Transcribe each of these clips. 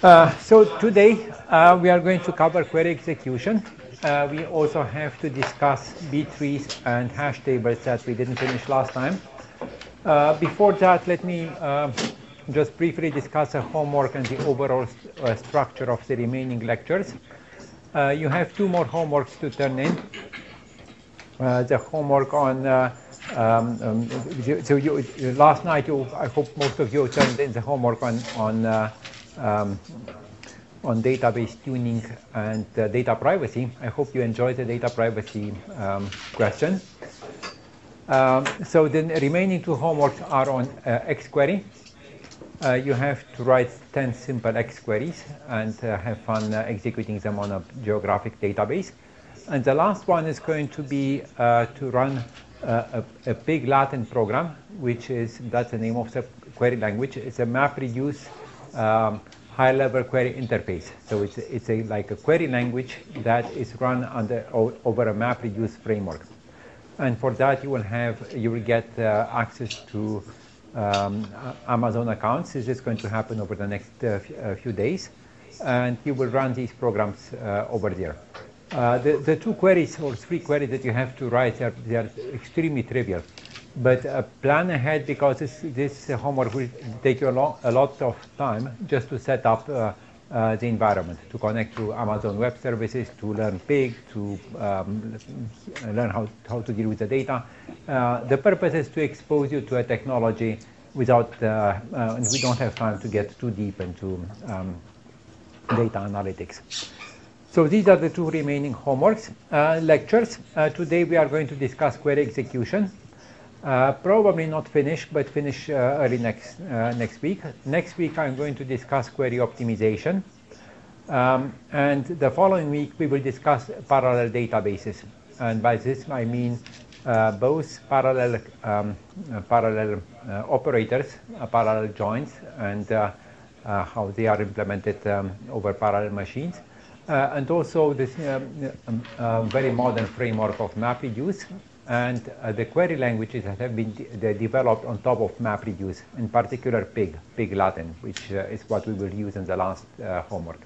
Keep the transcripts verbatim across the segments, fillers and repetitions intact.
Uh, so today uh, we are going to cover query execution. Uh, we also have to discuss B trees and hash tables that we didn't finish last time. Uh, before that, let me uh, just briefly discuss the homework and the overall st uh, structure of the remaining lectures. Uh, you have two more homeworks to turn in. Uh, the homework on, uh, um, um, so you, last night, you, I hope most of you turned in the homework on, on uh, Um, on database tuning and uh, data privacy. I hope you enjoyed the data privacy um, question. Um, so the remaining two homeworks are on uh, X query. Uh, you have to write ten simple X queries and uh, have fun uh, executing them on a geographic database. And the last one is going to be uh, to run uh, a, a big Latin program, which is, that's the name of the query language. It's a MapReduce Um, high-level query interface. So it's it's a like a query language that is run under over a MapReduce framework. And for that, you will have you will get uh, access to um, Amazon accounts. This is going to happen over the next uh, uh, few days, and you will run these programs uh, over there. Uh, the the two queries or three queries that you have to write are they are extremely trivial. But uh, plan ahead, because this, this uh, homework will take you a, long, a lot of time just to set up uh, uh, the environment, to connect to Amazon Web Services, to learn Pig, to um, learn how, how to deal with the data. Uh, the purpose is to expose you to a technology without, uh, uh, and we don't have time to get too deep into um, data analytics. So these are the two remaining homeworks. Uh, lectures. Uh, today we are going to discuss query execution. Uh, probably not finish, but finish uh, early next uh, next week. Next week, I'm going to discuss query optimization. Um, and the following week, we will discuss parallel databases. And by this, I mean uh, both parallel, um, uh, parallel uh, operators, uh, parallel joins, and uh, uh, how they are implemented um, over parallel machines. Uh, and also this um, uh, very modern framework of MapReduce, and uh, the query languages that have been de developed on top of MapReduce, in particular Pig, Pig Latin, which uh, is what we will use in the last uh, homework.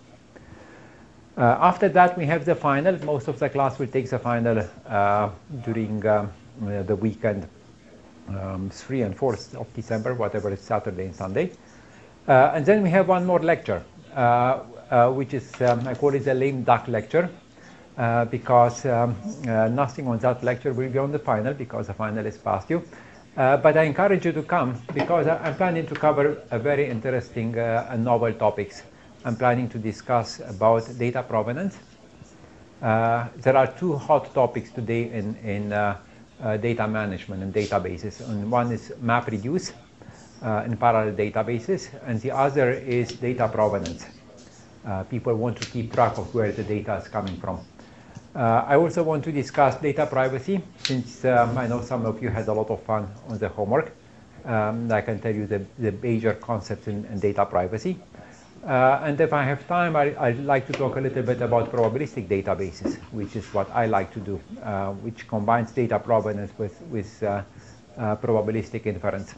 Uh, after that, we have the final. Most of the class will take the final uh, during um, uh, the weekend, um, three and fourth of December, whatever is Saturday and Sunday. Uh, and then we have one more lecture, uh, uh, which is, um, I call it the lame duck lecture. Uh, because um, uh, nothing on that lecture will be on the final, because the final is past you. Uh, but I encourage you to come, because I, I'm planning to cover a very interesting uh, and novel topics. I'm planning to discuss about data provenance. Uh, there are two hot topics today in, in uh, uh, data management and databases. And one is MapReduce uh, in parallel databases, and the other is data provenance. Uh, people want to keep track of where the data is coming from. Uh, I also want to discuss data privacy, since um, I know some of you had a lot of fun on the homework. Um, I can tell you the, the major concepts in, in data privacy. Uh, and if I have time, I, I'd like to talk a little bit about probabilistic databases, which is what I like to do, uh, which combines data provenance with, with uh, uh, probabilistic inference.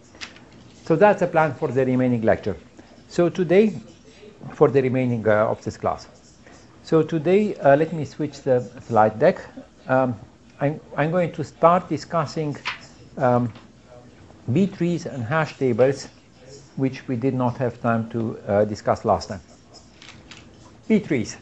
So that's a plan for the remaining lecture. So today, for the remaining uh, of this class. So today, uh, let me switch the slide deck. Um, I'm, I'm going to start discussing um, B trees and hash tables, which we did not have time to uh, discuss last time. B trees.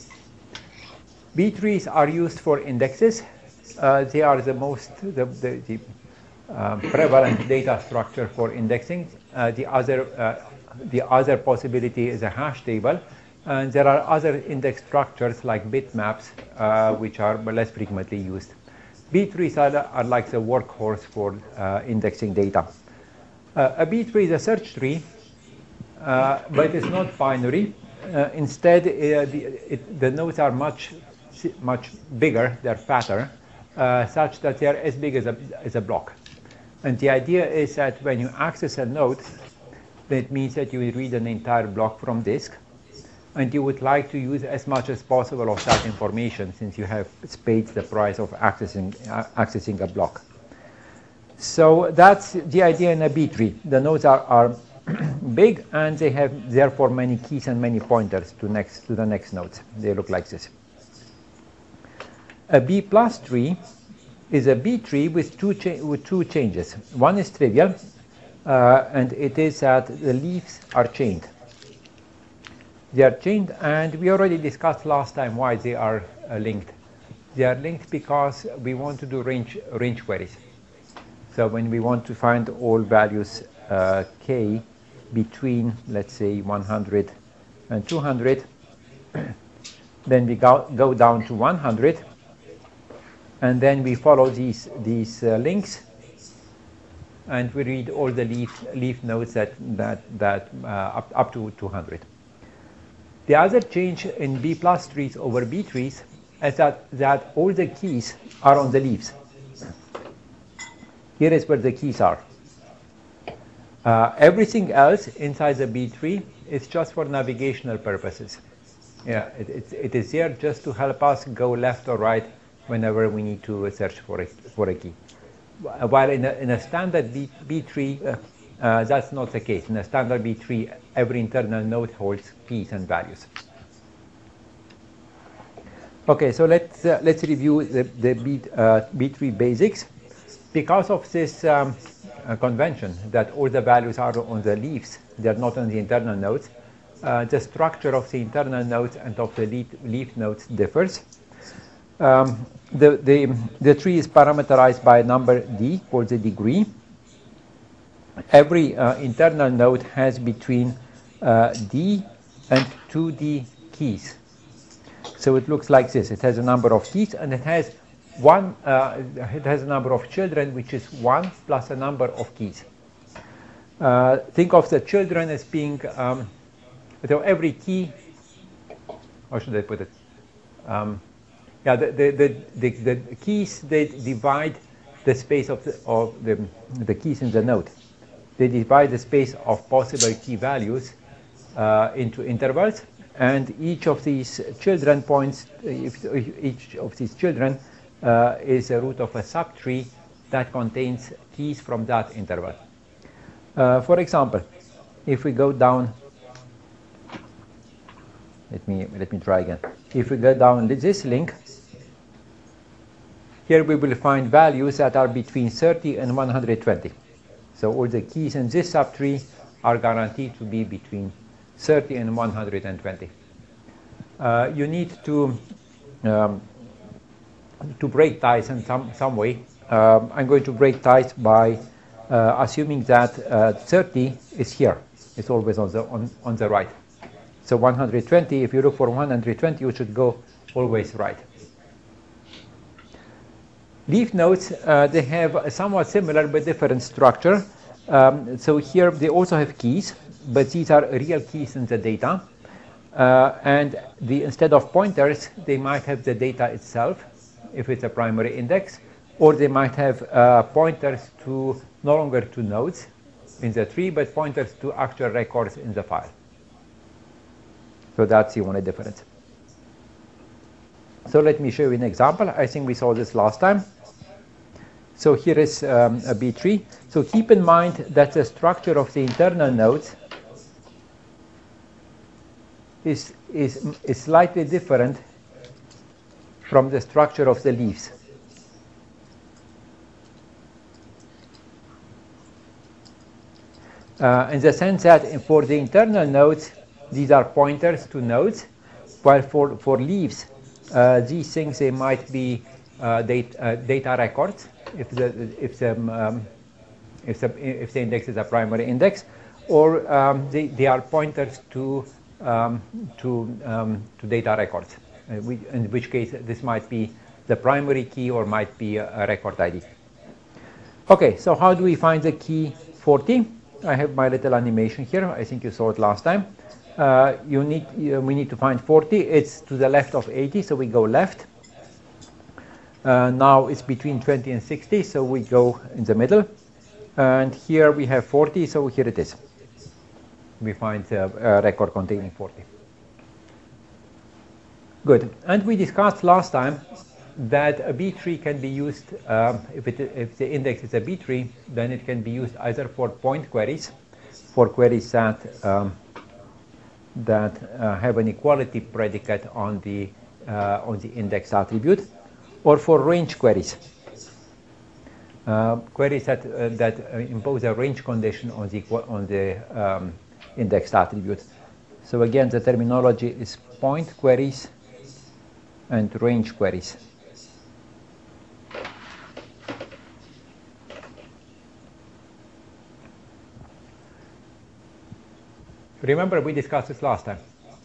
B trees are used for indexes. Uh, they are the most the, the, the um, prevalent data structure for indexing. Uh, the other uh, the other possibility is a hash table. And there are other index structures like bitmaps, uh, which are less frequently used. B trees are, are like the workhorse for uh, indexing data. Uh, a B tree is a search tree, uh, but it's not binary. Uh, instead, uh, the, it, the nodes are much, much bigger, they're fatter, uh, such that they're as big as a, as a block. And the idea is that when you access a node, that means that you read an entire block from disk. And you would like to use as much as possible of that information, since you have paid the price of accessing, uh, accessing a block. So that's the idea in a B tree. The nodes are, are big, and they have therefore many keys and many pointers to next to the next nodes. They look like this. A B plus tree is a B tree with two with two changes. One is trivial, uh, and it is that the leaves are chained. They are chained, and we already discussed last time why they are uh, linked. They are linked because we want to do range range queries. So when we want to find all values uh, k between, let's say, one hundred and two hundred, then we go, go down to one hundred, and then we follow these these uh, links, and we read all the leaf leaf nodes that that that uh, up up to two hundred. The other change in B plus trees over B trees is that that all the keys are on the leaves. Here is where the keys are. Uh, everything else inside the B tree is just for navigational purposes. Yeah, it, it, it is there just to help us go left or right whenever we need to search for a, for a key. While in a, in a standard B, B tree, uh, uh, that's not the case. In a standard B tree, every internal node holds keys and values. Okay, so let's uh, let's review the, the B, uh, B tree basics. Because of this um, uh, convention that all the values are on the leaves, they are not on the internal nodes, uh, the structure of the internal nodes and of the leaf, leaf nodes differs. Um, the, the, the tree is parameterized by a number d, called the degree. Every uh, internal node has between uh, d and two d keys. So it looks like this. It has a number of keys, and it has one. Uh, it has a number of children, which is one plus a number of keys. Uh, think of the children as being um, so every key. How should I put it? Um, yeah, the the, the the the keys, they divide the space of the of the the keys in the node. They divide the space of possible key values uh, into intervals. And each of these children points, if each of these children uh, is a root of a subtree that contains keys from that interval. Uh, for example, if we go down, let me let me try again. If we go down this link, here we will find values that are between thirty and one hundred twenty. So all the keys in this subtree are guaranteed to be between thirty and one hundred twenty. Uh, you need to um, to break ties in some some way. Um, I'm going to break ties by uh, assuming that uh, thirty is here. It's always on the on on the right. So one hundred twenty. If you look for one hundred twenty, you should go always right. Leaf nodes, uh, they have a somewhat similar but different structure. Um, so here they also have keys, but these are real keys in the data. Uh, and the, instead of pointers, they might have the data itself, if it's a primary index, or they might have uh, pointers to no longer to nodes in the tree, but pointers to actual records in the file. So that's the only difference. So let me show you an example. I think we saw this last time. So here is um, a B tree. So keep in mind that the structure of the internal nodes is, is, is slightly different from the structure of the leaves. Uh, in the sense that for the internal nodes, these are pointers to nodes, while for, for leaves, uh, these things, they might be uh, data, uh, data records, if the, if, the, um, if, the, if the index is a primary index, or um, they, they are pointers to, um, to, um, to data records, uh, we, in which case this might be the primary key or might be a, a record I D. Okay, so how do we find the key forty? I have my little animation here. I think you saw it last time. Uh, you need, uh, we need to find forty. It's to the left of eighty, so we go left. Uh, now it's between twenty and sixty, so we go in the middle. And here we have forty, so here it is. We find a, a record containing forty. Good. And we discussed last time that a B tree can be used, um, if, it, if the index is a B tree, then it can be used either for point queries. for queries that um, that uh, have an equality predicate on the uh, on the index attribute, or for range queries, uh, queries that uh, that uh, impose a range condition on the on the um, index attribute. So again, the terminology is point queries and range queries. Remember, we discussed this last time.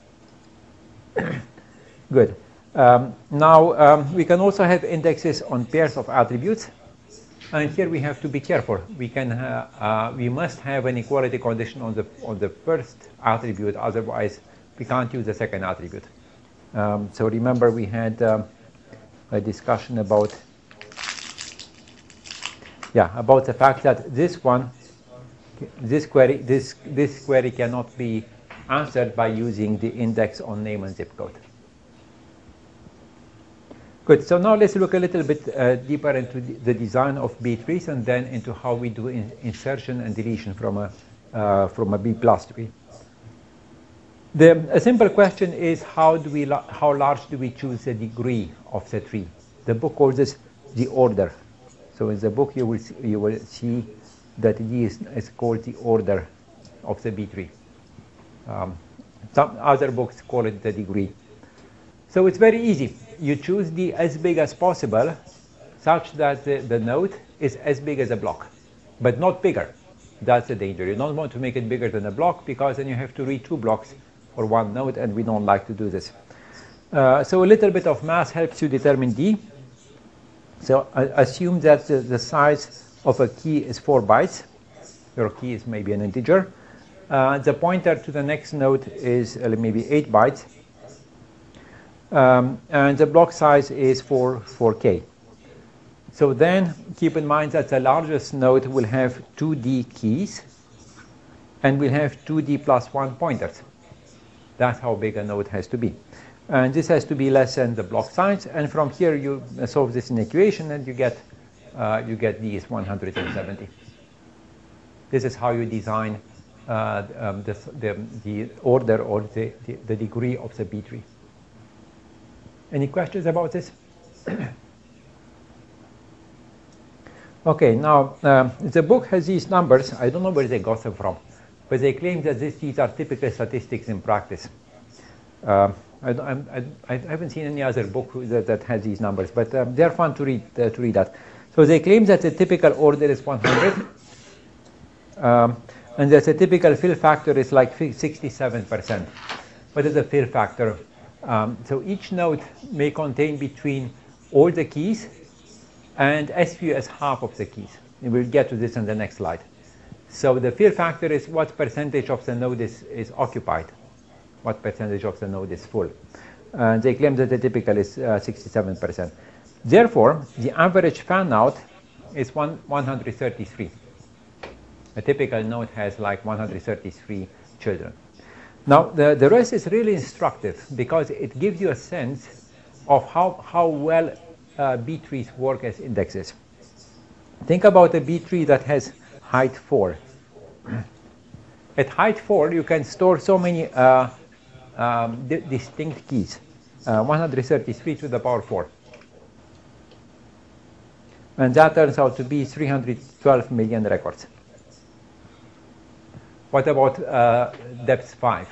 Good. Um, now, um, we can also have indexes on pairs of attributes. And here we have to be careful. We can, uh, uh, we must have an equality condition on the on the first attribute. Otherwise, we can't use the second attribute. Um, so remember, we had um, a discussion about, yeah, about the fact that this one, this query, this this query cannot be answered by using the index on name and zip code. Good. So now let's look a little bit uh, deeper into the, the design of B trees, and then into how we do in, insertion and deletion from a uh, from a B plus tree. The a simple question is, how do we how large do we choose the degree of the tree? The book calls this the order. So in the book you will see, you will see that D is, is called the order of the B tree. Um, some other books call it the degree. So it's very easy. You choose D as big as possible, such that the, the node is as big as a block, but not bigger. That's the danger. You don't want to make it bigger than a block, because then you have to read two blocks for one node, and we don't like to do this. Uh, so a little bit of math helps you determine D. So uh, assume that the, the size of a key is four bytes. Your key is maybe an integer. Uh, the pointer to the next node is uh, maybe eight bytes. Um, and the block size is for four K. So then keep in mind that the largest node will have two D keys, and will have two D plus one pointers. That's how big a node has to be. And this has to be less than the block size. And from here you solve this in equation, and you get uh, you get D is one hundred seventy. This is how you design uh, um, the, the the order or the, the the degree of the B tree. Any questions about this? Okay, now um, the book has these numbers. I don't know where they got them from, but they claim that this, these are typical statistics in practice. Uh, I, I, I haven't seen any other book that, that has these numbers, but um, they're fun to read, uh, to read that. So they claim that the typical order is one hundred, um, and that the typical fill factor is like sixty-seven percent. What is the fill factor? Um, so each node may contain between all the keys and as few as half of the keys. And we'll get to this in the next slide. So the fill factor is what percentage of the node is, is occupied, what percentage of the node is full. And they claim that the typical is uh, sixty-seven percent. Therefore, the average fan out is one, one hundred thirty-three. A typical node has like one hundred thirty-three children. Now, the, the rest is really instructive, because it gives you a sense of how, how well uh, B trees work as indexes. Think about a B tree that has height four. At height four, you can store so many uh, um, di distinct keys. Uh, one hundred thirty-three to the power four. And that turns out to be three hundred twelve million records. What about uh, depth five?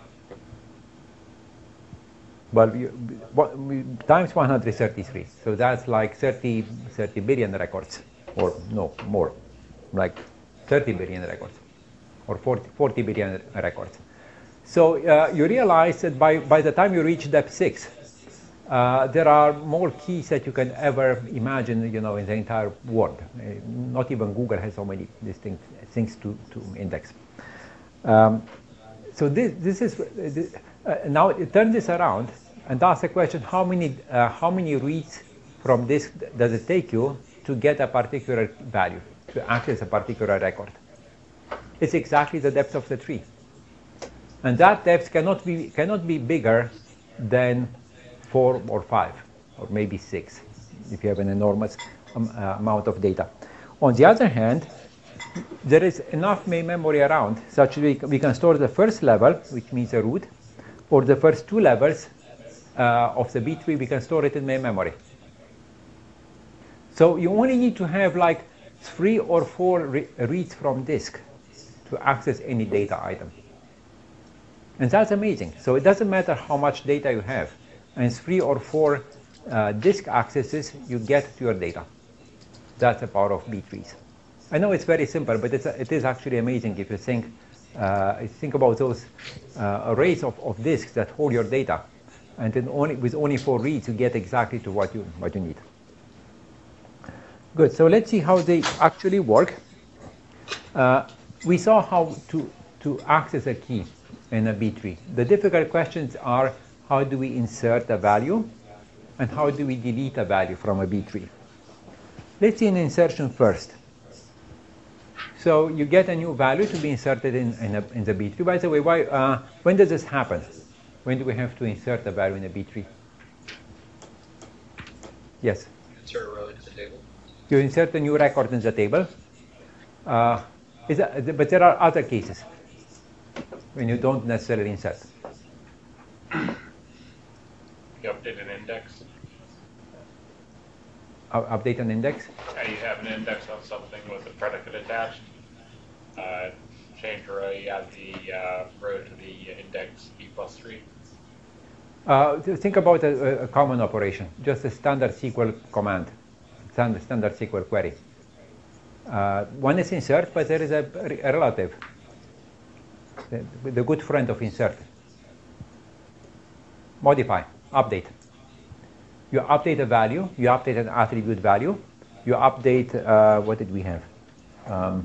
Well, you, what, we, times one hundred thirty-three. So that's like thirty, thirty billion records, or no, more, like thirty billion records, or forty, forty billion records. So uh, you realize that by, by the time you reach depth six, uh, there are more keys that you can ever imagine, you know, in the entire world. Uh, not even Google has so many distinct things to, to index. Um, so this, this is, this, uh, now turn this around and ask the question, how many, uh, how many reads from this does it take you to get a particular value, to access a particular record? It's exactly the depth of the tree. And that depth cannot be, cannot be bigger than four or five, or maybe six, if you have an enormous um, uh, amount of data. On the other hand, there is enough main memory around such that we, we can store the first level, which means the root, or the first two levels uh, of the B tree, we can store it in main memory. So you only need to have like three or four re reads from disk to access any data item. And that's amazing. So it doesn't matter how much data you have. And three or four uh, disk accesses, you get to your data. That's the power of B trees. I know it's very simple, but it's, it is actually amazing if you think, uh, think about those uh, arrays of, of disks that hold your data. And then only, with only four reads, you get exactly to what you, what you need. Good, so let's see how they actually work. Uh, we saw how to, to access a key in a B tree. The difficult questions are, how do we insert a value? And how do we delete a value from a B tree? Let's see an insertion first. So you get a new value to be inserted in, in, a, in the B tree. By the way, why, uh, when does this happen? When do we have to insert a value in a B tree? Yes? Insert a row into the table. You insert a new record in the table. Uh, is that, but there are other cases when you don't necessarily insert. You update an index. Uh, update an index? Uh, you have an index on something with a predicate attached. Uh, change row, you add the uh, row to the index b plus three. Uh, think about a, a common operation, just a standard S Q L command, standard, standard S Q L query. Uh, one is insert, but there is a, a relative, the, the good friend of insert. Modify, update. You update a value, you update an attribute value, you update, uh, what did we have? Um,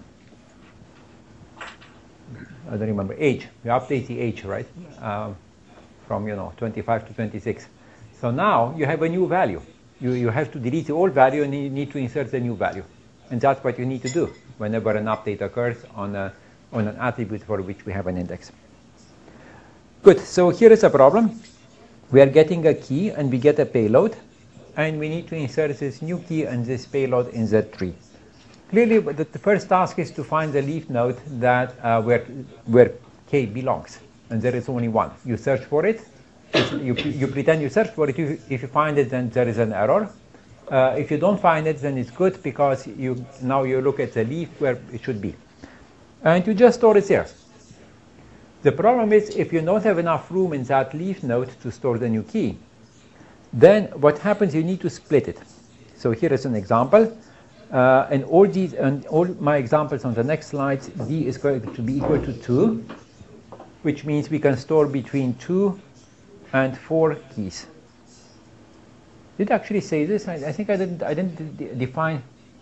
I don't remember, age. You update the age, right? Um, from, you know, twenty-five to twenty-six. So now you have a new value. You, you have to delete the old value and you need to insert the new value. And that's what you need to do whenever an update occurs on, a, on an attribute for which we have an index. Good, so here is a problem. We are getting a key and we get a payload. And we need to insert this new key and this payload in the tree. Clearly, the, the first task is to find the leaf node that uh, where, where K belongs. And there is only one. You search for it. You, you pretend you search for it. If, if you find it, then there is an error. Uh, if you don't find it, then it's good because you, now you look at the leaf where it should be. And you just store it there. The problem is if you don't have enough room in that leaf node to store the new key, then what happens, you need to split it. So here is an example. Uh, and all these and all my examples on the next slides, d is going to be equal to two, which means we can store between two and four keys. Did I actually say this? I, I think I didn't. I didn't de define.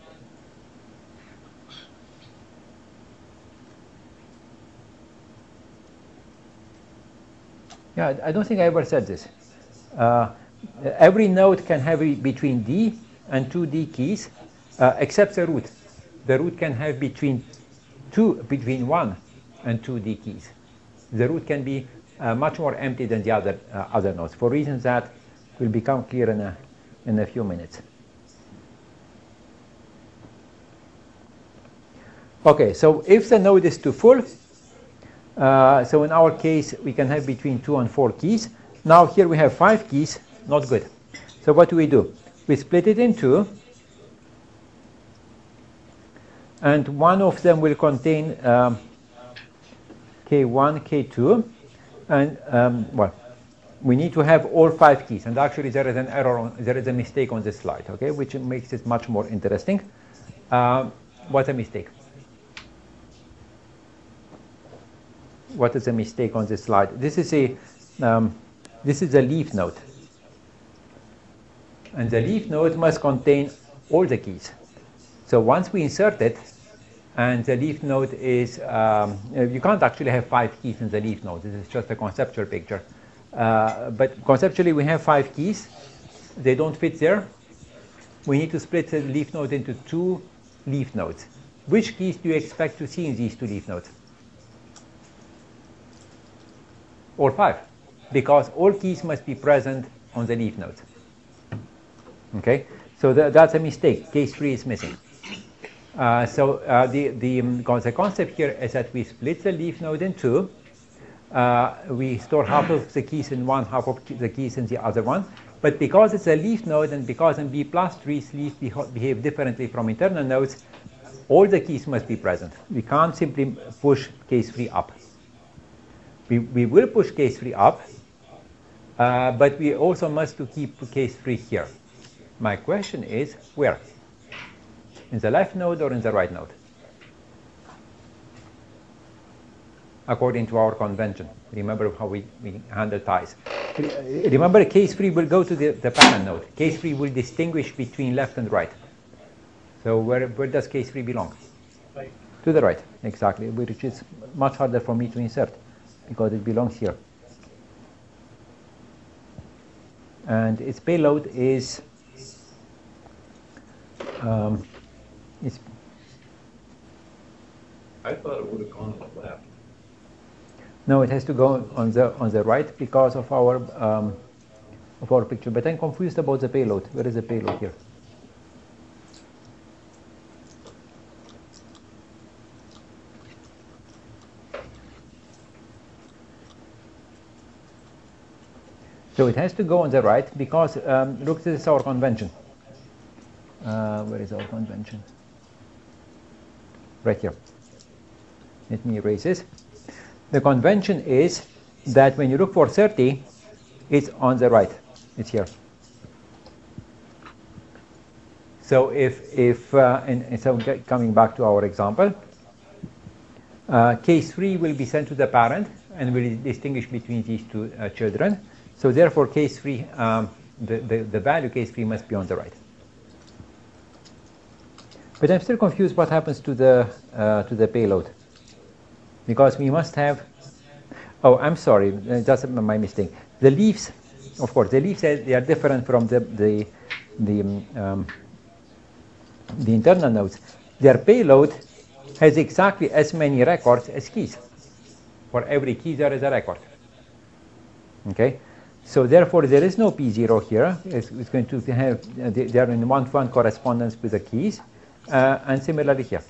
Yeah, I don't think I ever said this. Uh, every node can have between d and two d keys, uh, except the root. The root can have between two, between one and two d keys. The root can be uh, much more empty than the other uh, other nodes for reasons that will become clear in a in a few minutes. Okay, so if the node is too full, uh, so in our case we can have between two and four keys. Now here we have five keys, not good. So what do we do? We split it in two, and one of them will contain um, K one, K two, and um, well, we need to have all five keys. And actually, there is an error, on, there is a mistake on this slide, okay, which makes it much more interesting. Uh, what's a mistake? What is a mistake on this slide? This is a um, this is a leaf node, and the leaf node must contain all the keys. So once we insert it, and the leaf node is, um, you can't actually have five keys in the leaf node. This is just a conceptual picture. Uh, but conceptually, we have five keys. They don't fit there. We need to split the leaf node into two leaf nodes. Which keys do you expect to see in these two leaf nodes? All five, because all keys must be present on the leaf nodes. Okay, so th that's a mistake. Case three is missing. Uh, so uh, the, the, um, the concept here is that we split the leaf node in two. Uh, we store half of the keys in one, half of the keys in the other one. But because it's a leaf node and because in B plus trees leaf behave differently from internal nodes, all the keys must be present. We can't simply push case three up. We, we will push case three up, uh, but we also must to keep case three here. My question is, where? In the left node or in the right node? According to our convention. Remember how we, we handle ties. Remember, case three will go to the, the parent node. Case three will distinguish between left and right. So where, where does case three belong? Right. To the right, exactly, which is much harder for me to insert because it belongs here. And its payload is um, it's I thought it would have gone on the left. No, it has to go on the on the right because of our um, of our picture. But I'm confused about the payload. Where is the payload here? So it has to go on the right because um, look, this is our convention. Uh, where is our convention? Right here. Let me erase this. The convention is that when you look for thirty, it's on the right. It's here. So if, if uh, and, and so coming back to our example, uh, case three will be sent to the parent and will distinguish between these two uh, children. So therefore, case three, um, the, the, the value case three must be on the right. But I'm still confused what happens to the, uh, to the payload. Because we must have, oh, I'm sorry, that's my mistake. The leaves, of course, the leaves, they are different from the, the, the, um, the internal nodes. Their payload has exactly as many records as keys. For every key, there is a record. Okay? So therefore, there is no P zero here. It's, it's going to have, uh, they are in one-to-one correspondence with the keys. Uh, and similarly here.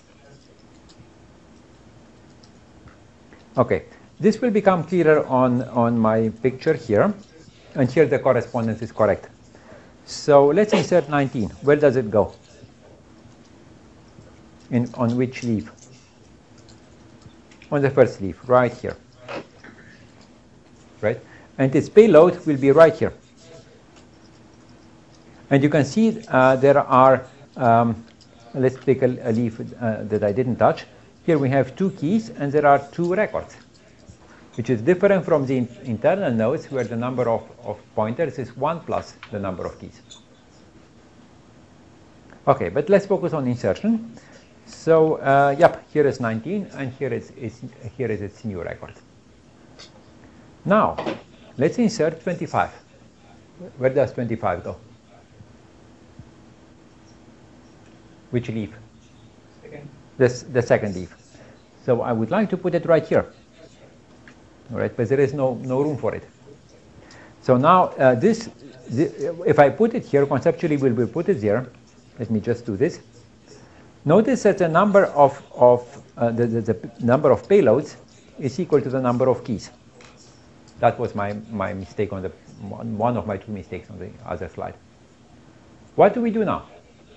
Okay, this will become clearer on, on my picture here. And here the correspondence is correct. So let's insert nineteen. Where does it go? In, on which leaf? On the first leaf, right here. Right? And its payload will be right here. And you can see uh, there are, um, let's take a, a leaf uh, that I didn't touch. Here we have two keys and there are two records, which is different from the in internal nodes where the number of, of pointers is one plus the number of keys. Okay, but let's focus on insertion. So, uh, yep, here is nineteen and here is, is, here is its new record. Now, let's insert twenty-five. Where does twenty-five go? Which leaf? Second. This, the second leaf. So I would like to put it right here. All right, but there is no, no room for it. So now uh, this, this, if I put it here, conceptually we will put it there. Let me just do this. Notice that the number of, of uh, the, the, the number of payloads is equal to the number of keys. That was my, my mistake on the, one of my two mistakes on the other slide. What do we do now?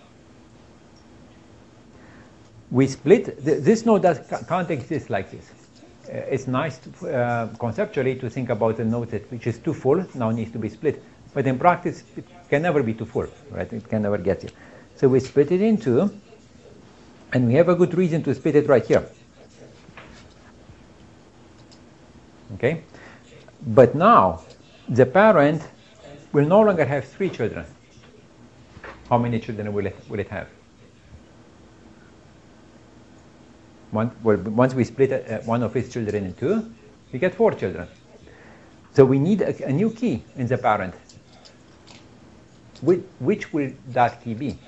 We split, th this node does, can't exist like this. Uh, it's nice to, uh, conceptually to think about a node that which is too full, now needs to be split. But in practice, it can never be too full, right? It can never get here. So we split it in two, and we have a good reason to split it right here. Okay? But now, the parent will no longer have three children. How many children will it, will it have? One, well, once we split uh, one of its children in two, we get four children. So we need a, a new key in the parent. Which, which will that key be?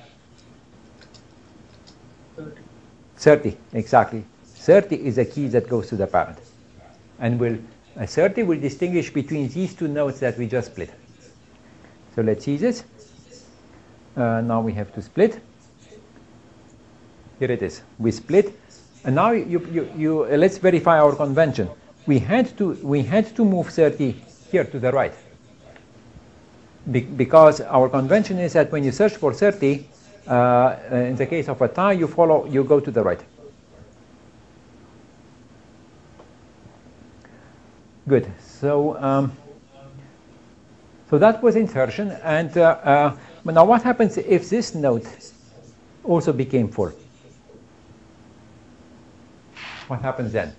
thirty. thirty, exactly. thirty is a key that goes to the parent. And will, uh, thirty will distinguish between these two nodes that we just split. So let's see this. Uh, now we have to split. Here it is. We split, and now you, you, you, uh, let's verify our convention. We had to, we had to move thirty here to the right. Be because our convention is that when you search for thirty, uh, in the case of a tie, you follow, you go to the right. Good. So, um, so that was insertion. And uh, uh, now what happens if this node also became full? What happens then?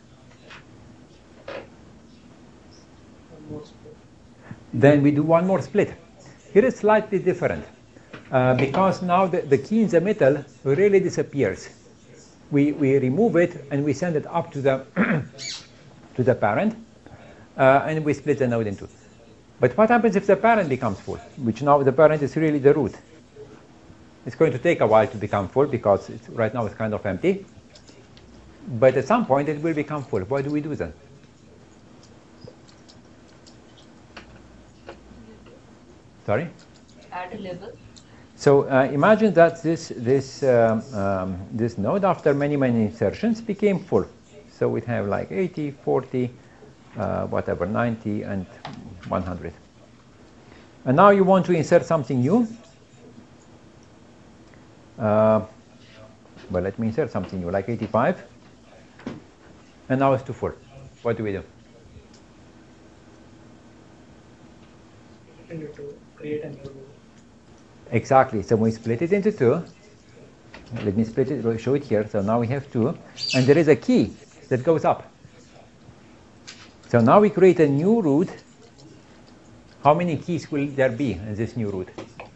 Then we do one more split. Here it's slightly different uh, because now the, the key in the middle really disappears. We, we remove it and we send it up to the, to the parent uh, and we split the node in two. But what happens if the parent becomes full, which now the parent is really the root? It's going to take a while to become full because it's, right now it's kind of empty. But at some point it will become full. What do we do then? Sorry? Add a label. So uh, imagine that this, this, um, um, this node, after many, many insertions, became full. So we have like eighty, forty, uh, whatever, ninety, and one hundred. And now you want to insert something new. Uh, well, let me insert something new, like eighty-five. And now it's too full. What do we do? To create a new rule. Exactly. So we split it into two. Let me split it, show it here. So now we have two. And there is a key that goes up. So now we create a new root. How many keys will there be in this new root?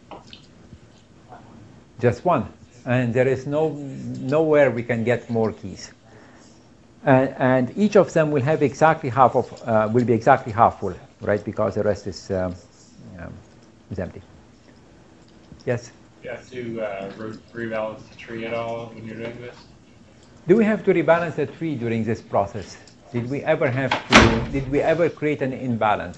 Just one. And there is no nowhere we can get more keys. And, and each of them will have exactly half of, uh, will be exactly half full, right? Because the rest is, um, um, is empty. Yes? You have to uh, re rebalance the tree at all when you're doing this? Do we have to rebalance the tree during this process? Did we ever have to, did we ever create an imbalance?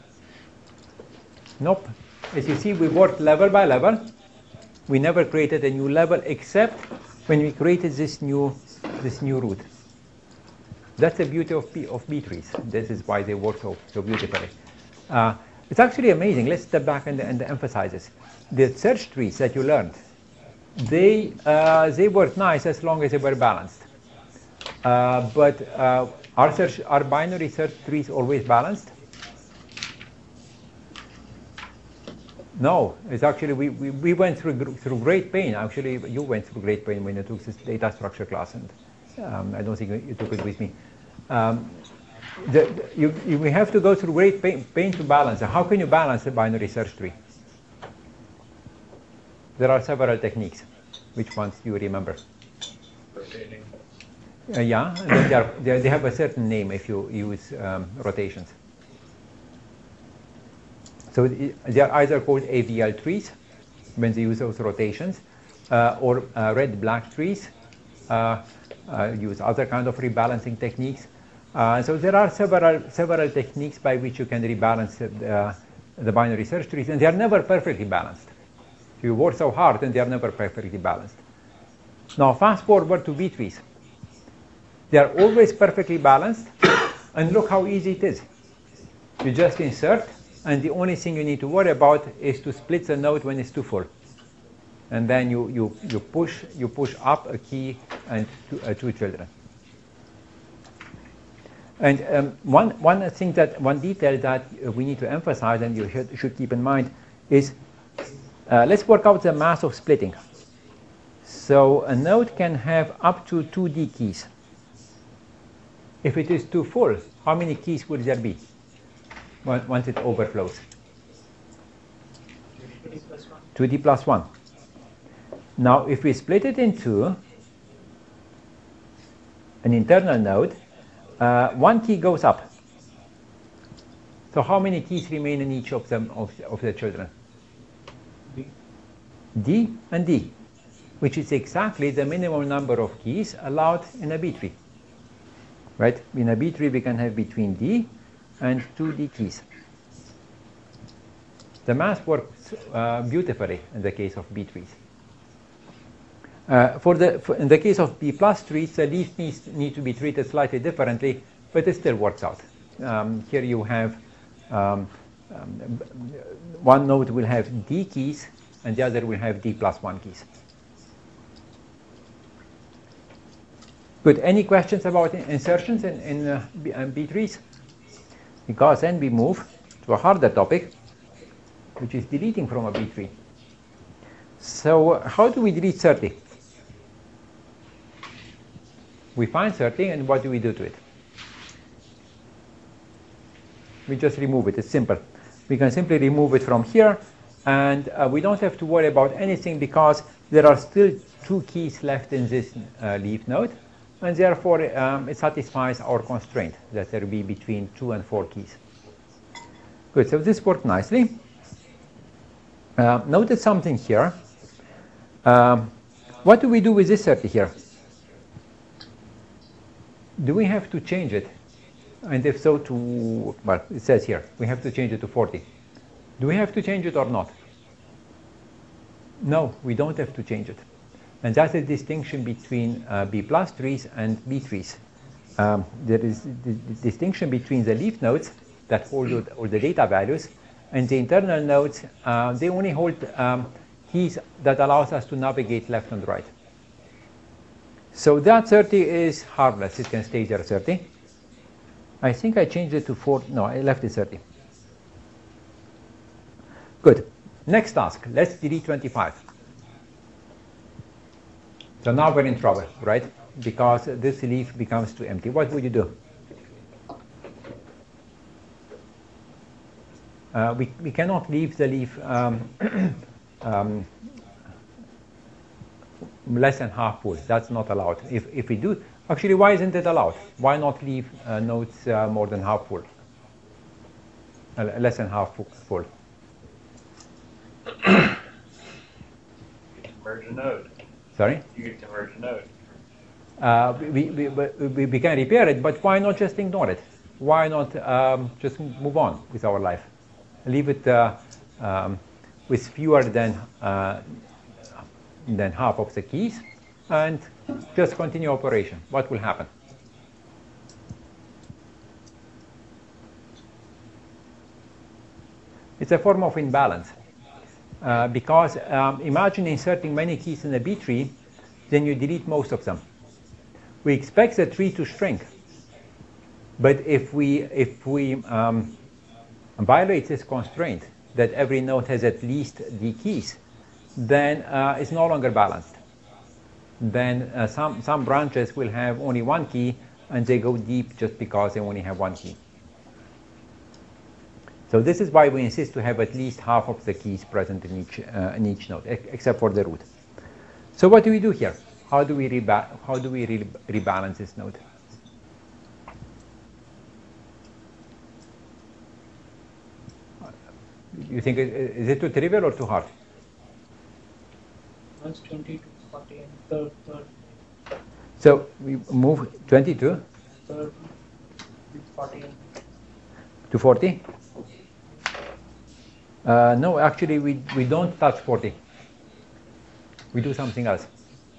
Nope. As you see, we worked level by level. We never created a new level except when we created this new, this new root. That's the beauty of, B, of B trees. This is why they work so, so beautifully. Uh, it's actually amazing. Let's step back and, and emphasize this. The search trees that you learned, they, uh, they work nice as long as they were balanced. Uh, but uh, are, search, are binary search trees always balanced? No, it's actually, we, we, we went through, through great pain. Actually, you went through great pain when you took this data structure class, and um, I don't think you took it with me. Um, the, the, you, you, we have to go through great pain, pain to balance. How can you balance a binary search tree? There are several techniques. Which ones do you remember? Rotating. Uh, yeah, and they, are, they, they have a certain name if you use um, rotations. So they are either called A V L trees when they use those rotations, uh, or uh, red-black trees uh, uh, use other kind of rebalancing techniques. Uh, so there are several several techniques by which you can rebalance uh, the binary search trees, and they are never perfectly balanced. You work so hard, and they are never perfectly balanced. Now fast forward to B trees. They are always perfectly balanced, and look how easy it is. You just insert. And the only thing you need to worry about is to split the node when it's too full. And then you, you, you, push, you push up a key and two, uh, two children. And um, one, one thing that, one detail that we need to emphasize and you should, should keep in mind is, uh, let's work out the math of splitting. So a node can have up to two D keys. If it is too full, how many keys would there be once it overflows? two D plus one. Now, if we split it into an internal node, uh, one key goes up. So how many keys remain in each of them of, of the children? D. D and D, which is exactly the minimum number of keys allowed in a B tree. Right? In a B tree, we can have between D and two D keys. The math works uh, beautifully in the case of B trees. Uh, for the, for, in the case of B plus trees, the leaf needs need to be treated slightly differently, but it still works out. Um, here you have um, um, one node will have D keys, and the other will have D plus one keys. Good. Any questions about insertions in, in uh, B, uh, B trees? Because then we move to a harder topic, which is deleting from a B tree. So how do we delete thirty? We find thirty, and what do we do to it? We just remove it. It's simple. We can simply remove it from here, and uh, we don't have to worry about anything because there are still two keys left in this uh, leaf node, and therefore um, it satisfies our constraint that there will be between two and four keys. Good. So this worked nicely. Uh, notice something here. Um, what do we do with this thirty here? Do we have to change it? And if so, to, well, it says here, we have to change it to forty. Do we have to change it or not? No, we don't have to change it. And that's the distinction between uh, B plus trees and B trees. Um, there is the, the distinction between the leaf nodes that hold all the data values and the internal nodes. Uh, they only hold um, keys that allows us to navigate left and right. So that thirty is harmless. It can stay there thirty. I think I changed it to four. No, I left it thirty. Good. Next task. Let's delete twenty-five. So now we're in trouble, right? Because this leaf becomes too empty. What would you do? Uh, we, we cannot leave the leaf um, um, less than half full. That's not allowed. If, if we do, actually, why isn't it allowed? Why not leave uh, nodes uh, more than half full? Uh, less than half full. You can merge a node. Sorry? You can converge a node. Uh, we, we, we, we can repair it, but why not just ignore it? Why not um, just move on with our life? Leave it uh, um, with fewer than, uh, than half of the keys and just continue operation. What will happen? It's a form of imbalance. Uh, because um, imagine inserting many keys in a B tree, then you delete most of them. We expect the tree to shrink. But if we, if we um, violate this constraint that every node has at least D keys, then uh, it's no longer balanced. Then uh, some, some branches will have only one key, and they go deep just because they only have one key. So this is why we insist to have at least half of the keys present in each, uh, in each node, except for the root. So what do we do here? How do we, reba how do we re rebalance this node? You think, is it too trivial or too hard? Once twenty to forty and third, third, So we move twenty-two third with forty and to forty? Uh, no, actually we, we don't touch forty. We do something else.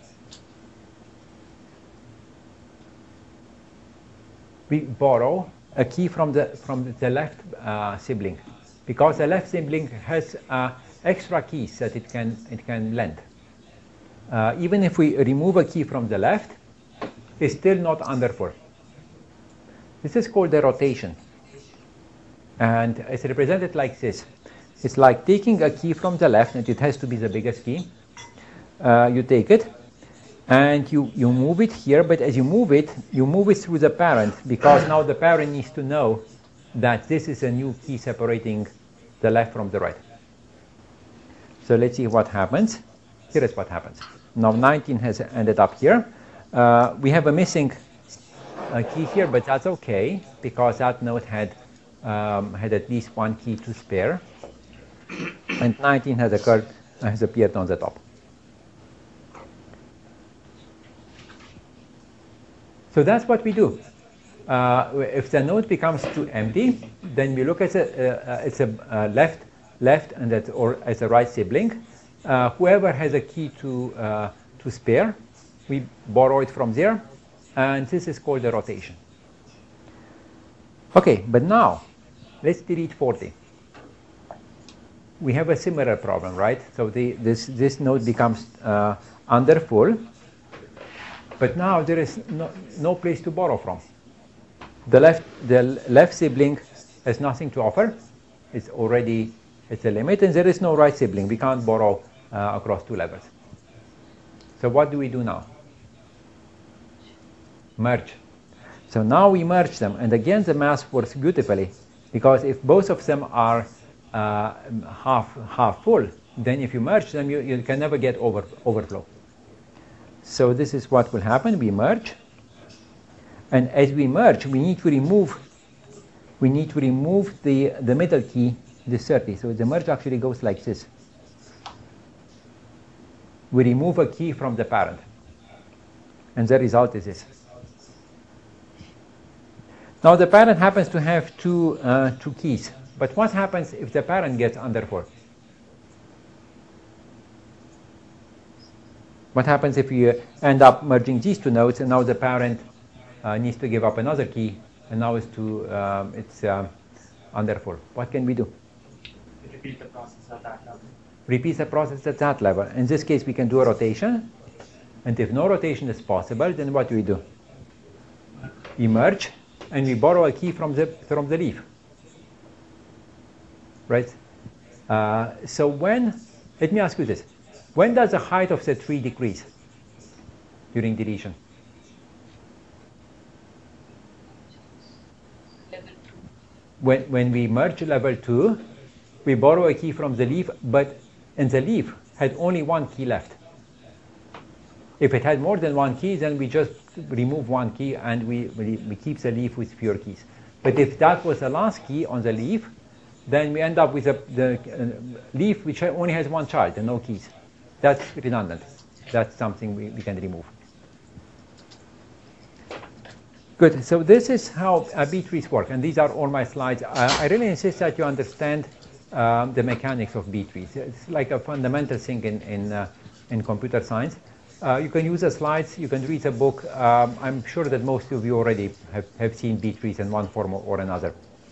We borrow a key from the, from the left uh, sibling, because the left sibling has uh, extra keys that it can, it can lend. Uh, even if we remove a key from the left, it's still not under four. This is called a rotation. And it's represented like this. It's like taking a key from the left, and it has to be the biggest key. Uh, you take it, and you, you move it here, but as you move it, you move it through the parent, because now the parent needs to know that this is a new key separating the left from the right. So let's see what happens. Here is what happens. Now nineteen has ended up here. Uh, we have a missing uh, key here, but that's okay, because that node had, um, had at least one key to spare. And nineteen has occurred, uh, has appeared on the top. So that's what we do. Uh, if the node becomes too empty, then we look at a, uh, it's a uh, left, left, and that, or as a right sibling. Uh, whoever has a key to uh, to spare. We borrow it from there, and this is called a rotation. Okay, but now let's delete forty. We have a similar problem, right? So the, this, this node becomes uh, under full, but now there is no, no place to borrow from. The left, the left sibling has nothing to offer. It's already, it's a limit, and there is no right sibling. We can't borrow uh, across two levels. So what do we do now? Merge. So now we merge them, and again the math works beautifully, because if both of them are uh, half half full, then if you merge them, you, you can never get over overflow. So this is what will happen. We merge, and as we merge, we need to remove we need to remove the the middle key, the thirty. So the merge actually goes like this. We remove a key from the parent, and the result is this. Now the parent happens to have two, uh, two keys, but what happens if the parent gets under four? What happens if you end up merging these two nodes, and now the parent uh, needs to give up another key, and now it's, to, um, it's uh, under four? What can we do? Repeat the process at that level. Repeat the process at that level. In this case, we can do a rotation, and if no rotation is possible, then what do we do? We merge, and we borrow a key from the from the leaf, right? Uh, so when, let me ask you this: when does the height of the tree decrease during deletion? Level two. When when we merge level two, we borrow a key from the leaf, but in the leaf had only one key left. If it had more than one key, then we just remove one key and we, we, we keep the leaf with fewer keys. But if that was the last key on the leaf, then we end up with a, the uh, leaf which only has one child and no keys. That's redundant. That's something we, we can remove. Good. So this is how uh, B trees work, and these are all my slides. Uh, I really insist that you understand um, the mechanics of B trees. It's like a fundamental thing in, in, uh, in computer science. Uh, you can use the slides, you can read the book. Um, I'm sure that most of you already have, have seen B trees in one form or another.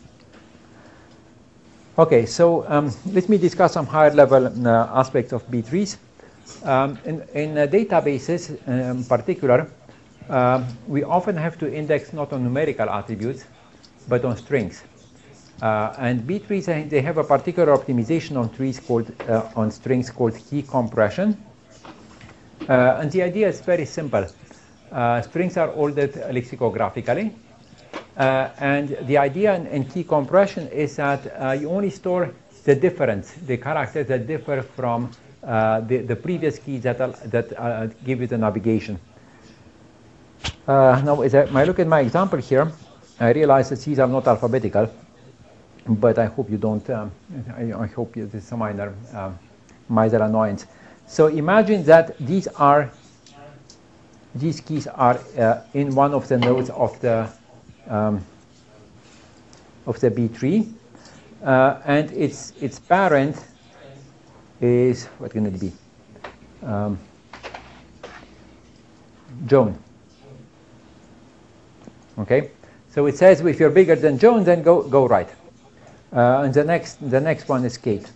Okay, so um, let me discuss some higher level uh, aspects of B trees. Um, in in uh, databases in particular, uh, we often have to index not on numerical attributes, but on strings. Uh, and B trees, they have a particular optimization on trees called, uh, on strings called key compression. Uh, and the idea is very simple. Uh, strings are ordered lexicographically. Uh, and the idea in, in key compression is that uh, you only store the difference, the characters that differ from uh, the, the previous keys that, are, that uh, give you the navigation. Uh, now, as I, when I look at my example here, I realize that these are not alphabetical, but I hope you don't, um, I, I hope you, there's some minor, uh, minor annoyance. So imagine that these are, these keys are uh, in one of the nodes of the, um, of the B tree, uh, and its its parent is, what can it be? Um, Joan. Okay, so it says if you're bigger than Joan, then go go right, uh, and the next the next one is Kate.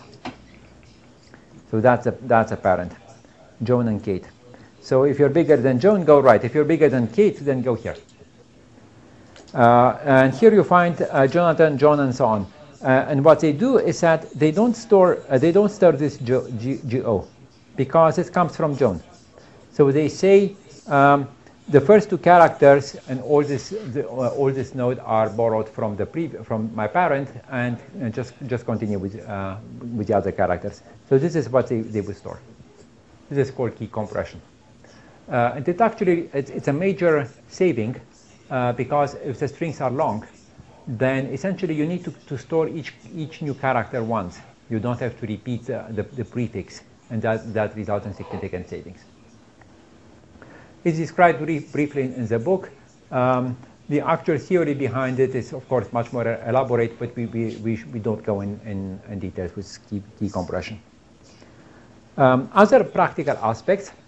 So that's a, that's a parent, Joan and Kate. So if you're bigger than Joan, go right. If you're bigger than Kate, then go here. Uh, and here you find uh, Jonathan, John, and so on. Uh, and what they do is that they don't store, uh, they don't store this G O because it comes from Joan. So they say um, the first two characters and all this, the, uh, all this node are borrowed from the pre from my parent, and, and just just continue with uh, with the other characters. So this is what they, they will store. This is called key compression. Uh, and it actually it's, it's a major saving uh, because if the strings are long, then essentially you need to, to store each each new character once. You don't have to repeat uh, the, the prefix, and that that results in significant savings. It's described brief, briefly in, in the book. Um, the actual theory behind it is, of course, much more elaborate, but we, we, we, we don't go in, in, in details with key, key compression. Um, other practical aspects.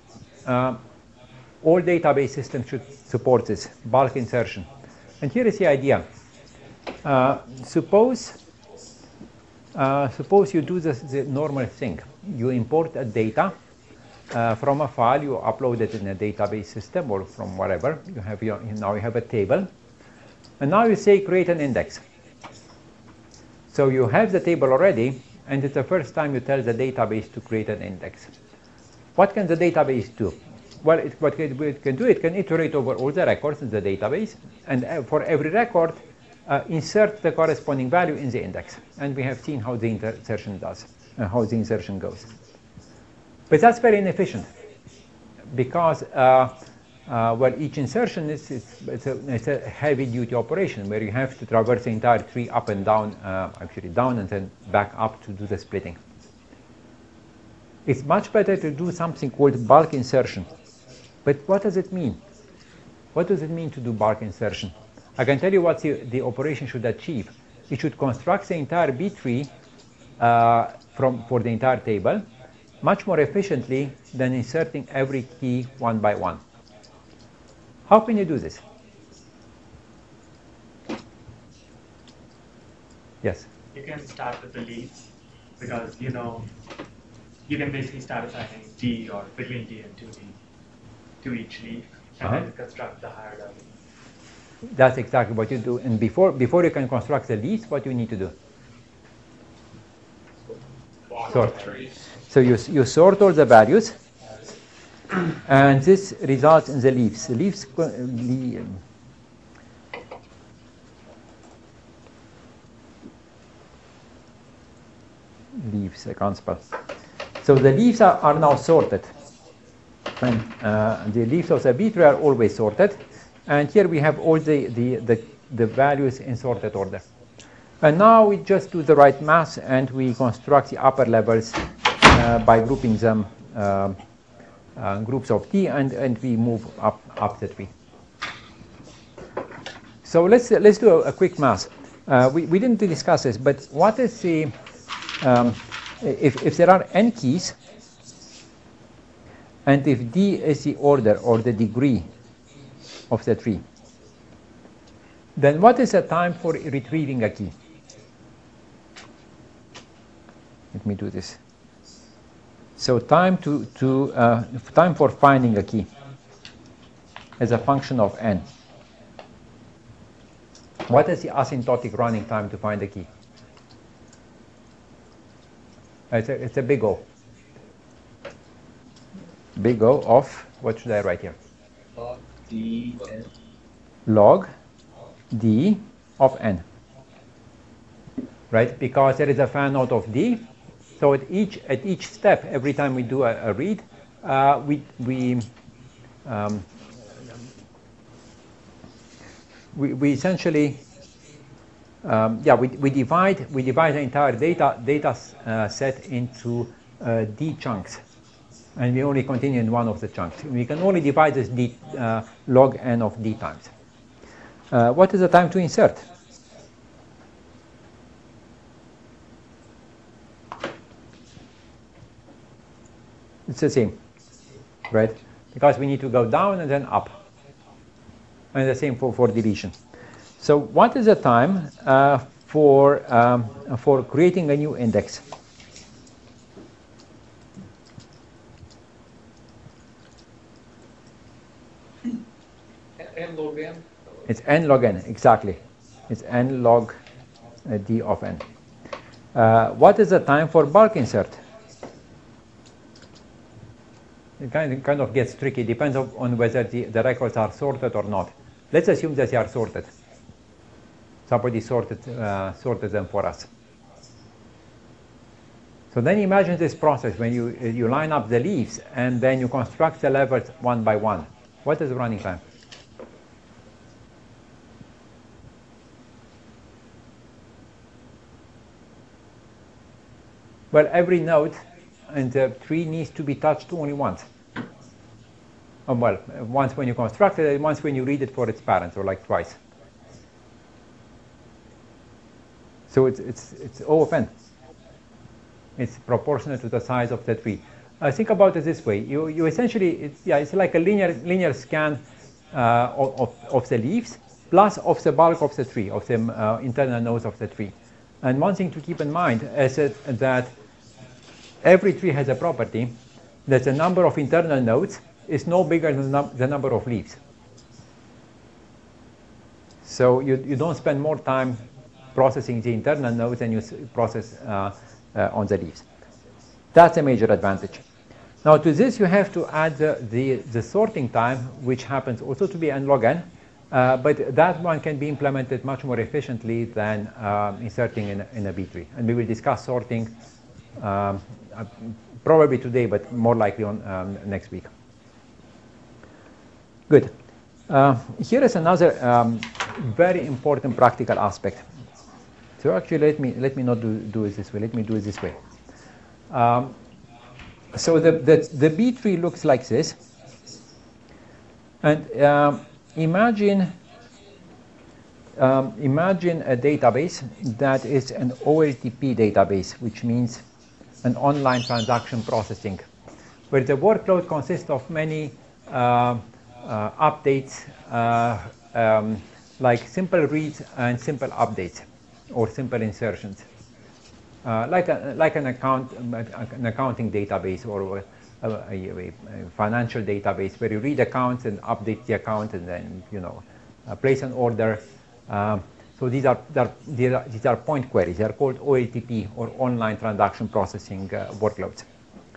uh, all database systems should support this, bulk insertion. And here is the idea. Uh, suppose, uh, suppose you do this, the normal thing. You import a data uh, from a file, you upload it in a database system or from whatever. You have your, now you have a table. And now you say create an index. So you have the table already, and it's the first time you tell the database to create an index. What can the database do? Well, it, what it can do, it can iterate over all the records in the database, and uh, for every record, uh, insert the corresponding value in the index. And we have seen how the insertion does, uh, how the insertion goes. But that's very inefficient, because uh, uh, well, each insertion is it's, it's, a, it's a heavy-duty operation where you have to traverse the entire tree up and down, uh, actually down and then back up to do the splitting. It's much better to do something called bulk insertion. But what does it mean? What does it mean to do bulk insertion? I can tell you what the, the operation should achieve. It should construct the entire B tree uh, from, for the entire table much more efficiently than inserting every key one by one. How can you do this? Yes? You can start with the leaves, because you know you can basically start assigning D or between D and two D to each leaf, and Uh-huh. then construct the higher level. That's exactly what you do. And before, before you can construct the leaves, what you need to do? Sort. So you, you sort all the values, and this results in the leaves. The leaves, the, um, leaves, I can't spell. So the leaves are, are now sorted. And uh, the leaves of the B tree are always sorted. And here we have all the, the, the, the values in sorted order. And now we just do the right math, and we construct the upper levels uh, by grouping them uh, uh, groups of D, and, and we move up, up the tree. So let's, uh, let's do a, a quick math. Uh, we, we didn't discuss this, but what is the, um, if, if there are n keys, and if D is the order or the degree of the tree, then what is the time for retrieving a key? Let me do this. So time to, to uh, time for finding a key as a function of n. What is the asymptotic running time to find a key? It's a, it's a big O. Big O of, what should I write here? Log D n. Log D of n. Right? Because there is a fan out of D. So at each, at each step, every time we do a, a read, uh, we, we, um, we, we essentially, um, yeah, we, we, divide, we divide the entire data, data uh, set into uh, D chunks. And we only continue in one of the chunks. We can only divide this D, uh, log n of D times. Uh, what is the time to insert? It's the same, right? Because we need to go down and then up. And the same for, for deletion. So what is the time uh, for, um, for creating a new index? N log n. It's n log n, exactly. It's n log uh, D of n. Uh, what is the time for bulk insert? It kind of, kind of gets tricky. Depends on, on whether the, the records are sorted or not. Let's assume that they are sorted. Somebody sorted, uh, sorted them for us. So then imagine this process when you, you line up the leaves and then you construct the levels one by one. What is the running time? Well, every node in the tree needs to be touched only once. Oh, well, once when you construct it, and once when you read it for its parents, or like twice. So it's, it's, it's O of n. It's proportional to the size of the tree. Uh, think about it this way. You, you essentially, it's, yeah, it's like a linear, linear scan uh, of, of, of the leaves plus of the bulk of the tree, of the uh, internal nodes of the tree. And one thing to keep in mind is that, that every tree has a property that the number of internal nodes is no bigger than num the number of leaves. So you, you don't spend more time processing the internal nodes than you process uh, uh, on the leaves. That's a major advantage. Now to this you have to add the, the, the sorting time, which happens also to be n log n, uh, but that one can be implemented much more efficiently than um, inserting in, in a B tree. And we will discuss sorting um, uh, probably today, but more likely on um, next week. Good. Uh, here is another um, very important practical aspect. So actually, let me let me not do, do it this way. Let me do it this way. Um, so the, the the B tree looks like this, and um, imagine um, imagine a database that is an O L T P database, which means an online transaction processing, where the workload consists of many uh, uh, updates, uh, um, like simple reads and simple updates, or simple insertions, uh, like a, like an account, an accounting database, or a, a, a, a financial database where you read accounts and update the account, and then you know uh, place an order. Um, so these are, these are these are point queries. They are called O L T P, or online transaction processing uh, workloads.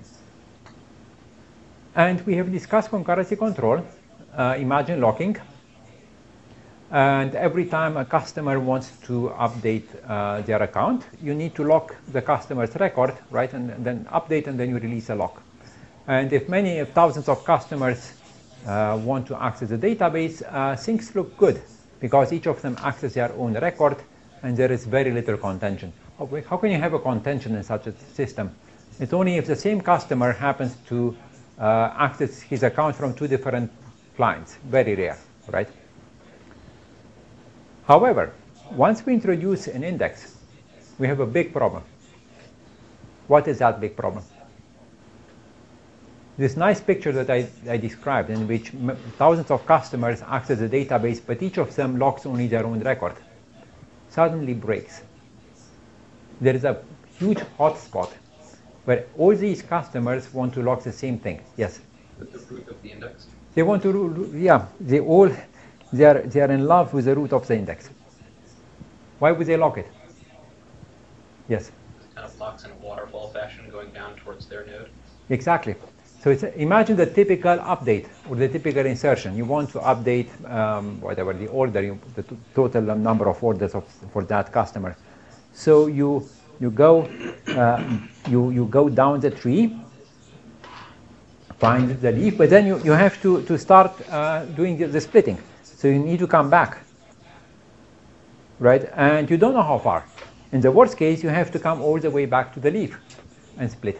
And we have discussed concurrency control. Uh, imagine locking. And every time a customer wants to update uh, their account, you need to lock the customer's record, right, and, and then update, and then you release a lock. And if many if thousands of customers uh, want to access the database, uh, things look good, because each of them access their own record, and there is very little contention. How can you have a contention in such a system? It's only if the same customer happens to uh, access his account from two different clients. Very rare, right? However, once we introduce an index, we have a big problem. What is that big problem? This nice picture that I, I described, in which thousands of customers access the database, but each of them locks only their own record, suddenly breaks. There is a huge hotspot where all these customers want to lock the same thing. Yes? With the root of the index? They want to, yeah, they all, they are, they are in love with the root of the index. Why would they lock it? Yes? It kind of locks in a waterfall fashion going down towards their node. Exactly. So it's, imagine the typical update or the typical insertion. You want to update um, whatever the order, you, the total number of orders of, for that customer. So you you go uh, you you go down the tree, find the leaf, but then you, you have to to start uh, doing the, the splitting. So you need to come back, right? And you don't know how far. In the worst case, you have to come all the way back to the leaf and split.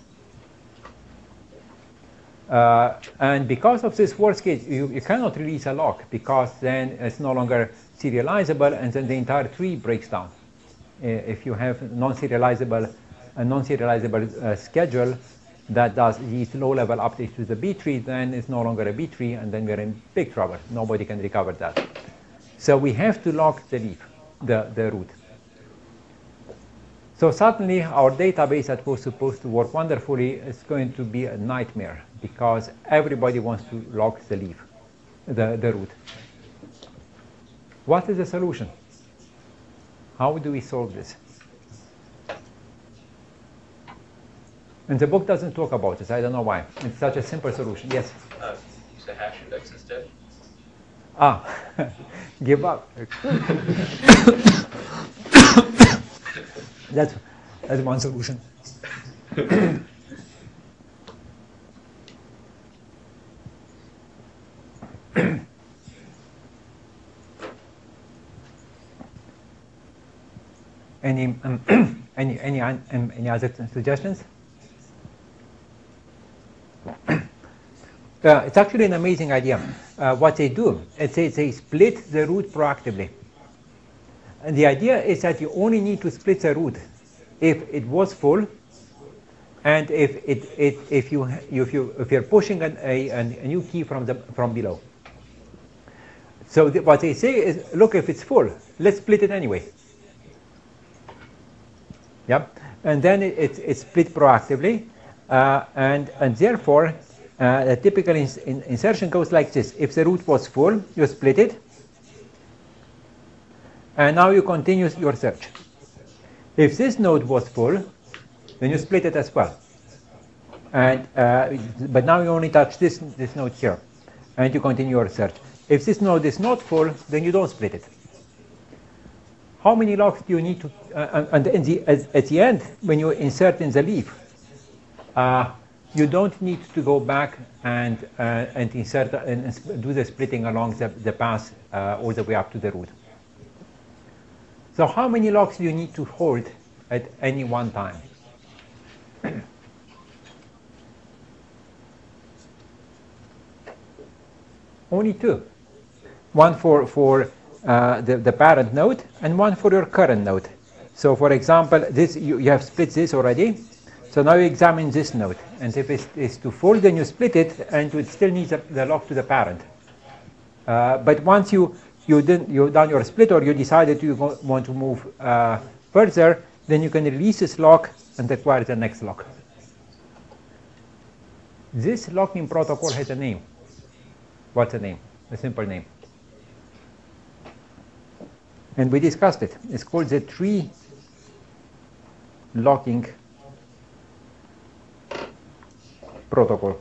Uh, and because of this worst case, you, you cannot release a lock, because then it's no longer serializable, and then the entire tree breaks down. Uh, if you have non-serializable, a non-serializable uh, schedule that does these low-level updates to the B tree, then it's no longer a B tree, and then we're in big trouble. Nobody can recover that. So we have to lock the leaf, the, the root. So suddenly our database that was supposed to work wonderfully is going to be a nightmare, because everybody wants to lock the leaf, the, the root. What is the solution? How do we solve this? And the book doesn't talk about this. I don't know why. It's such a simple solution. Yes? Uh, use a hash index instead. Ah, give up. That's, that's one solution. any, um, any, any, um, any other suggestions? Uh, it's actually an amazing idea. Uh, what they do is they, they split the root proactively. And the idea is that you only need to split the root if it was full and if it, it if you if you if you're pushing an, a, a new key from the from below. So the, what they say is, look, if it's full, let's split it anyway. Yep, and then it, it's it's split proactively, uh, and and therefore uh, a typical ins in insertion goes like this: if the root was full, you split it, and now you continue your search. If this node was full, then you split it as well. And uh, but now you only touch this this node here, and you continue your search. If this node is not full, then you don't split it. How many locks do you need to? Uh, and in the, at, at the end, when you insert in the leaf, uh, you don't need to go back and uh, and insert and do the splitting along the, the path uh, all the way up to the root. So how many locks do you need to hold at any one time? Only two. One for, for uh, the, the parent node and one for your current node. So for example, this you, you have split this already. So now you examine this node. And if it's, it's too full, then you split it and it still needs a, the lock to the parent. Uh, but once you, you didn't, you've done your split or you decided you want to move uh, further, then you can release this lock and acquire the next lock. This locking protocol has a name. What's the name? A simple name. And we discussed it. It's called the tree locking protocol.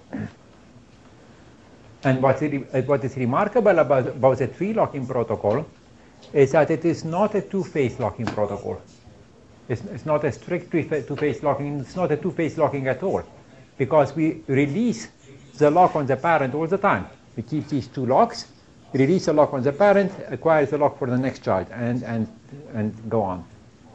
And what is, what is remarkable about, about the tree locking protocol is that it is not a two-phase locking protocol. It's, it's not a strict two-phase locking. It's not a two-phase locking at all, because we release the lock on the parent all the time. We keep these two locks, release the lock on the parent, acquire the lock for the next child, and, and, and go on.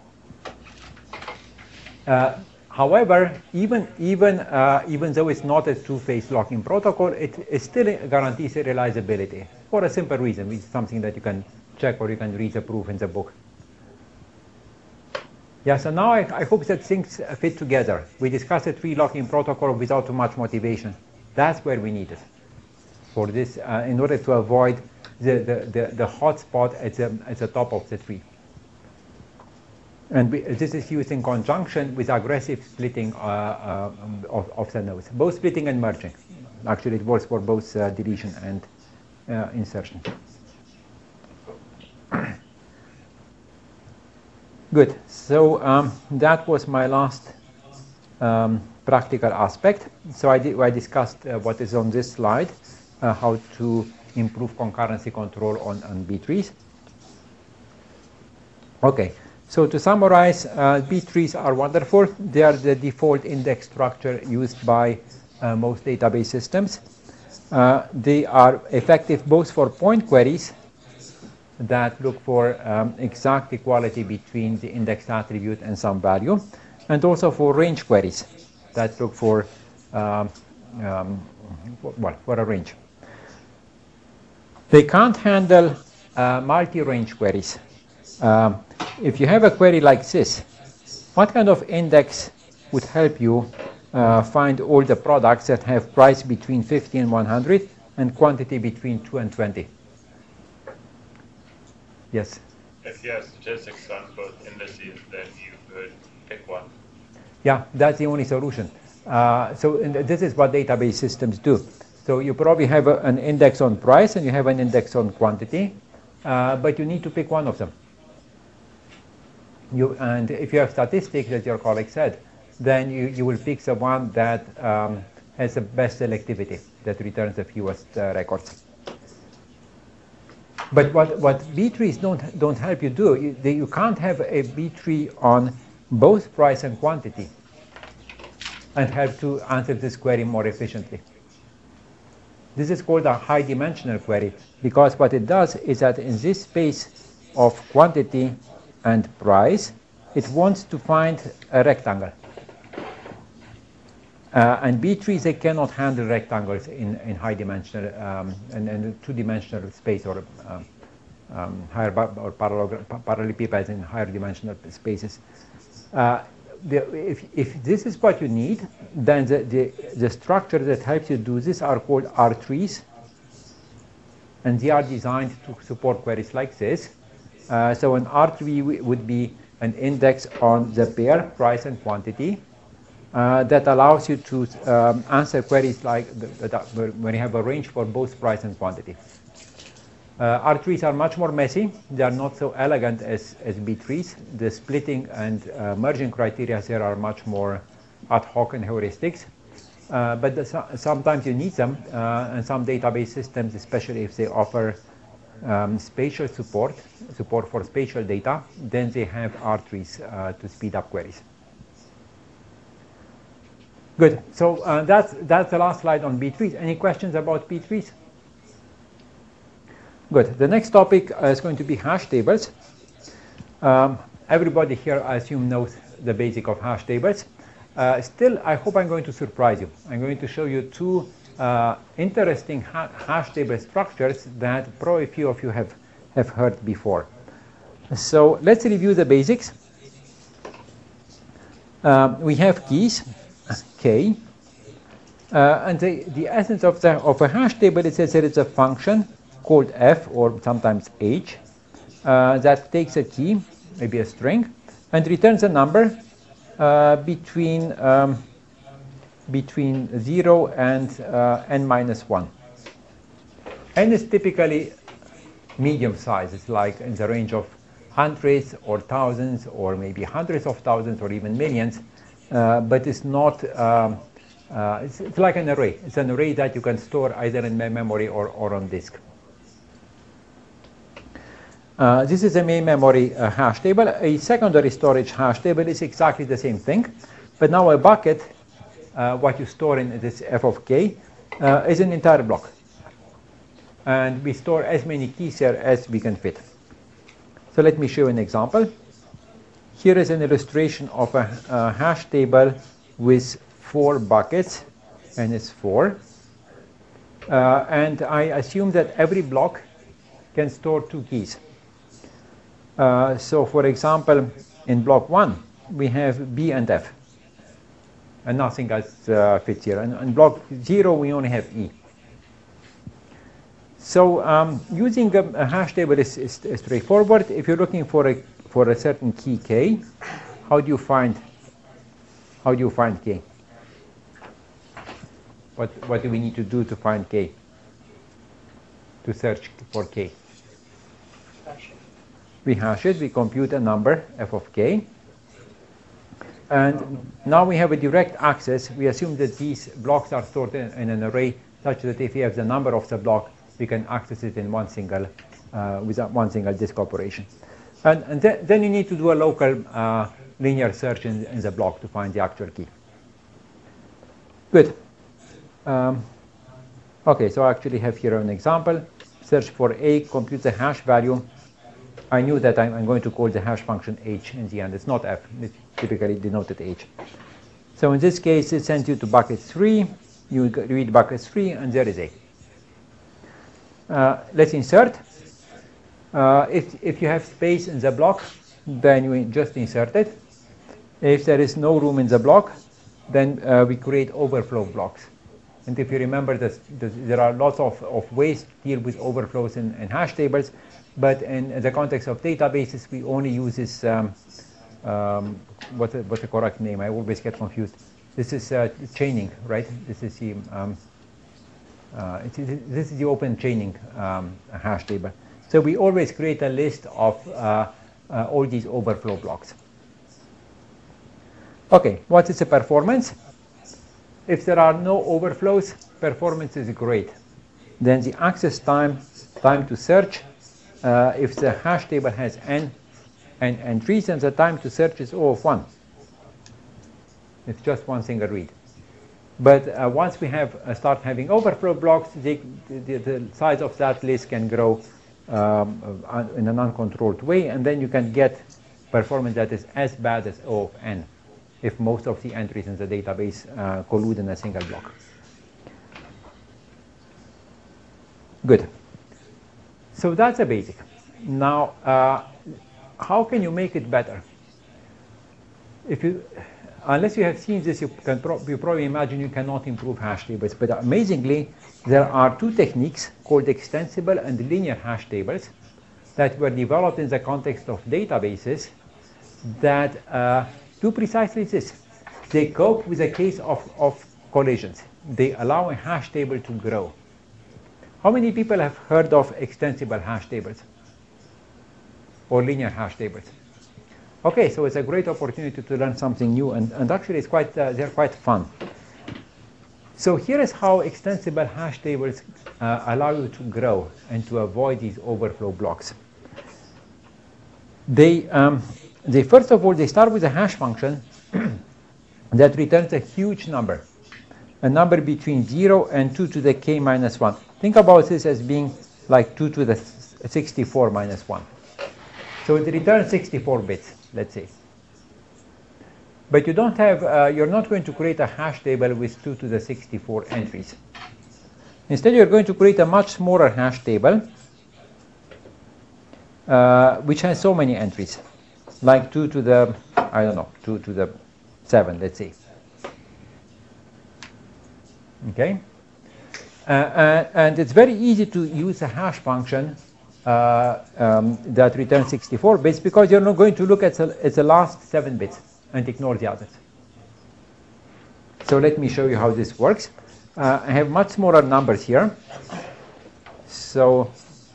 Uh, however, even, even, uh, even though it's not a two-phase locking protocol, it, it still guarantees reliability for a simple reason. It's something that you can check or you can read the proof in the book. Yeah, so now I, I hope that things fit together. We discussed a tree locking protocol without too much motivation. That's where we need it. For this, uh, in order to avoid the, the, the, the hot spot at the, at the top of the tree. And we, this is used in conjunction with aggressive splitting uh, uh, of, of the nodes, both splitting and merging. Actually, it works for both uh, deletion and uh, insertion. Good. So um, that was my last um, practical aspect. So I, did, I discussed uh, what is on this slide. Uh, how to improve concurrency control on, on B trees. Okay, so to summarize, uh, B trees are wonderful. They are the default index structure used by uh, most database systems. Uh, they are effective both for point queries that look for um, exact equality between the index attribute and some value, and also for range queries that look for, um, um, for well, for a range. They can't handle uh, multi-range queries. Um, if you have a query like this, what kind of index would help you uh, find all the products that have price between fifty and one hundred and quantity between two and twenty? Yes? If you have statistics on both indices, then you could pick one. Yeah, that's the only solution. Uh, so this is what database systems do. So you probably have a, an index on price and you have an index on quantity, uh, but you need to pick one of them. You, and if you have statistics, as your colleague said, then you, you will pick the one that um, has the best selectivity, that returns the fewest uh, records. But what, what B trees don't, don't help you do, you, they, you can't have a B tree on both price and quantity and have to answer this query more efficiently. This is called a high dimensional query, because what it does is that in this space of quantity and price, it wants to find a rectangle. Uh, and B trees, they cannot handle rectangles in, in high dimensional um, and, and two-dimensional space, or um, um, higher or parallelepipeds in higher dimensional spaces. Uh, the, if, if this is what you need, then the, the, the structure that helps you do this are called R trees. And they are designed to support queries like this. Uh, so an R tree would be an index on the pair, price, and quantity uh, that allows you to um, answer queries like the, the, when you have a range for both price and quantity. Uh, R trees are much more messy. They are not so elegant as, as B trees. The splitting and uh, merging criteria here are much more ad hoc and heuristics. Uh, but the, sometimes you need them, uh, and some database systems, especially if they offer um, spatial support, support for spatial data, then they have R trees uh, to speed up queries. Good. So uh, that's, that's the last slide on B trees. Any questions about B trees? Good. The next topic uh, is going to be hash tables. Um, everybody here, I assume, knows the basic of hash tables. Uh, still, I hope I'm going to surprise you. I'm going to show you two uh, interesting ha hash table structures that probably a few of you have, have heard before. So let's review the basics. Um, we have keys, K, uh, and the, the essence of, the, of a hash table is that there is a function called f, or sometimes h, uh, that takes a key, maybe a string, and returns a number Uh, between um, between zero and uh, n minus one. N is typically medium size. It's like in the range of hundreds or thousands or maybe hundreds of thousands or even millions, uh, but it's not. Um, uh, it's, it's like an array. It's an array that you can store either in memory or, or on disk. Uh, this is a main memory uh, hash table. A secondary storage hash table is exactly the same thing, but now a bucket, uh, what you store in this f of k, uh, is an entire block. And we store as many keys here as we can fit. So let me show you an example. Here is an illustration of a, a hash table with four buckets, and it's four. Uh, and I assume that every block can store two keys. Uh, so, for example, in block one, we have B and F, and nothing else uh, fits here. And in block zero, we only have E. So, um, using a, a hash table is, is, is straightforward. If you're looking for a for a certain key K, how do you find how do you find K? What what do we need to do to find K? To search for K? We hash it, we compute a number, f of k, and now we have a direct access. We assume that these blocks are stored in, in an array such that if we have the number of the block, we can access it in one single, uh, with one single disk operation. And, and th then you need to do a local uh, linear search in, in the block to find the actual key. Good. Um, okay, so I actually have here an example. Search for A, compute the hash value. I knew that I'm, I'm going to call the hash function h in the end. It's not f. It's typically denoted h. So in this case, it sends you to bucket three. You read bucket three, and there is a. Uh, let's insert. Uh, if, if you have space in the block, then you just insert it. If there is no room in the block, then uh, we create overflow blocks. And if you remember, this, this, there are lots of, of ways to deal with overflows in, in hash tables. But in the context of databases, we only use this, um, um, what's, the, what's the correct name? I always get confused. This is uh, chaining, right? This is the, um, uh, it is, this is the open chaining um, hash table. So we always create a list of uh, uh, all these overflow blocks. Okay, what is the performance? If there are no overflows, performance is great. Then the access time, time to search, Uh, if the hash table has n and entries, and the time to search is O of one. It's just one single read. But uh, once we have uh, start having overflow blocks, they, the, the size of that list can grow um, uh, in an uncontrolled way, and then you can get performance that is as bad as O of n if most of the entries in the database uh, collude in a single block. Good. So that's a basic. Now, uh, how can you make it better? if you, unless you have seen this, you can pro you probably imagine you cannot improve hash tables. But amazingly, there are two techniques called extensible and linear hash tables that were developed in the context of databases that uh, do precisely this. They cope with a case of, of collisions. They allow a hash table to grow. How many people have heard of extensible hash tables or linear hash tables? Okay, so it's a great opportunity to learn something new, and, and actually it's quite, uh, they're quite fun. So here is how extensible hash tables uh, allow you to grow and to avoid these overflow blocks. They, um, they first of all, they start with a hash function that returns a huge number, a number between zero and two to the k minus one. Think about this as being like two to the sixty-four minus one. So it returns sixty-four bits, let's say. But you don't have, uh, you're not going to create a hash table with two to the sixty-four entries. Instead, you're going to create a much smaller hash table, uh, which has so many entries, like two to the, I don't know, two to the seven, let's say. Okay? Uh, and, and it's very easy to use a hash function uh, um, that returns sixty-four bits because you're not going to look at the, at the last seven bits and ignore the others. So let me show you how this works. Uh, I have much smaller numbers here. So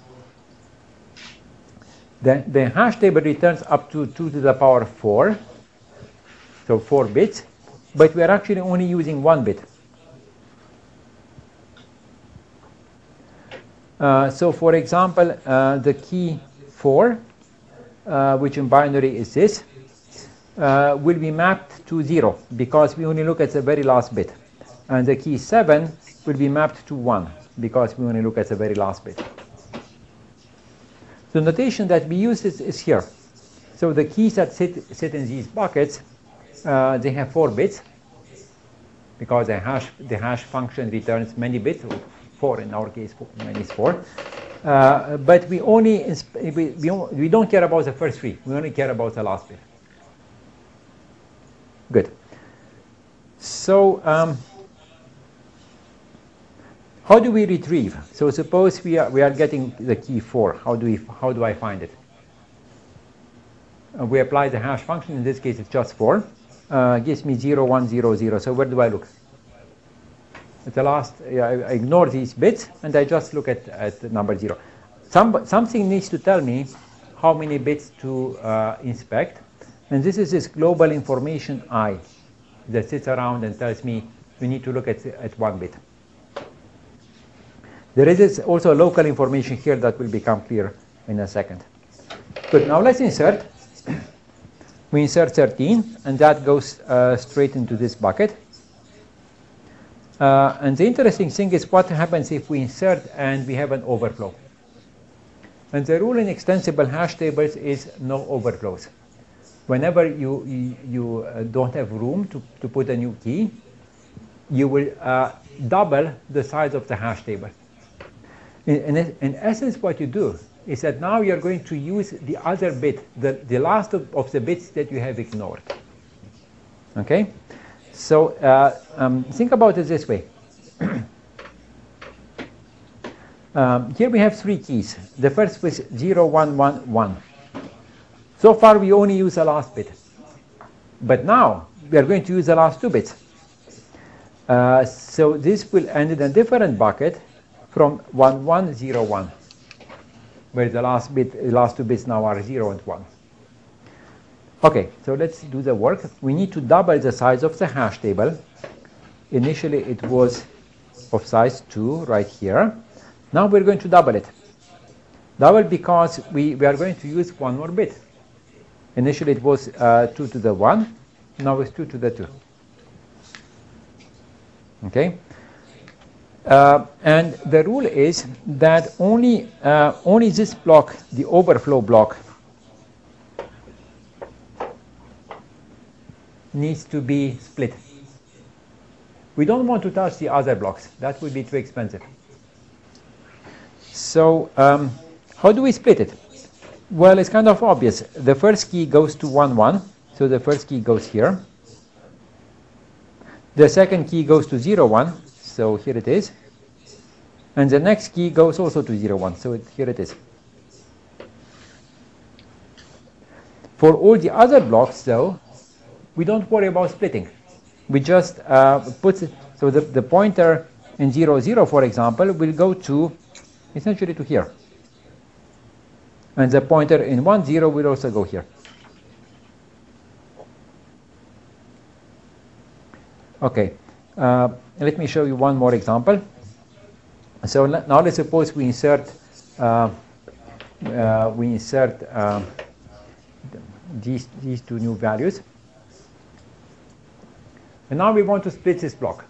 the, the hash table returns up to two to the power four, so four bits, but we are actually only using one bit. Uh, so for example, uh, the key four, uh, which in binary is this, uh, will be mapped to zero because we only look at the very last bit. And the key seven will be mapped to one because we only look at the very last bit. The notation that we use is, is here. So the keys that sit, sit in these buckets, uh, they have four bits because the hash, the hash function returns many bits. Four in our case, four, mine is four. Uh, but we only we, we, we don't care about the first three. We only care about the last bit. Good. So um, how do we retrieve? So suppose we are we are getting the key four. How do we how do I find it? Uh, we apply the hash function. In this case, it's just four. Uh, gives me zero one zero zero. So where do I look? At the last, I ignore these bits and I just look at, at the number zero. Some, something needs to tell me how many bits to uh, inspect. And this is this global information I that sits around and tells me we need to look at, at one bit. There is also local information here that will become clear in a second. Good, now let's insert. We insert thirteen and that goes uh, straight into this bucket. Uh, and the interesting thing is what happens if we insert and we have an overflow. And the rule in extensible hash tables is no overflows. Whenever you, you, you uh, don't have room to, to put a new key, you will uh, double the size of the hash table. In, in, in essence, what you do is that now you're going to use the other bit, the, the last of, of the bits that you have ignored. Okay? So uh, um, think about it this way. um, here we have three keys. The first was zero one one one. So far we only use the last bit. But now we are going to use the last two bits. Uh, so this will end in a different bucket from one one zero one, where the last bit, the last two bits now are zero and one. Okay, so let's do the work. We need to double the size of the hash table. Initially it was of size two right here. Now we're going to double it. Double because we, we are going to use one more bit. Initially it was uh, two to the one. Now it's two to the two. Okay? Uh, and the rule is that only, uh, only this block, the overflow block, needs to be split. We don't want to touch the other blocks. That would be too expensive. So um, how do we split it? Well, it's kind of obvious. The first key goes to one one. So So the first key goes here. The second key goes to zero, one. So here it is. And the next key goes also to zero, one. So it, here it is. For all the other blocks, though, we don't worry about splitting. We just uh, put it, so the, the pointer in zero, zero, for example, will go to essentially to here. And the pointer in one, zero will also go here. Okay, uh, let me show you one more example. So now let's suppose we insert uh, uh, we insert uh, these these two new values, and now we want to split this block.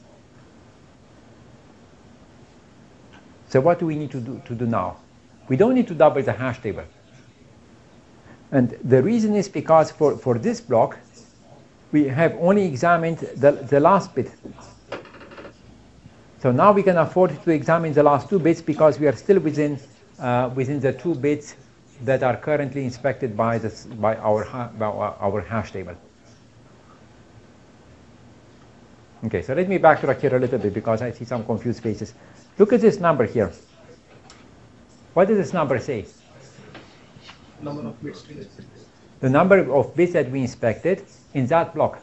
So what do we need to do to do now? We don't need to double the hash table, and the reason is because for for this block we have only examined the the last bit. So now we can afford to examine the last two bits because we are still within uh, within the two bits that are currently inspected by this by our by our hash table. Okay, so let me backtrack here a little bit because I see some confused faces. Look at this number here. What does this number say? Number of bits. The number of bits that we inspected in that block.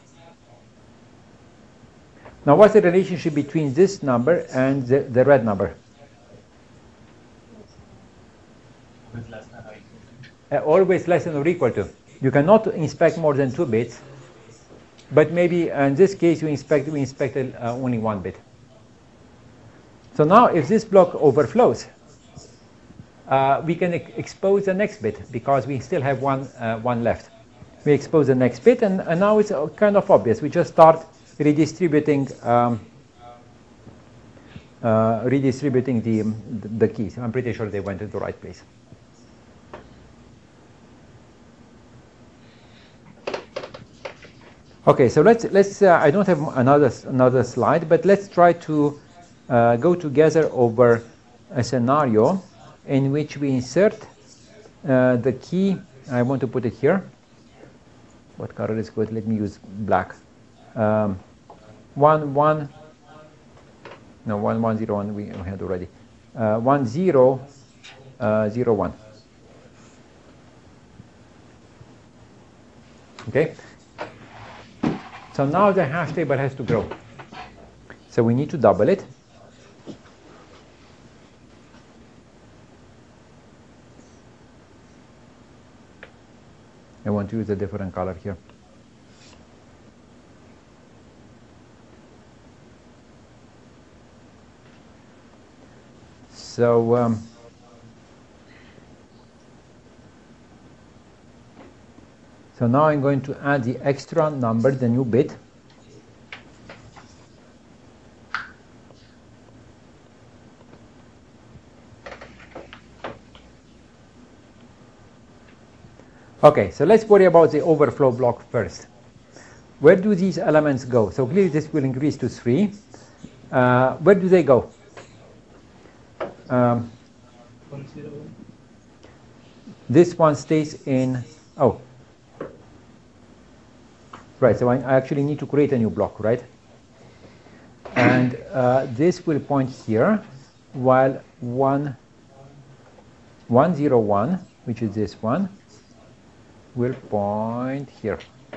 Now, what's the relationship between this number and the, the red number? Always less than or equal to. Uh, always less than or equal to. You cannot inspect more than two bits, but maybe in this case we inspect we inspected uh, only one bit. So now, if this block overflows, uh, we can e expose the next bit because we still have one uh, one left. We expose the next bit, and, and now it's uh, kind of obvious. We just start redistributing um, uh, redistributing the, the keys. I'm pretty sure they went to the right place. Okay, so let's let's. Uh, I don't have another another slide, but let's try to uh, go together over a scenario in which we insert uh, the key. I want to put it here. What color is good? Let me use black. Um, one one no one one zero one we had already uh, one zero uh, zero one. Okay, so now the hash table has to grow, so we need to double it. I want to use a different color here. So um, so now I'm going to add the extra number, the new bit. Okay, so let's worry about the overflow block first. Where do these elements go? So clearly this will increase to three. Uh, where do they go? Um, this one stays in, oh, right, so I actually need to create a new block, right? And uh, this will point here, while one, one, zero, one, which is this one, will point here.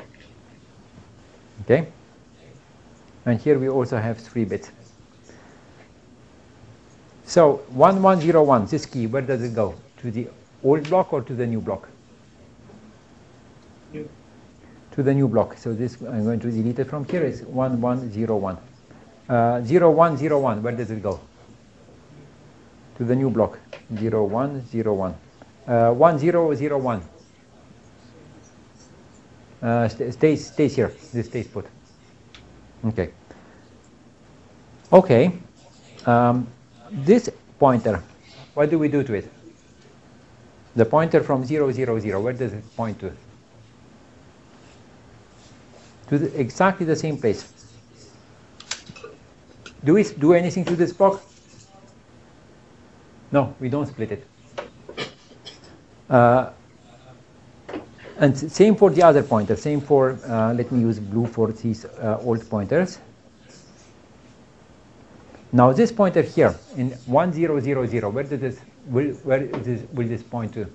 Okay? And here we also have three bits. So one one zero one, this key, where does it go? To the old block or to the new block? New. To the new block. So this I'm going to delete it from here. It's one one zero one. Uh, zero one zero one, where does it go? To the new block. zero one zero one. Uh, one zero zero one. Uh, st stays stays here. This stays put. Okay. Okay. Um, this pointer, what do we do to it? The pointer from zero zero zero. Where does it point to? To the, exactly the same place. Do we do anything to this block? No, we don't split it. Uh, And same for the other pointer, same for, uh, let me use blue for these uh, old pointers. Now this pointer here in one zero zero zero, where did this, will, where is this, will this point to?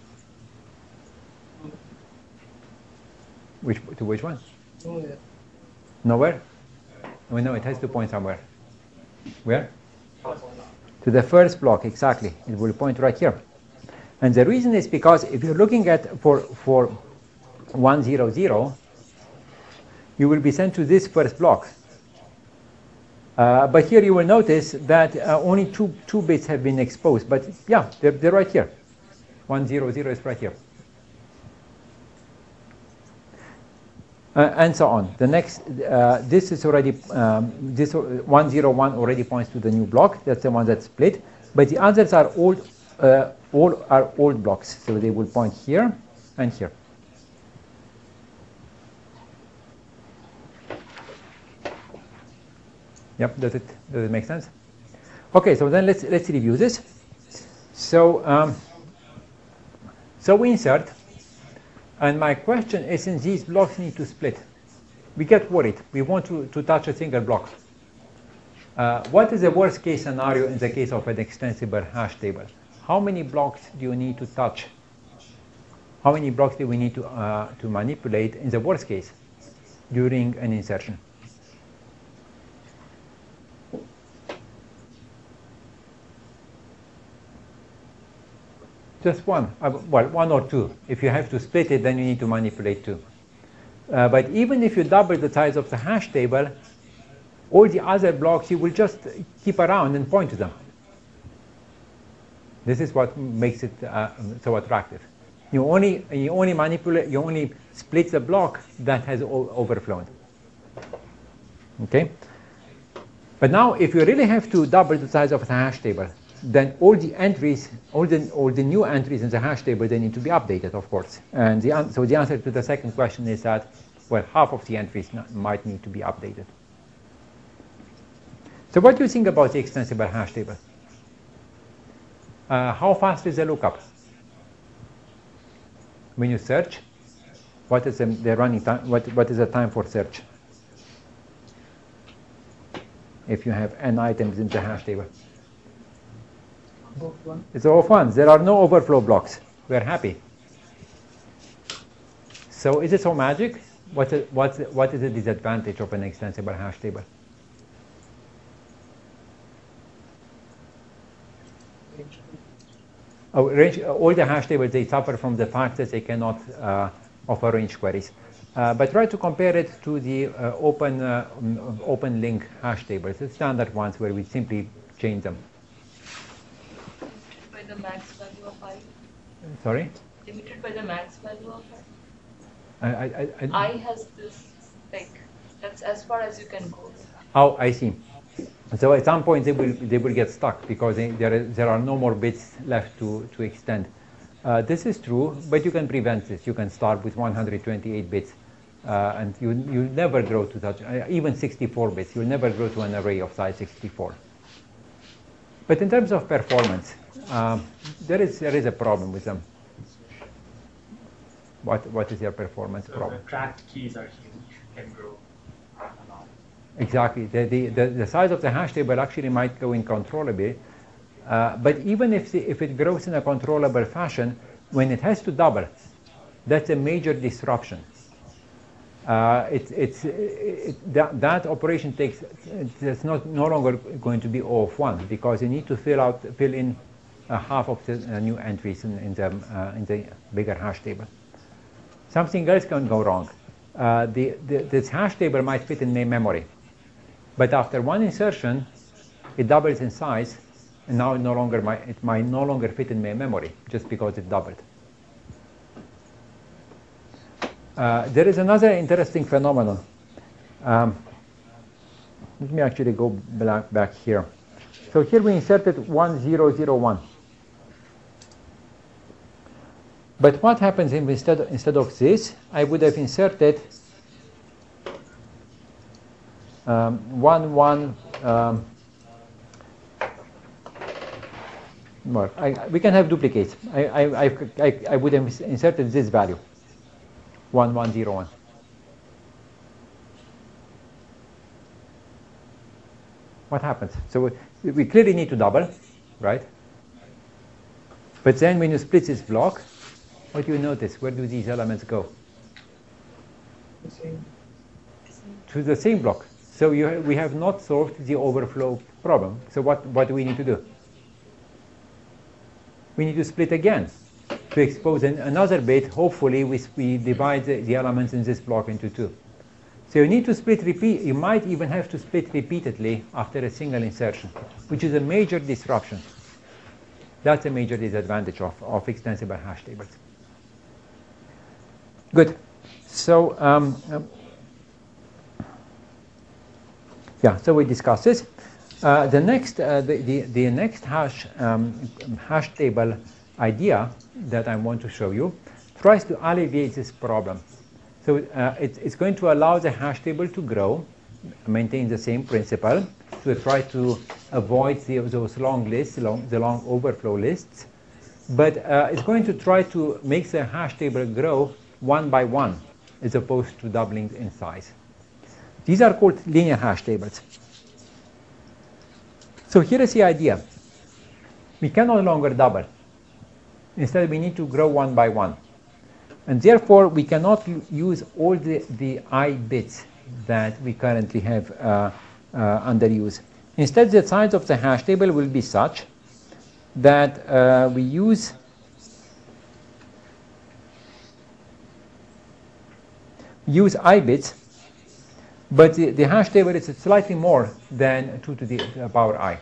Which, to which one? Oh, yeah. Nowhere? Oh, no, it has to point somewhere. Where? To the first block, exactly. It will point right here. And the reason is because if you're looking at for, for one zero zero, you will be sent to this first block. Uh, but here you will notice that uh, only two, two bits have been exposed. But yeah, they're, they're right here. one zero zero is right here. Uh, and so on. The next, uh, this is already, um, this one zero one already points to the new block. That's the one that's split. But the others are old, uh, all are old blocks. So they will point here and here. Yep, does it, does it make sense? Okay, so then let's, let's review this. So, um, so we insert. And my question is, since these blocks need to split, we get worried. We want to, to touch a single block. Uh, what is the worst case scenario in the case of an extensible hash table? How many blocks do you need to touch? How many blocks do we need to, uh, to manipulate in the worst case during an insertion? Just one, uh, well, one or two. If you have to split it, then you need to manipulate two. Uh, but even if you double the size of the hash table, all the other blocks you will just keep around and point to them. This is what makes it uh, so attractive. You only, you only manipulate, you only split the block that has overflown. Okay? But now, if you really have to double the size of the hash table, then all the entries, all the, all the new entries in the hash table, they need to be updated, of course. And the, so the answer to the second question is that, well, half of the entries might need to be updated. So what do you think about the extensible hash table? Uh, how fast is the lookup? When you search, what is the, the running time? What, what is the time for search? If you have n items in the hash table. One. It's O of one. There are no overflow blocks. We are happy. So is it so magic? What's a, what's a, what is the disadvantage of an extensible hash table? Oh, range, all the hash tables, they suffer from the fact that they cannot uh, offer range queries. Uh, but try to compare it to the uh, open, uh, um, open link hash tables, the standard ones where we simply change them. The max value of I. Sorry? Limited by the max value of I. I, I, I. I has this spec. That's as far as you can go. Oh, I see. So at some point they will they will get stuck because they, there is, there are no more bits left to to extend. Uh, this is true, but you can prevent this. You can start with one hundred twenty-eight bits, uh, and you you never grow to such uh, even sixty-four bits. You'll never grow to an array of size sixty-four. But in terms of performance, um, there is there is a problem with them. What what is your performance So problem? the tracked keys are huge, can grow a lot. Exactly. The, the, the, the size of the hash table actually might go uncontrollably. Uh, but even if, the, if it grows in a controllable fashion, when it has to double, that's a major disruption. Uh, it, it's, it, that, that operation takes, it's not no longer going to be O of one because you need to fill out, fill in uh, half of the uh, new entries in, in, the, uh, in the bigger hash table. Something else can go wrong. Uh, the, the, this hash table might fit in main memory. But after one insertion, it doubles in size, and now it no longer might, it might no longer fit in main memory just because it doubled. Uh, there is another interesting phenomenon. Um, let me actually go back, back here. So here we inserted one zero zero one. But what happens if instead, instead of this, I would have inserted um, one one. Um, well, I, we can have duplicates. I, I, I, I would have inserted this value. one one zero one. What happens? So we, we clearly need to double, right? But then when you split this block, what do you notice? Where do these elements go? The same. To the same block. So you ha we have not solved the overflow problem. So what, what do we need to do? We need to split again to expose an, another bit. Hopefully we, we divide the, the elements in this block into two. So you need to split repeat. You might even have to split repeatedly after a single insertion, which is a major disruption. That's a major disadvantage of, of extensible hash tables. Good. So um, um, yeah, so we discussed this. Uh, the next, uh, the, the, the next hash, um, hash table idea that I want to show you tries to alleviate this problem. So uh, it, it's going to allow the hash table to grow, maintain the same principle, to try to avoid the, those long lists, long, the long overflow lists. But uh, it's going to try to make the hash table grow one by one, as opposed to doubling in size. These are called linear hash tables. So here is the idea. We can no longer double. Instead, we need to grow one by one. And therefore, we cannot use all the, the I bits that we currently have uh, uh, under use. Instead, the size of the hash table will be such that uh, we use use I bits, but the, the hash table is slightly more than two to the power I.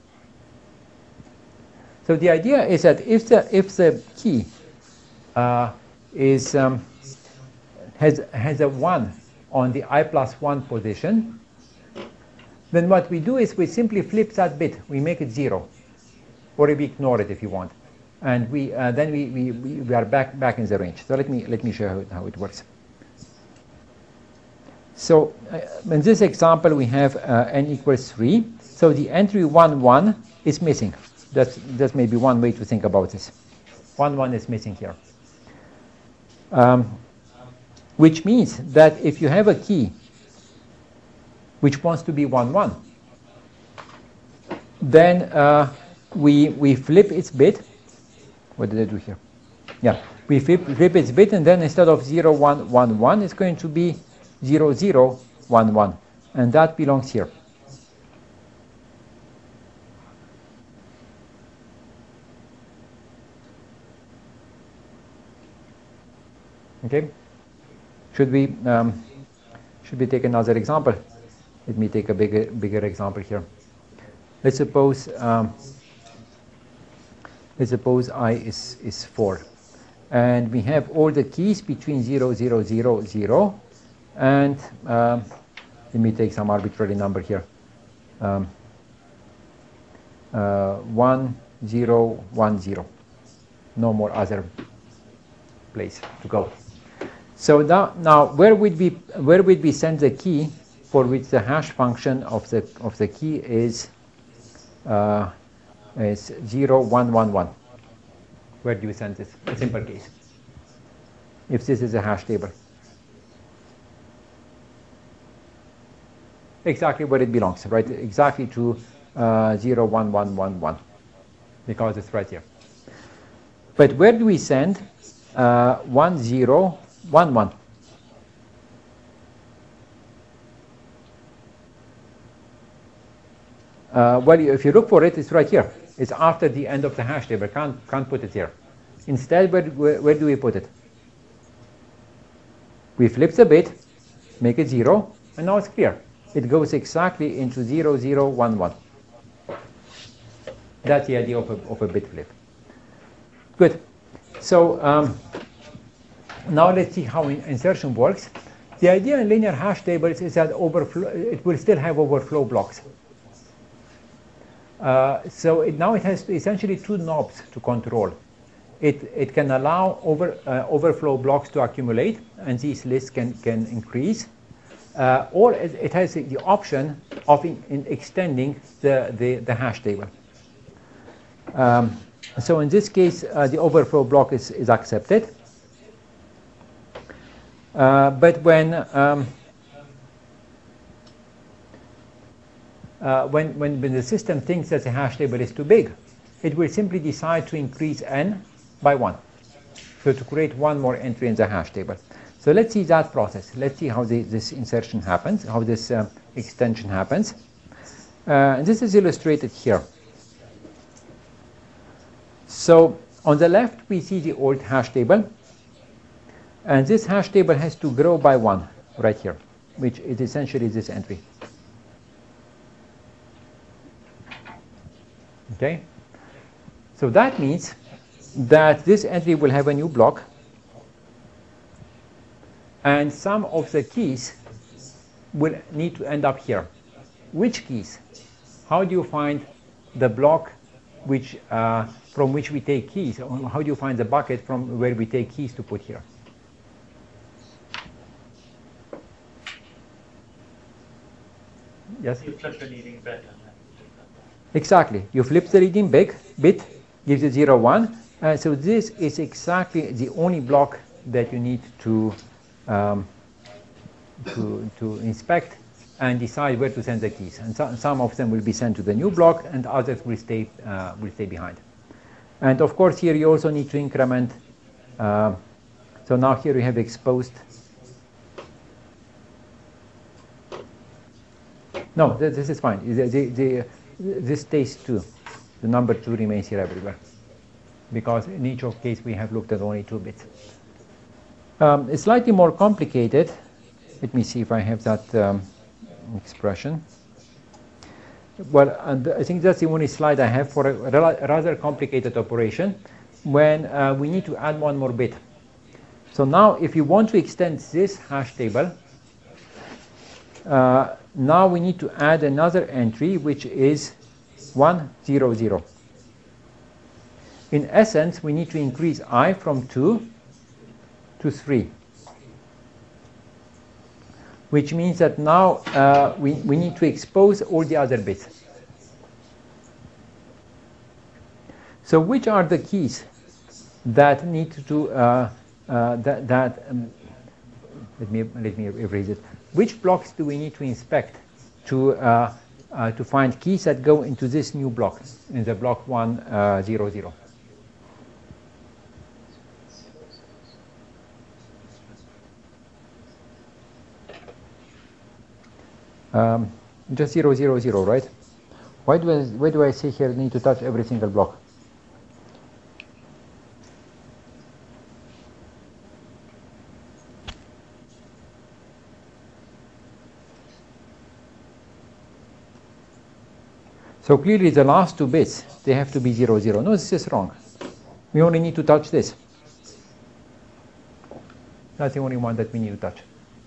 So the idea is that if the if the key uh, is um, has has a one on the I plus one position, then what we do is we simply flip that bit. We make it zero, or we ignore it if you want, and we uh, then we, we we are back back in the range. So let me let me show you how it works. So uh, in this example, we have uh, n equals three. So the entry one one is missing. That's that's maybe one way to think about this. one one is missing here. Um, which means that if you have a key which wants to be one one, then uh, we we flip its bit. What did I do here? Yeah, we flip, flip its bit, and then instead of zero one one one, it's going to be zero zero one one, and that belongs here. Okay. Should we um, should we take another example? Let me take a bigger bigger example here. Let's suppose um, let's suppose I is is four, and we have all the keys between zero zero zero zero, and um, let me take some arbitrary number here. Um, uh, one zero one zero. No more other place to go. So now, now where would we where would we send the key for which the hash function of the of the key is uh, is zero one one one? Where do you send this? A simple case. If this is a hash table, exactly where it belongs, right? Exactly to uh, zero one one one one, because it's right here. But where do we send uh, one zero one one? Uh, well, if you look for it, it's right here. It's after the end of the hash table. Can't can't put it here. Instead, where, where, where do we put it? We flip the bit, make it zero, and now it's clear. It goes exactly into zero zero one one. That's the idea of a, of a bit flip. Good. So um, now let's see how in insertion works. The idea in linear hash tables is that overflow, it will still have overflow blocks. Uh, so it, now it has essentially two knobs to control. It, it can allow over, uh, overflow blocks to accumulate, and these lists can, can increase. Uh, or it, it has the option of in, in extending the, the, the hash table. Um, so in this case, uh, the overflow block is, is accepted. Uh, but when um, uh, when, when when the system thinks that the hash table is too big, it will simply decide to increase n by one. So to create one more entry in the hash table. So let's see that process. Let's see how the, this insertion happens, how this uh, extension happens. Uh, and this is illustrated here. So on the left, we see the old hash table. And this hash table has to grow by one right here, which is essentially this entry. Okay? So that means that this entry will have a new block, and some of the keys will need to end up here. Which keys? How do you find the block which, uh, from which we take keys? How do you find the bucket from where we take keys to put here? Yes? You flip the leading bit. And then Exactly. You flip the leading big bit, gives you zero, one. Uh, so this is exactly the only block that you need to, um, to, to inspect and decide where to send the keys. And so, some of them will be sent to the new block, and others will stay, uh, will stay behind. And of course, here you also need to increment. Uh, so now here we have exposed. No, th this is fine. The, the, the, this stays two. The number two remains here everywhere, because in each of case we have looked at only two bits. Um, it's slightly more complicated. Let me see if I have that um, expression. Well, and I think that's the only slide I have for a rather complicated operation when uh, we need to add one more bit. So now if you want to extend this hash table, uh, now we need to add another entry, which is one, zero, zero. In essence, we need to increase I from two to three, which means that now uh, we, we need to expose all the other bits. So which are the keys that need to, uh, uh, that, that um, let me, let me erase it. Which blocks do we need to inspect to, uh, uh, to find keys that go into this new block, in the block one, uh, zero, zero? Um, just zero, zero, zero, right? Why do I, why do I say here need to touch every single block? So clearly the last two bits, they have to be zero, zero. No, this is wrong. We only need to touch this. That's the only one that we need to touch.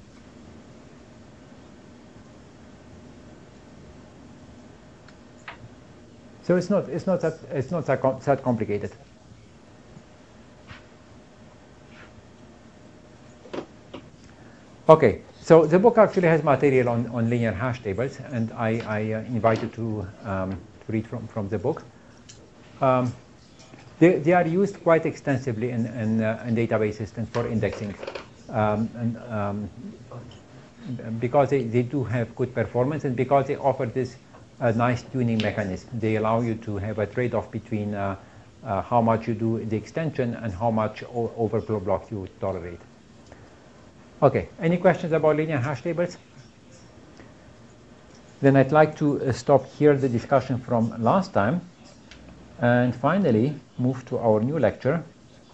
So it's not, it's not that, it's not that, com that complicated. Okay, so the book actually has material on, on linear hash tables, and I, I uh, invite you to, um, to read from, from the book. Um, they, they are used quite extensively in, in, uh, in database systems for indexing, um, and, um, because they, they do have good performance, and because they offer this a nice tuning mechanism. They allow you to have a trade-off between uh, uh, how much you do the extension and how much overflow blocks you tolerate. Okay, any questions about linear hash tables? Then I'd like to uh, stop here the discussion from last time and finally move to our new lecture.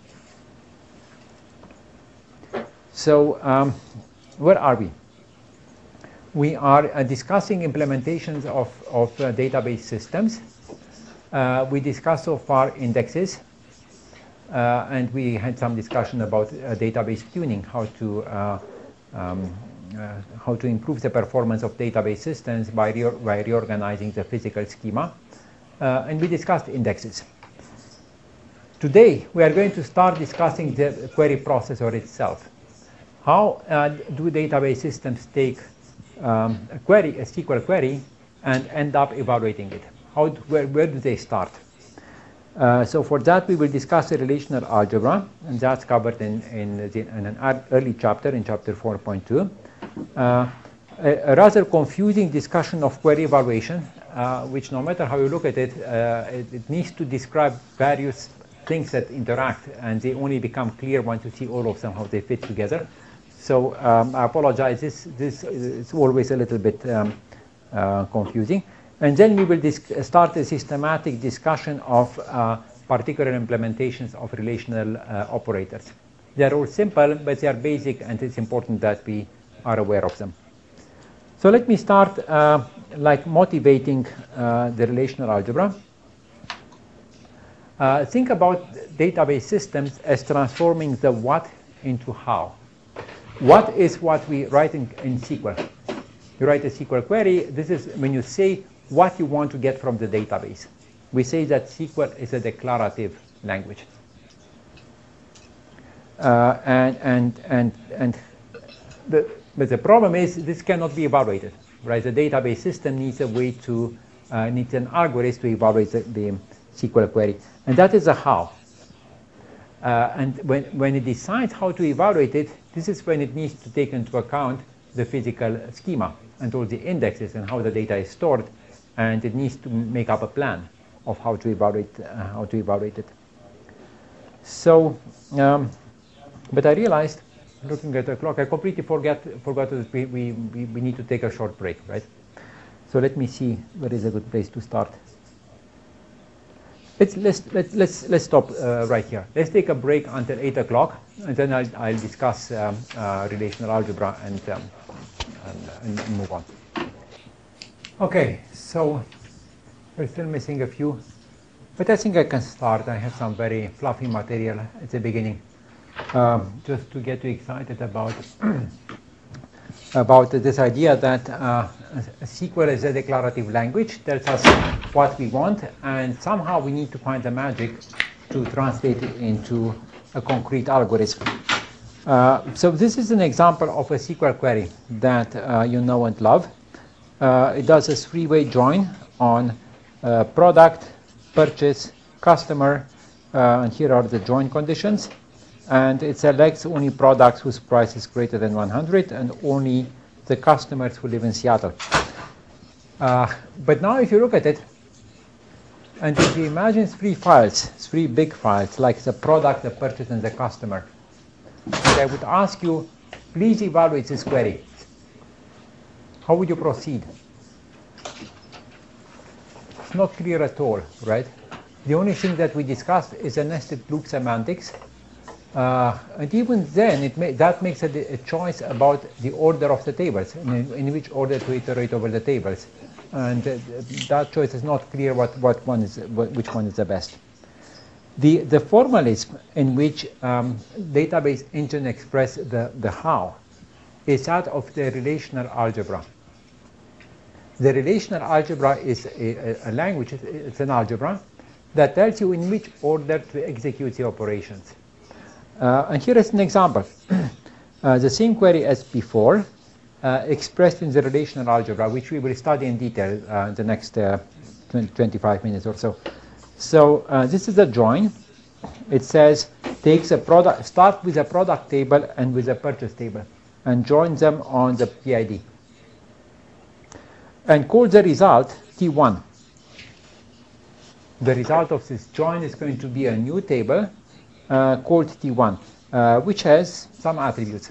So um, where are we? We are uh, discussing implementations of, of uh, database systems. Uh, we discussed so far indexes, uh, and we had some discussion about uh, database tuning, how to uh, um, uh, how to improve the performance of database systems by, re by reorganizing the physical schema, uh, and we discussed indexes. Today we are going to start discussing the query processor itself. How uh, do database systems take Um, a query, a S Q L query, and end up evaluating it? How, do, where, where do they start? Uh, so for that, we will discuss the relational algebra, and that's covered in, in, the, in an early chapter, in chapter four point two. Uh, a, a rather confusing discussion of query evaluation, uh, which no matter how you look at it, uh, it, it needs to describe various things that interact, and they only become clear once you see all of them, how they fit together. So um, I apologize, this, this is always a little bit um, uh, confusing. And then we will start a systematic discussion of uh, particular implementations of relational uh, operators. They are all simple, but they are basic, and it's important that we are aware of them. So let me start uh, like motivating uh, the relational algebra. Uh, think about database systems as transforming the what into how. What is what we write in, in S Q L? You write a S Q L query. This is when you say what you want to get from the database. We say that S Q L is a declarative language. Uh, and and and and the but the problem is this cannot be evaluated, right? The database system needs a way to uh, needs an algorithm to evaluate the, the S Q L query, and that is a how. Uh, and when when it decides how to evaluate it, this is when it needs to take into account the physical schema and all the indexes and how the data is stored, and it needs to make up a plan of how to evaluate uh, how to evaluate it. So, um, but I realized, looking at the clock, I completely forget forgot that we, we we we need to take a short break, right? So let me see where is a good place to start. Let's let's let's let's, let's stop uh, right here. Let's take a break until eight o'clock, and then I'll I'll discuss um, uh, relational algebra and, um, and and move on. Okay, so we're still missing a few, but I think I can start. I have some very fluffy material at the beginning, um, just to get you excited about about this idea that uh, S Q L is a declarative language, tells us what we want, and somehow we need to find the magic to translate it into a concrete algorithm. Uh, so this is an example of a S Q L query that uh, you know and love. Uh, it does a three-way join on uh, product, purchase, customer, uh, and here are the join conditions. And it selects only products whose price is greater than one hundred and only the customers who live in Seattle. Uh, but now if you look at it, and if you imagine three files, three big files, like the product, the purchase, and the customer, and I would ask you, please evaluate this query. How would you proceed? It's not clear at all, right? The only thing that we discussed is a nested loop semantics. Uh, and even then, it may, that makes a, a choice about the order of the tables, in, in which order to iterate over the tables. And uh, that choice is not clear what, what one is, what, which one is the best. The, the formalism in which um, database engine express the, the how is that of the relational algebra. The relational algebra is a, a, a language, it's an algebra, that tells you in which order to execute the operations. Uh, and here is an example. uh, the same query as before, uh, expressed in the relational algebra, which we will study in detail uh, in the next uh, twenty, twenty-five minutes or so. So uh, this is a join. It says takes a product, start with a product table and with a purchase table, and join them on the P I D. And call the result T one. The result of this join is going to be a new table Uh, called T one, uh, which has some attributes.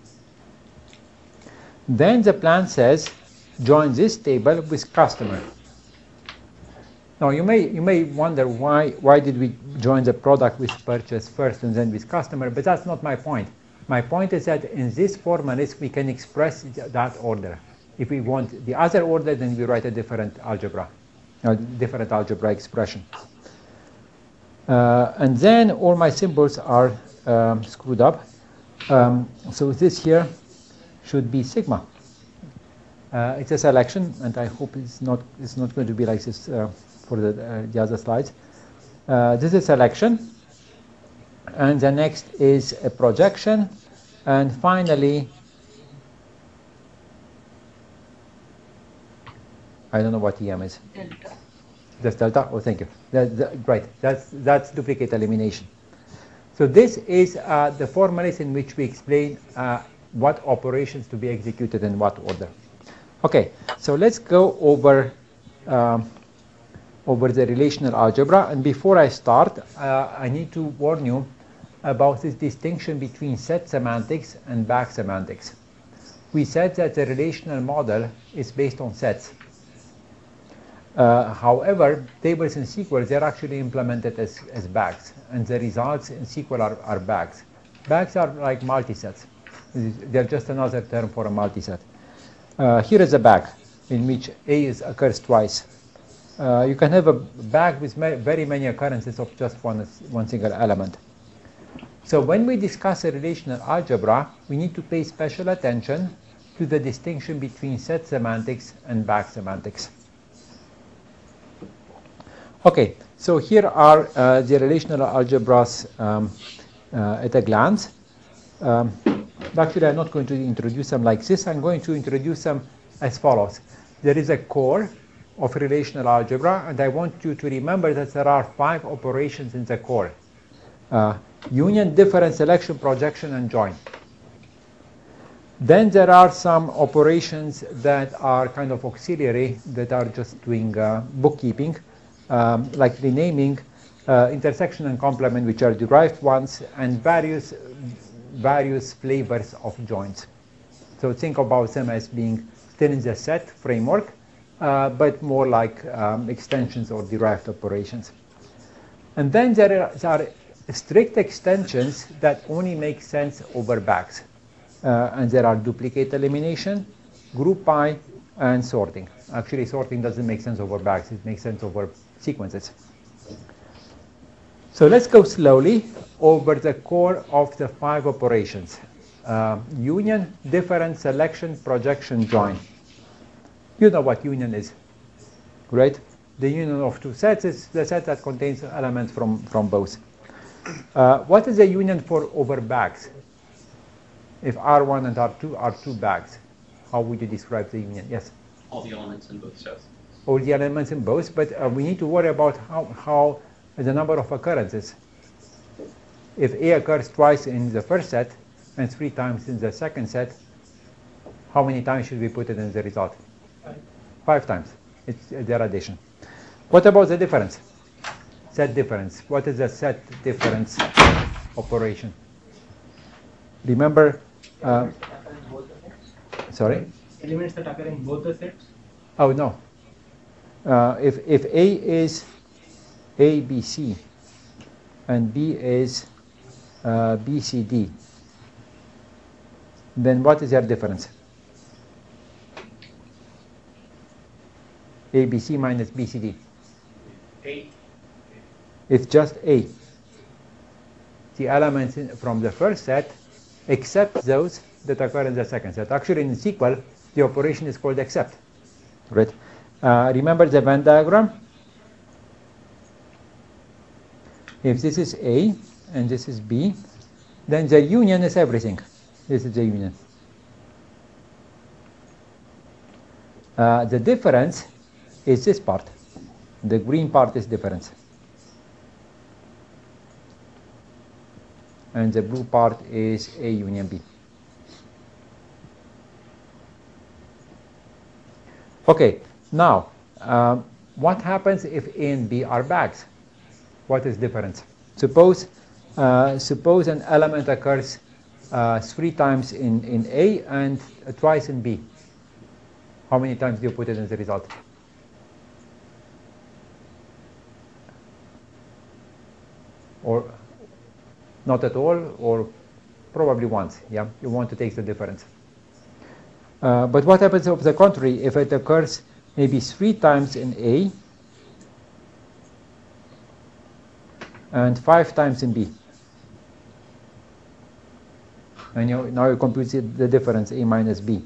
Then the plan says join this table with customer. Now you may you may wonder why why did we join the product with purchase first and then with customer, but that's not my point. My point is that in this formalism we can express that order. If we want the other order, then we write a different algebra, a different algebra expression. Uh, and then all my symbols are um, screwed up. Um, so this here should be sigma. Uh, it's a selection, and I hope it's not it's not going to be like this uh, for the, uh, the other slides. Uh, this is selection, and the next is a projection, and finally, I don't know what E M is. Delta. That's delta. Oh, thank you. That, that, right. That's that's duplicate elimination. So this is uh, the formulas in which we explain uh, what operations to be executed in what order. Okay. So let's go over um, over the relational algebra. And before I start, uh, I need to warn you about this distinction between set semantics and bag semantics. We said that the relational model is based on sets. Uh, however, tables in S Q L, they're actually implemented as, as bags, and the results in S Q L are, are bags. Bags are like multisets. They're just another term for a multiset. Uh, here is a bag in which A is occurs twice. Uh, you can have a bag with ma very many occurrences of just one, one single element. So when we discuss a relational algebra, we need to pay special attention to the distinction between set semantics and bag semantics. Okay, so here are uh, the relational algebras um, uh, at a glance. Um, actually, I'm not going to introduce them like this. I'm going to introduce them as follows. There is a core of relational algebra, and I want you to remember that there are five operations in the core. Uh, union, difference, selection, projection, and join. Then there are some operations that are kind of auxiliary, that are just doing uh, bookkeeping. Um, like renaming, uh, intersection and complement, which are derived ones, and various various flavors of joins. So think about them as being still in the set framework, uh, but more like um, extensions or derived operations. And then there are, there are strict extensions that only make sense over bags. Uh, and there are duplicate elimination, group by, and sorting. Actually, sorting doesn't make sense over bags. It makes sense over sequences. So let's go slowly over the core of the five operations. Uh, union, difference, selection, projection, join. You know what union is, right? The union of two sets is the set that contains elements from, from both. Uh, what is the union for over bags? If R one and R two are two bags, how would you describe the union? Yes? All the elements in both sets. All the elements in both, but uh, we need to worry about how, how the number of occurrences. If A occurs twice in the first set and three times in the second set, how many times should we put it in the result? Five. Five times. It's their addition. What about the difference? Set difference. What is the set difference operation? Remember, uh, sorry? Elements that occur in both the sets? Oh, no. Uh, if, if A is A, B, C, and B is uh, B, C, D, then what is their difference? A, B, C minus B, C, D. A. It's just A. The elements in, from the first set, except those that occur in the second set. Actually, in S Q L, the operation is called except. Right? Uh, remember the Venn diagram? If this is A and this is B, then the union is everything. This is the union. Uh, the difference is this part. The green part is difference. And the blue part is A union B. Okay, now, uh, what happens if A and B are bags? What is difference? Suppose, uh, suppose an element occurs uh, three times in, in A and uh, twice in B. How many times do you put it in the result? Or not at all, or probably once, yeah? You want to take the difference. Uh, but what happens of the contrary if it occurs maybe three times in A and five times in B? And you, now you compute the difference, A minus B.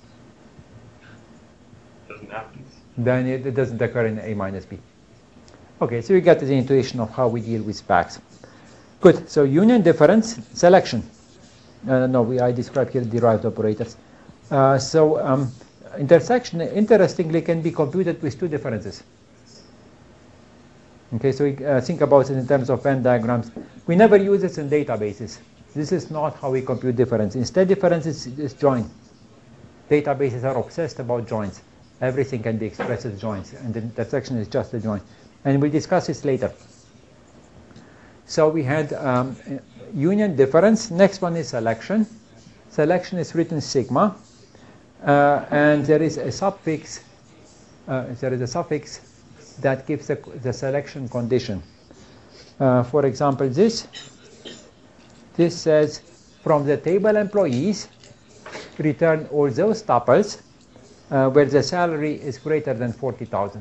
Doesn't happen. Then it, it doesn't occur in A minus B. Okay, so you get the intuition of how we deal with bags. Good, so union, difference, selection. Uh, no, we, I described here derived operators. Uh, so um, intersection, interestingly, can be computed with two differences. Okay, so we uh, think about it in terms of Venn diagrams. We never use this in databases. This is not how we compute difference. Instead, difference is, is join. Databases are obsessed about joins. Everything can be expressed as joins, and the intersection is just a join. And we'll discuss this later. So we had um, union difference. Next one is selection. Selection is written sigma, uh, and there is a suffix. Uh, there is a suffix that gives the, the selection condition. Uh, for example, this. This says from the table employees, return all those tuples uh, where the salary is greater than forty thousand.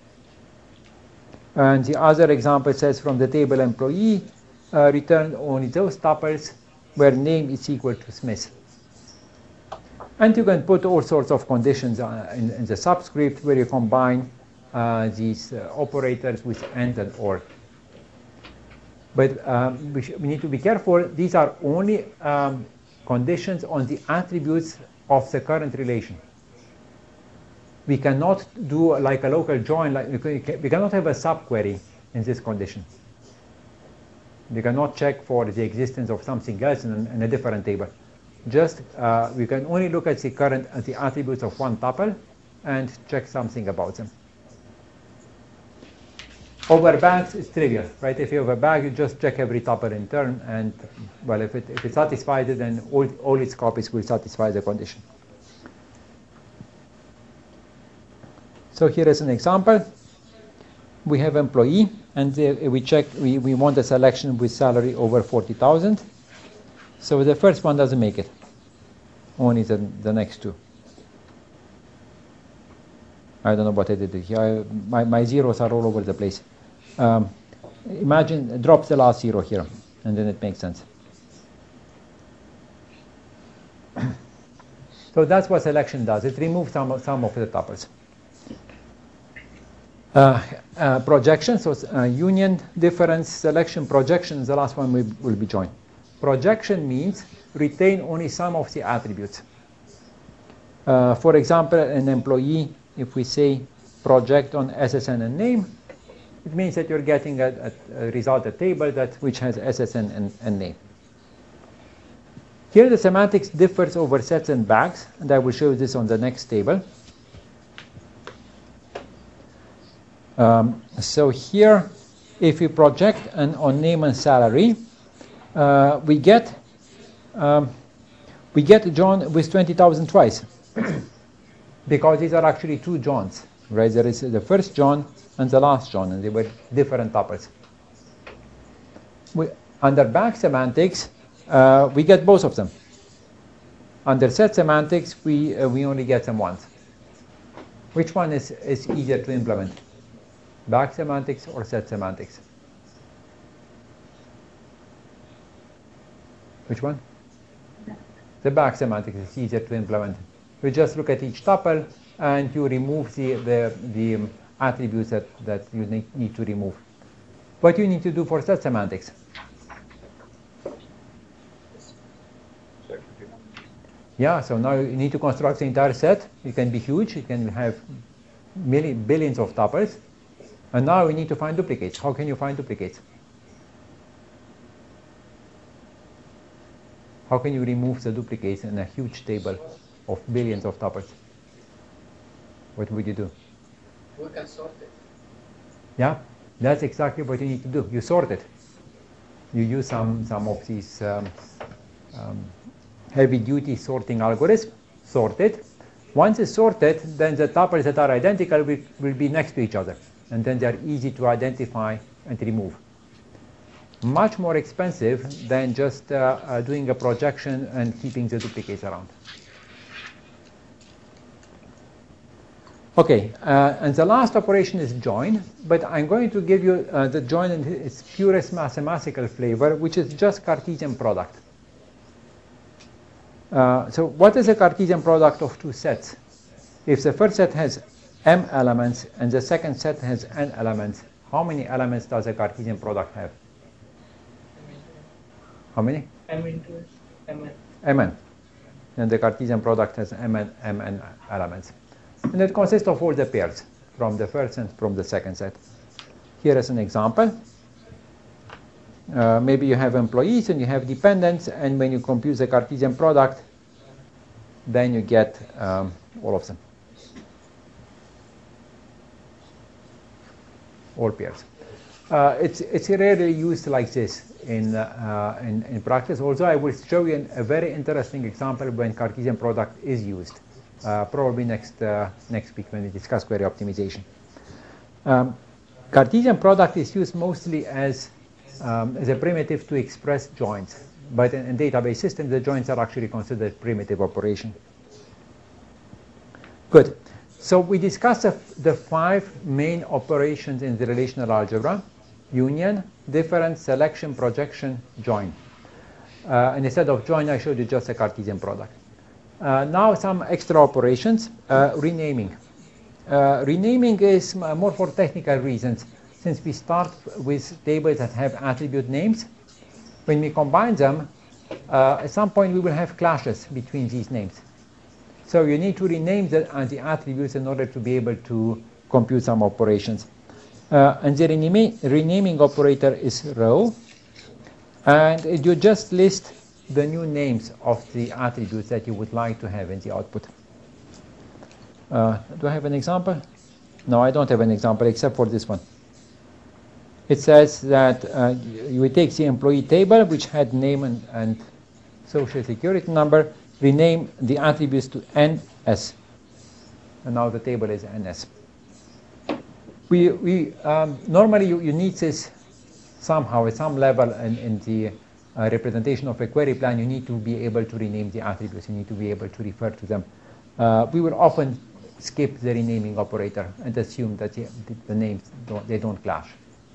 And the other example says from the table employee, uh, return only those tuples where name is equal to Smith. And you can put all sorts of conditions uh, in, in the subscript where you combine uh, these uh, operators with and and or. But um, we, we need to be careful. These are only um, conditions on the attributes of the current relation. We cannot do like a local join. Like we, can, we cannot have a subquery in this condition. We cannot check for the existence of something else in, in a different table. Just uh, we can only look at the current at the attributes of one tuple and check something about them. Over bags is trivial, right? If you have a bag, you just check every tuple in turn, and well, if it if it satisfies it, then all all its copies will satisfy the condition. So here is an example. We have employee, and uh, we check. We we want a selection with salary over forty thousand. So the first one doesn't make it. Only the the next two. I don't know what I did here. My my zeros are all over the place. Um, imagine drop the last zero here, and then it makes sense. So that's what selection does. It removes some of, some of the tuples. Uh, uh, projection, so uh, union, difference, selection, projection, the last one will, will be joined. Projection means retain only some of the attributes. Uh, for example, an employee, if we say project on S S N and name, it means that you're getting a, a, a result, a table that which has S S N and, and name. Here the semantics differs over sets and bags, and I will show you this on the next table. Um, so here, if we project an on name and salary, uh, we get um, we get John with twenty thousand twice, because these are actually two Johns, right? There is the first John and the last John, and they were different tuples. We, under bag semantics, uh, we get both of them. Under set semantics, we uh, we only get them once. Which one is is easier to implement? Bag semantics or set semantics? Which one? The bag semantics is easier to implement. We just look at each tuple and you remove the the the um, attributes that, that you need, need to remove. What you need to do for set semantics? Yeah, so now you need to construct the entire set. It can be huge. It can have million, billions of tuples. And now we need to find duplicates. How can you find duplicates? How can you remove the duplicates in a huge table of billions of tuples? What would you do? We can sort it. Yeah, that's exactly what you need to do. You sort it. You use some, some of these um, um, heavy-duty sorting algorithms, sort it. Once it's sorted, then the tuples that are identical will, will be next to each other. And then they're easy to identify and remove. Much more expensive than just uh, uh, doing a projection and keeping the duplicates around. Okay, uh, and the last operation is join, but I'm going to give you uh, the join in its purest mathematical flavor, which is just Cartesian product. Uh, so what is a Cartesian product of two sets? If the first set has m elements and the second set has n elements, how many elements does a Cartesian product have? How many? M into M N. Mn. And the Cartesian product has mn, mn elements. And it consists of all the pairs from the first and from the second set. Here is an example. Uh, maybe you have employees and you have dependents, and when you compute the Cartesian product, then you get um, all of them, all pairs. Uh, it's it's rarely used like this in, uh, in in practice. Although I will show you an, a very interesting example when Cartesian product is used, uh, probably next uh, next week when we discuss query optimization. Um, Cartesian product is used mostly as um, as a primitive to express joins, but in, in database systems the joins are actually considered primitive operation. Good. So we discussed the, the five main operations in the relational algebra: union, difference, selection, projection, join. Uh, and instead of join, I showed you just a Cartesian product. Uh, now some extra operations. Uh, renaming. Uh, renaming is more for technical reasons. Since we start with tables that have attribute names, when we combine them, uh, at some point we will have clashes between these names. So you need to rename the, uh, the attributes in order to be able to compute some operations. Uh, and the renaming, renaming operator is row. And you just list the new names of the attributes that you would like to have in the output. Uh, do I have an example? No, I don't have an example except for this one. It says that uh, you take the employee table, which had name and, and social security number, rename the attributes to N S. And now the table is N S. We, we, um, normally you, you need this somehow at some level in, in the uh, representation of a query plan. You need to be able to rename the attributes. You need to be able to refer to them. Uh, we will often skip the renaming operator and assume that the, the names don't, they don't clash.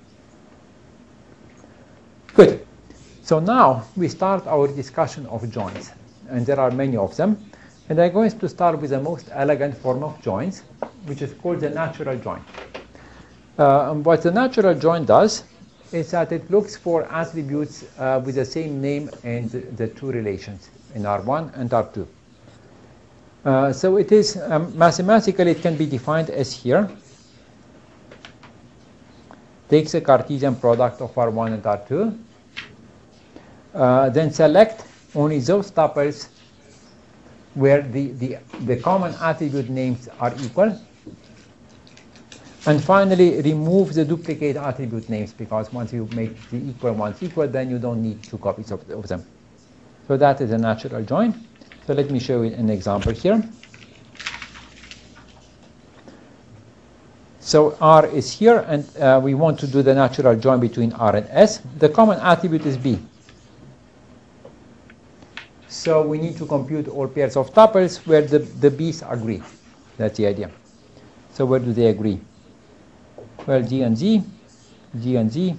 Good. So now we start our discussion of joins, and there are many of them. And I'm going to start with the most elegant form of joins, which is called the natural join. Uh, and what the natural join does is that it looks for attributes uh, with the same name in the, the two relations, in R one and R two. Uh, so it is, um, mathematically, it can be defined as here. Takes a Cartesian product of R one and R two. Uh, then select only those tuples where the, the, the common attribute names are equal. And finally, remove the duplicate attribute names, because once you make the equal ones equal, then you don't need two copies of, of them. So that is a natural join. So let me show you an example here. So R is here, and uh, we want to do the natural join between R and S. The common attribute is B. So we need to compute all pairs of tuples where the, the B's agree. That's the idea. So where do they agree? Well, G and Z, G and Z,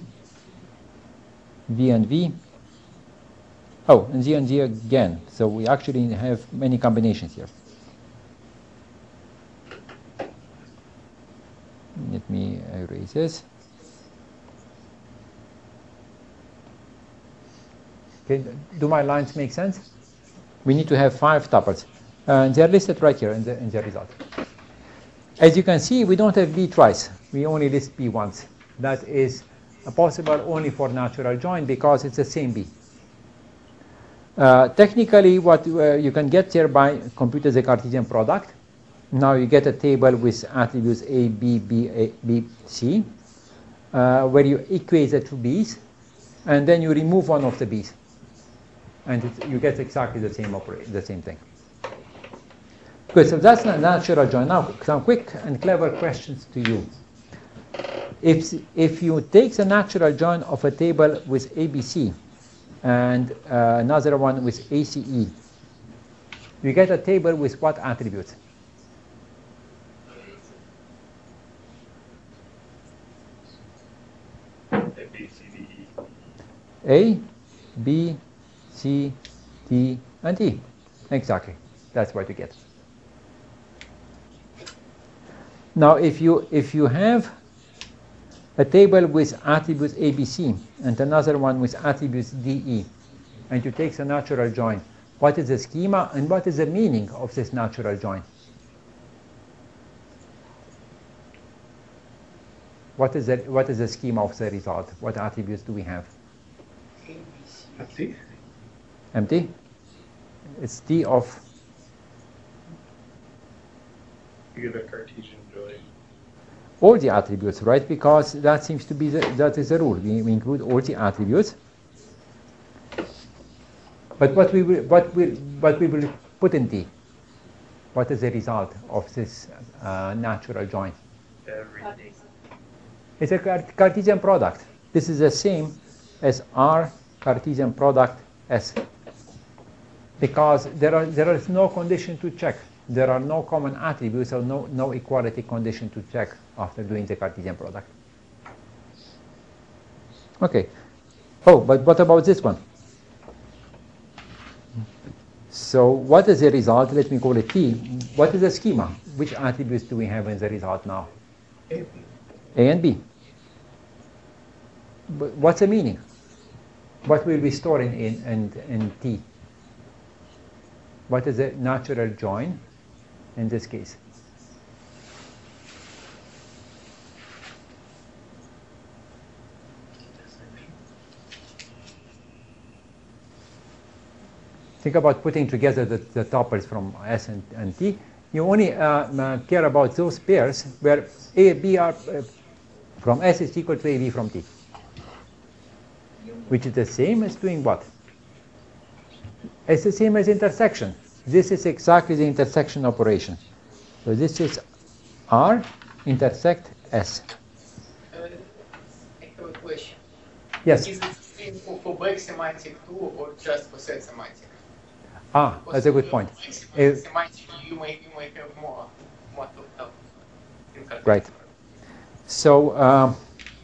V and V. Oh, and Z and Z again. So we actually have many combinations here. Let me erase this. Okay, do my lines make sense? We need to have five tuples. Uh, and they're listed right here in the, in the result. As you can see, we don't have B twice. We only list B once. That is possible only for natural join because it's the same B. Uh, technically, what uh, you can get here by computing the Cartesian product. Now you get a table with attributes A, B, B, A, B, C, uh, where you equate the two B's, and then you remove one of the B's, and it, you get exactly the same operation, the same thing. Good. So that's a natural join. Now some quick and clever questions to you. If if you take the natural join of a table with A B C and uh, another one with A C E, you get a table with what attributes? A, B, C, D, and E. Exactly. That's what you get. Now, if you if you have a table with attributes A, B, C and another one with attributes D, E, and you take the natural join, what is the schema and what is the meaning of this natural join? What is the what is the schema of the result? What attributes do we have? Empty. Empty. It's T of. You get a Cartesian join. All the attributes, right? Because that seems to be the, that is the rule. We, we include all the attributes. But what we will what will what we will put in T? What is the result of this uh, natural join? Everything. It's a Cartesian product. This is the same as R Cartesian product S. Because there are there is no condition to check. There are no common attributes or no, no equality condition to check after doing the Cartesian product. Okay. Oh, but what about this one? So what is the result? Let me call it T. What is the schema? Which attributes do we have in the result now? A. A and B. But what's the meaning? What will we store in, in, in, in T? What is the natural join in this case? Think about putting together the, the tuples from S and, and T. You only uh, uh, care about those pairs where A, B are uh, from S is equal to A, B from T. Which is the same as doing what? It's the same as intersection. This is exactly the intersection operation. So this is R intersect S. Uh, I have a question. Yes. Is it the same for, for back semantic too, or just for set semantic? Ah, that's a good point. Back semantic, you may you may have more more to help. Right. So. Um,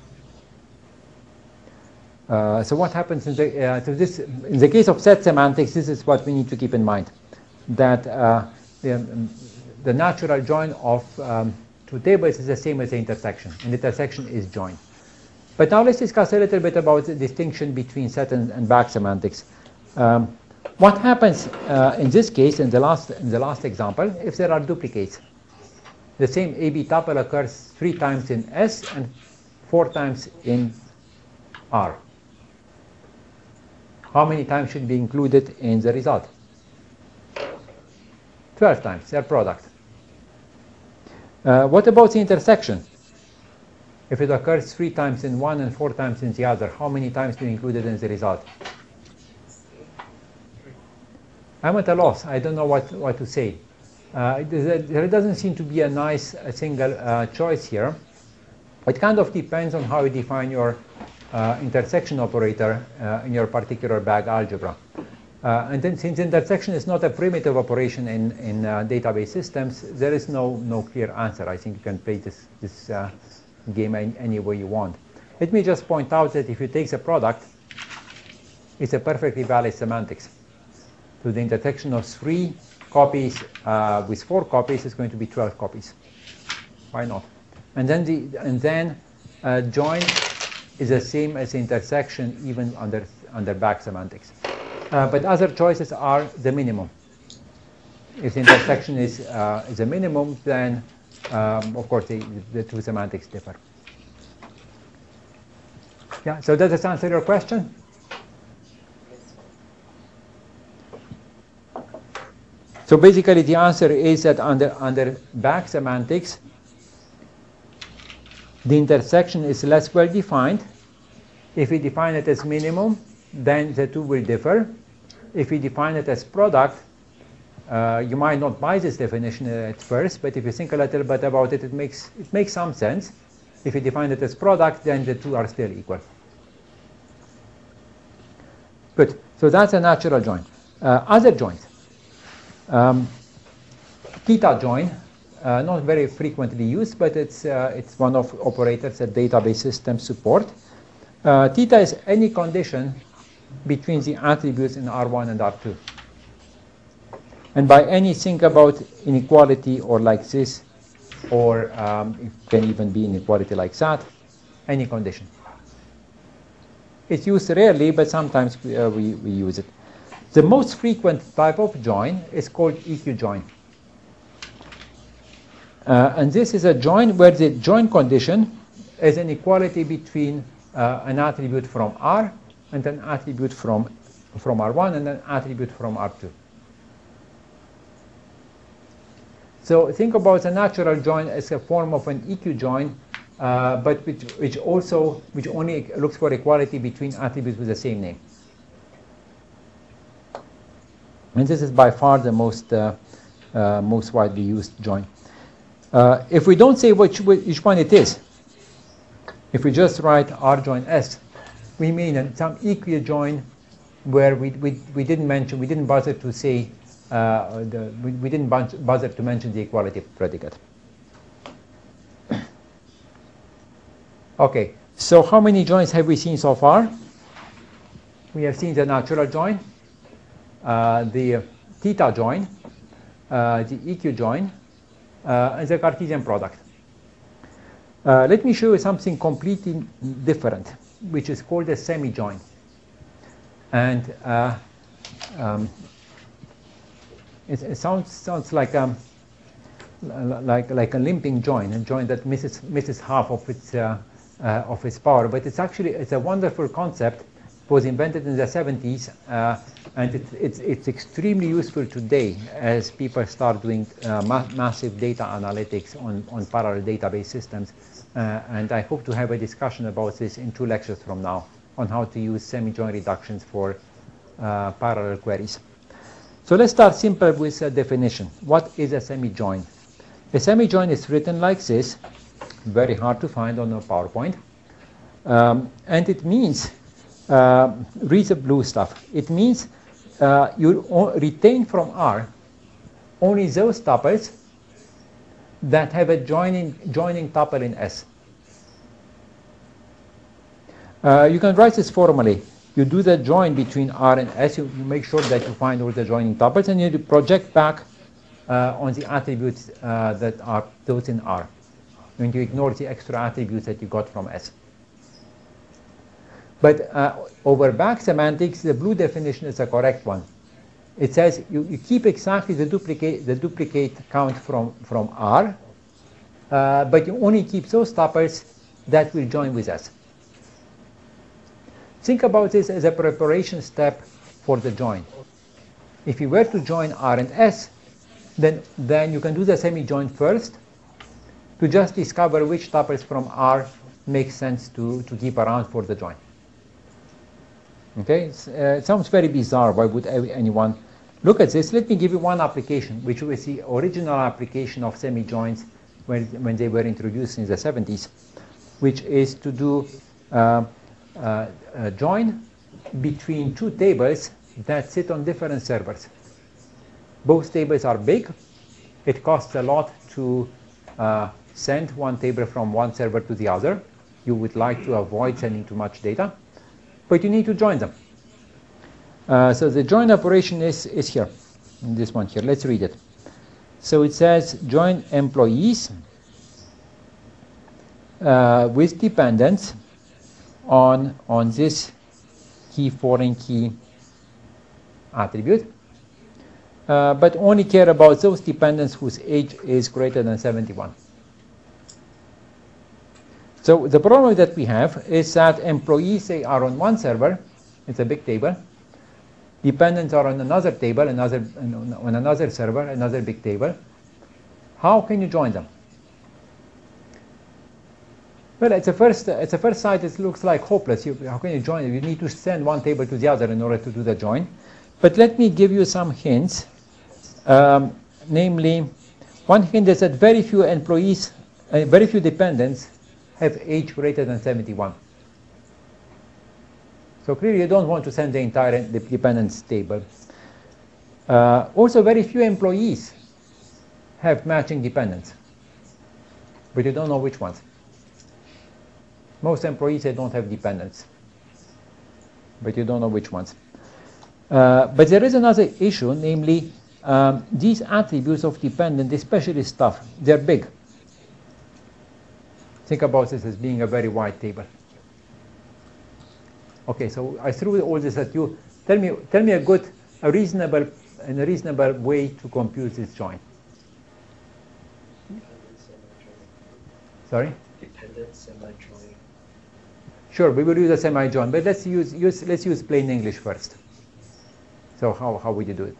Uh, so what happens in the, uh, so this, in the case of set semantics, this is what we need to keep in mind, that uh, the, the natural join of um, two tables is the same as the intersection, and the intersection is join. But now let's discuss a little bit about the distinction between set and, and back semantics. Um, what happens uh, in this case, in the last in the last example, if there are duplicates? The same A B tuple occurs three times in S and four times in R. How many times should be included in the result? twelve times, their product. Uh, what about the intersection? If it occurs three times in one and four times in the other, how many times do you include it in the result? I'm at a loss. I don't know what, what to say. Uh, there doesn't seem to be a nice a single uh, choice here. It kind of depends on how you define your Uh, intersection operator uh, in your particular bag algebra. Uh, and then since intersection is not a primitive operation in, in uh, database systems, there is no, no clear answer. I think you can play this, this uh, game any, any way you want. Let me just point out that if you take the product, it's a perfectly valid semantics. So the intersection of three copies uh, with four copies is going to be twelve copies. Why not? And then, the, and then uh, join is the same as intersection even under under back semantics. Uh, but other choices are the minimum. If the intersection is uh, is a minimum, then um, of course the, the two semantics differ. Yeah. So does this answer your question? So basically, the answer is that under under back semantics, the intersection is less well defined. If we define it as minimum, then the two will differ. If we define it as product, uh, you might not buy this definition at first, but if you think a little bit about it, it makes it makes some sense. If you define it as product, then the two are still equal. Good. So that's a natural join. Uh, other joins. Um, theta join. Uh, not very frequently used, but it's uh, it's one of operators that database systems support. Uh, theta is any condition between the attributes in R one and R two. And by any, think about inequality or like this, or um, it can even be inequality like that, any condition. It's used rarely, but sometimes we, uh, we, we use it. The most frequent type of join is called E Q join. Uh, and this is a join where the join condition as an equality between uh, an attribute from R and an attribute from, from R one and an attribute from R two. So think about a natural join as a form of an E Q join, uh, but which, which also which only looks for equality between attributes with the same name. And this is by far the most uh, uh, most widely used join. Uh, if we don't say which which one it is, if we just write R join S, we mean some E Q join where we we we didn't mention we didn't bother to say. Uh, the, we, we didn't bother to mention the equality predicate. Okay, so how many joins have we seen so far? We have seen the natural join, uh, the theta join, uh, the E Q join, uh, and the Cartesian product. Uh, let me show you something completely different, which is called a semi-join. And uh, um, It, it sounds sounds like um like like a limping join, a join that misses misses half of its uh, uh, of its power. But it's actually it's a wonderful concept. It was invented in the seventies, uh, and it's it's it's extremely useful today as people start doing uh, ma massive data analytics on on parallel database systems. Uh, and I hope to have a discussion about this in two lectures from now on how to use semi-join reductions for uh, parallel queries. So let's start simple with a definition. What is a semi-join? A semi-join is written like this, very hard to find on a PowerPoint. Um, and it means, uh, read the blue stuff, it means uh, you retain from R only those tuples that have a joining, joining tuple in S. Uh, you can write this formally. You do the join between R and S, you, you make sure that you find all the joining tuples, and you project back uh, on the attributes uh, that are those in R. And you ignore the extra attributes that you got from S. But uh, over back semantics, the blue definition is the correct one. It says you, you keep exactly the duplicate, the duplicate count from, from R, uh, but you only keep those tuples that will join with S. Think about this as a preparation step for the join. If you were to join R and S, then, then you can do the semi-join first to just discover which tuples from R make sense to, to keep around for the join. Okay, uh, it sounds very bizarre. Why would anyone look at this? Let me give you one application, which was the original application of semi-joins when, when they were introduced in the seventies, which is to do uh, Uh, a join between two tables that sit on different servers. Both tables are big. It costs a lot to uh, send one table from one server to the other. You would like to avoid sending too much data, but you need to join them. Uh, so the join operation is, is here, in this one here. Let's read it. So it says join employees uh, with dependents on on this key foreign key attribute, uh, but only care about those dependents whose age is greater than seventy-one. So the problem that we have is that employees, they are on one server, it's a big table. Dependents are on another table, another on another server, another big table. How can you join them? Well, at the first, at the first sight, it looks like hopeless. You, how can you join it? You need to send one table to the other in order to do the join. But let me give you some hints. Um, namely, one hint is that very few employees, uh, very few dependents have age greater than seventy-one. So clearly, you don't want to send the entire dependents table. Uh, also, very few employees have matching dependents, but you don't know which ones. Most employees, they don't have dependents, but you don't know which ones. Uh, but there is another issue, namely um, these attributes of dependent, especially stuff, they're big. Think about this as being a very wide table. Okay, so I threw all this at you. Tell me, tell me a good, a reasonable, and a reasonable way to compute this join. Sorry? dependent semi-join? Sure, we will use a semi-join, but let's use, use let's use plain English first. So how how would you do it?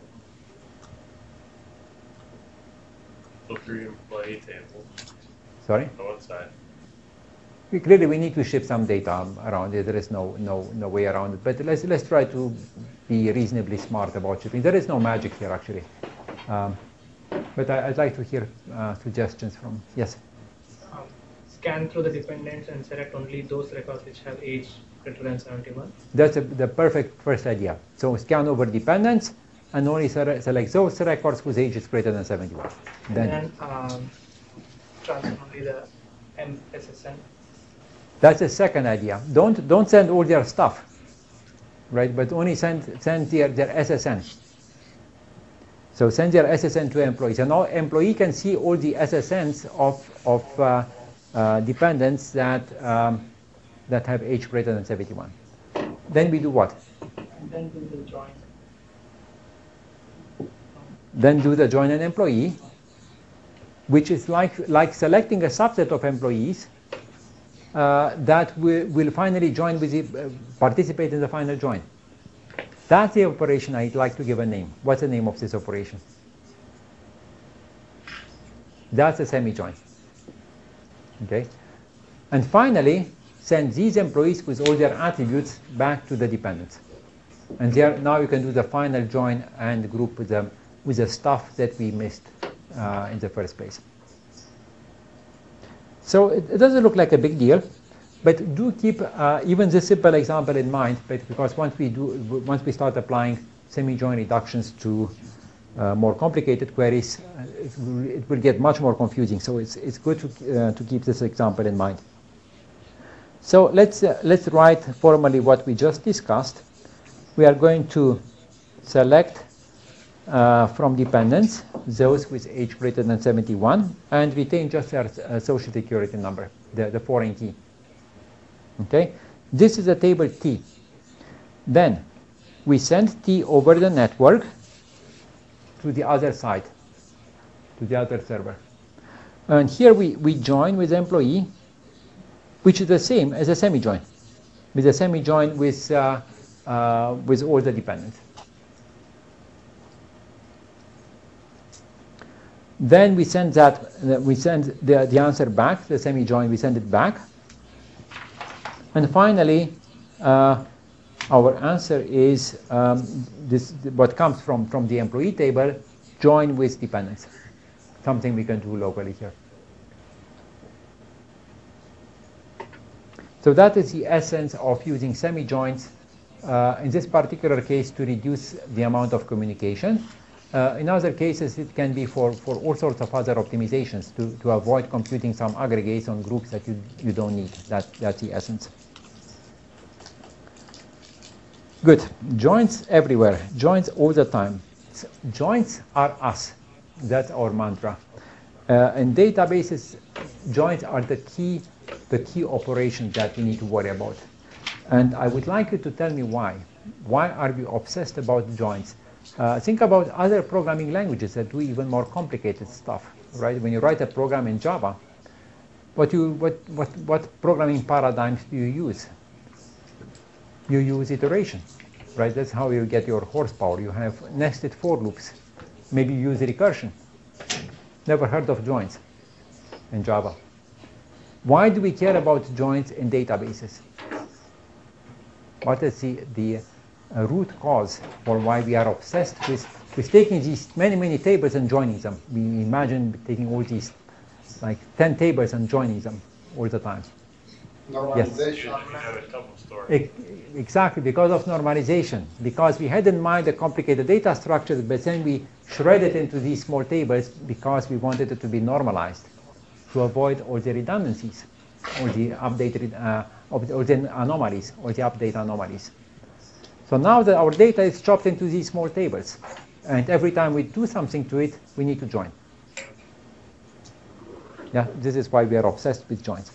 Look through your employee table. Sorry. On one side. We, clearly, we need to ship some data around it. There is no no no way around it. But let's let's try to be reasonably smart about shipping. There is no magic here, actually. Um, but I, I'd like to hear uh, suggestions from yes. Um, scan through the dependents and select only those records which have age greater than seventy-one. That's a, the perfect first idea. So scan over dependents and only select those records whose age is greater than seventy-one. Then, then um, transfer only the M S S N. That's the second idea. Don't don't send all their stuff, right? But only send send their, their S S N. So send their S S N to employees. And now employee can see all the S S Ns of of uh, uh, dependents that um, that have age greater than seventy-one. Then we do what? And then do the join. Then do the join an employee, which is like like selecting a subset of employees uh, that will, will finally join with the, uh, participate in the final join. That's the operation I'd like to give a name. What's the name of this operation? That's a semi-join. Okay. And finally, send these employees with all their attributes back to the dependents. And there, now you can do the final join and group with them with the stuff that we missed uh, in the first place. So it, it doesn't look like a big deal, but do keep uh, even this simple example in mind. But because once we do, once we start applying semi-join reductions to uh, more complicated queries, uh, it, will, it will get much more confusing. So it's it's good to uh, to keep this example in mind. So let's uh, let's write formally what we just discussed. We are going to select uh, from dependents those with age greater than seventy-one and retain just their uh, social security number, the, the foreign key. Okay, this is a table T. Then we send T over the network to the other side, to the other server. And here we, we join with employee, which is the same as a semi-join, with a semi-join with, uh, uh, with all the dependents. Then we send that, we send the, the answer back, the semi-join, we send it back. And finally, uh, our answer is um, this, what comes from, from the employee table, join with dependents, something we can do locally here. So that is the essence of using semi-joins, uh, in this particular case, to reduce the amount of communication. Uh, in other cases, it can be for, for all sorts of other optimizations to, to avoid computing some aggregates on groups that you, you don't need. That, that's the essence. Good. Joins everywhere. Joins all the time. Joins are us. That's our mantra. Uh, in databases, joins are the key, the key operations that we need to worry about. And I would like you to tell me why. Why are we obsessed about joins? Uh, think about other programming languages that do even more complicated stuff, right? When you write a program in Java, what, you, what, what, what programming paradigms do you use? You use iteration, right? That's how you get your horsepower. You have nested for loops. Maybe you use recursion. Never heard of joins in Java. Why do we care about joins in databases? What is the, the uh, root cause for why we are obsessed with, with taking these many, many tables and joining them? We imagine taking all these, like ten tables and joining them all the time. Normalization. Yes. Exactly, because of normalization. Because we had in mind a complicated data structure, but then we shredded it into these small tables because we wanted it to be normalized to avoid all the redundancies, all the updated, uh, all the anomalies, all the update anomalies. So now that our data is chopped into these small tables, and every time we do something to it, we need to join. Yeah, this is why we are obsessed with joins.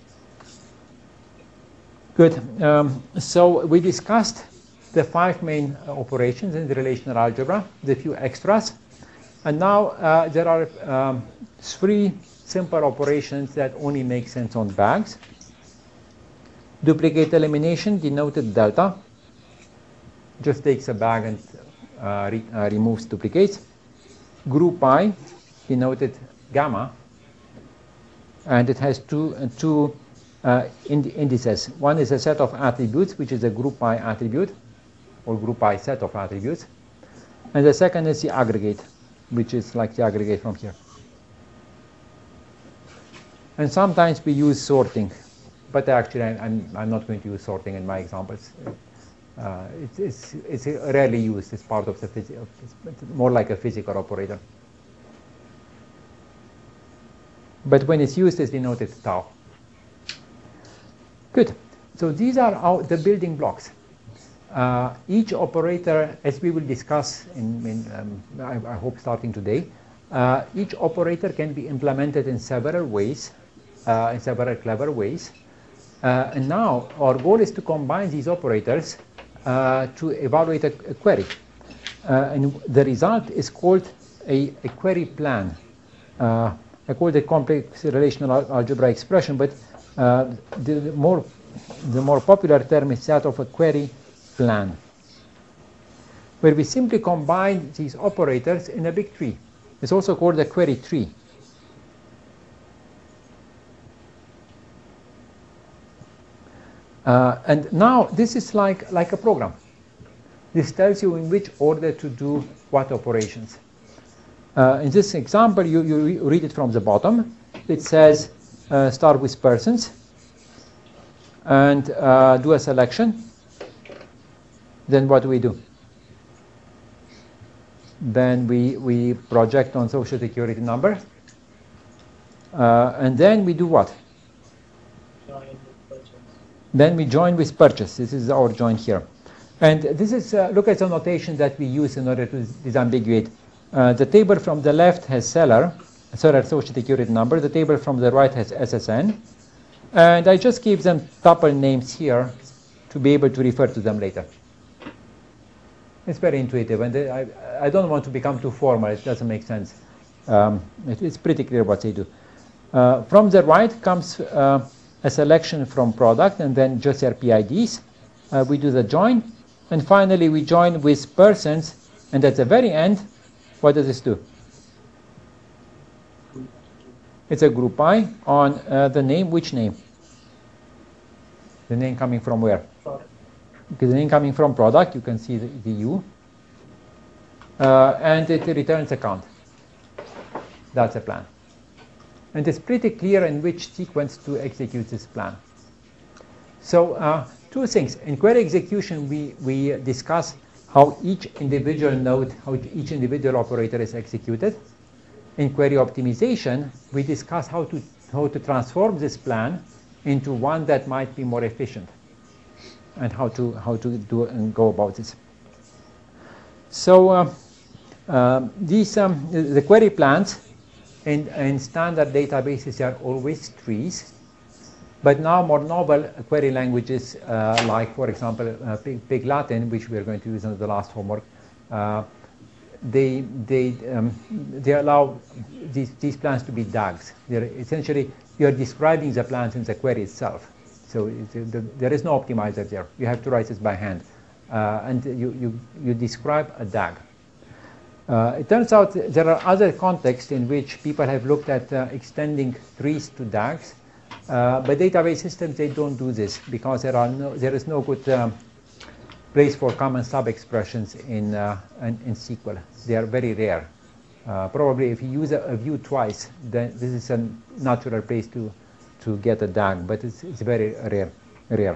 Good. Um, so we discussed the five main uh, operations in the relational algebra, the few extras. And now uh, there are um, three simple operations that only make sense on bags. Duplicate elimination, denoted delta, just takes a bag and uh, re uh, removes duplicates. Group I, denoted gamma, and it has two, uh, two uh, ind indices. One is a set of attributes, which is a group I attribute, or group I set of attributes. And the second is the aggregate, which is like the aggregate from here. And sometimes we use sorting, but actually I'm, I'm not going to use sorting in my examples. Uh, it's, it's, it's rarely used as part of the physical, it's more like a physical operator. But when it's used, it's denoted tau. Good. So these are our, the building blocks. Uh, each operator, as we will discuss, in, in um, I, I hope starting today, uh, each operator can be implemented in several ways, uh, in several clever ways. Uh, and now our goal is to combine these operators uh, to evaluate a, a query. Uh, and the result is called a, a query plan. Uh, I call it a complex relational al algebra expression, but uh, the, the, more, the more popular term is that of a query plan, where we simply combine these operators in a big tree. It's also called a query tree. Uh, and now this is like, like a program. This tells you in which order to do what operations. Uh, in this example, you, you re read it from the bottom. It says uh, start with persons and uh, do a selection. Then what do we do? Then we, we project on social security number. Uh, and then we do what? Join with purchase. Then we join with purchase. This is our join here. And this is, uh, look at the notation that we use in order to disambiguate. Uh, the table from the left has seller, seller social security number. The table from the right has S S N. And I just gave them tuple names here to be able to refer to them later. It's very intuitive, and I, I don't want to become too formal. It doesn't make sense. Um, it, it's pretty clear what they do. Uh, from the right comes uh, a selection from product, and then just their P I Ds. Uh, we do the join, and finally we join with persons, and at the very end, what does this do? It's a group I on uh, the name. Which name? The name coming from where? Product. Because the name coming from product, you can see the, the U. Uh, and it returns a count. That's a plan. And it's pretty clear in which sequence to execute this plan. So uh, two things. In query execution, we, we discuss how each individual node, how each individual operator is executed. In query optimization, we discuss how to, how to transform this plan into one that might be more efficient, and how to how to do and go about this. So uh, uh, these um, the query plans in, in standard databases are always trees, but now more novel query languages uh, like, for example, uh, Pig, Pig Latin, which we are going to use in the last homework, uh, they they um, they allow these these plans to be D A Gs. They're essentially you are describing the plans in the query itself. So it, the, there is no optimizer there. You have to write this by hand. Uh, and you, you, you describe a D A G. Uh, it turns out there are other contexts in which people have looked at uh, extending trees to D A Gs. Uh, but database systems, they don't do this because there, are no, there is no good um, place for common sub-expressions in, uh, in, in S Q L. They are very rare. Uh, probably if you use a, a view twice, then this is a natural place to, to get a D A G, but it's, it's very rare. rare.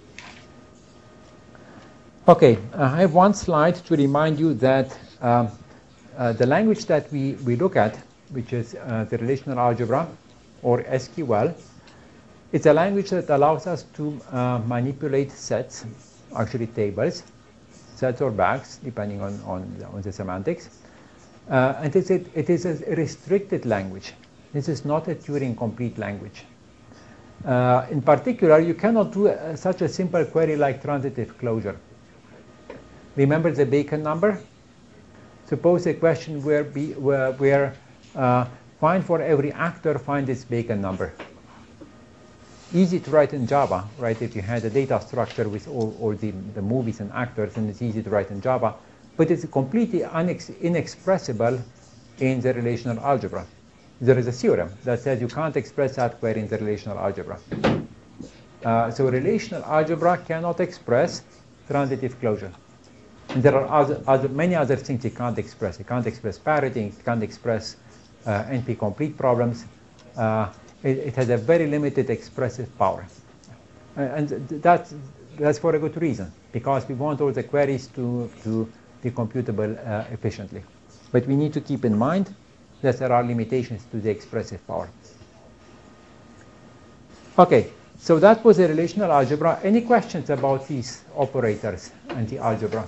Okay, I have one slide to remind you that um, uh, the language that we, we look at, which is uh, the relational algebra, or S Q L, it's a language that allows us to uh, manipulate sets, actually tables, sets or bags, depending on, on, on the semantics. Uh, and it's a, it is a restricted language. This is not a Turing-complete language. Uh, in particular, you cannot do a, such a simple query like transitive closure. Remember the Bacon number? Suppose a question where, be, where, where uh, find for every actor, find its Bacon number. Easy to write in Java, right? If you had a data structure with all, all the, the movies and actors, then it's easy to write in Java. But it's completely unex inexpressible in the relational algebra. There is a theorem that says you can't express that query in the relational algebra. Uh, so relational algebra cannot express transitive closure. And there are other, other, many other things it can't express. It can't express parity, it can't express uh, N P-complete problems. Uh, it, it has a very limited expressive power. Uh, and that's, that's for a good reason, because we want all the queries to, to be computable uh, efficiently. But we need to keep in mind that there are limitations to the expressive power. Okay, so that was the relational algebra. Any questions about these operators and the algebra?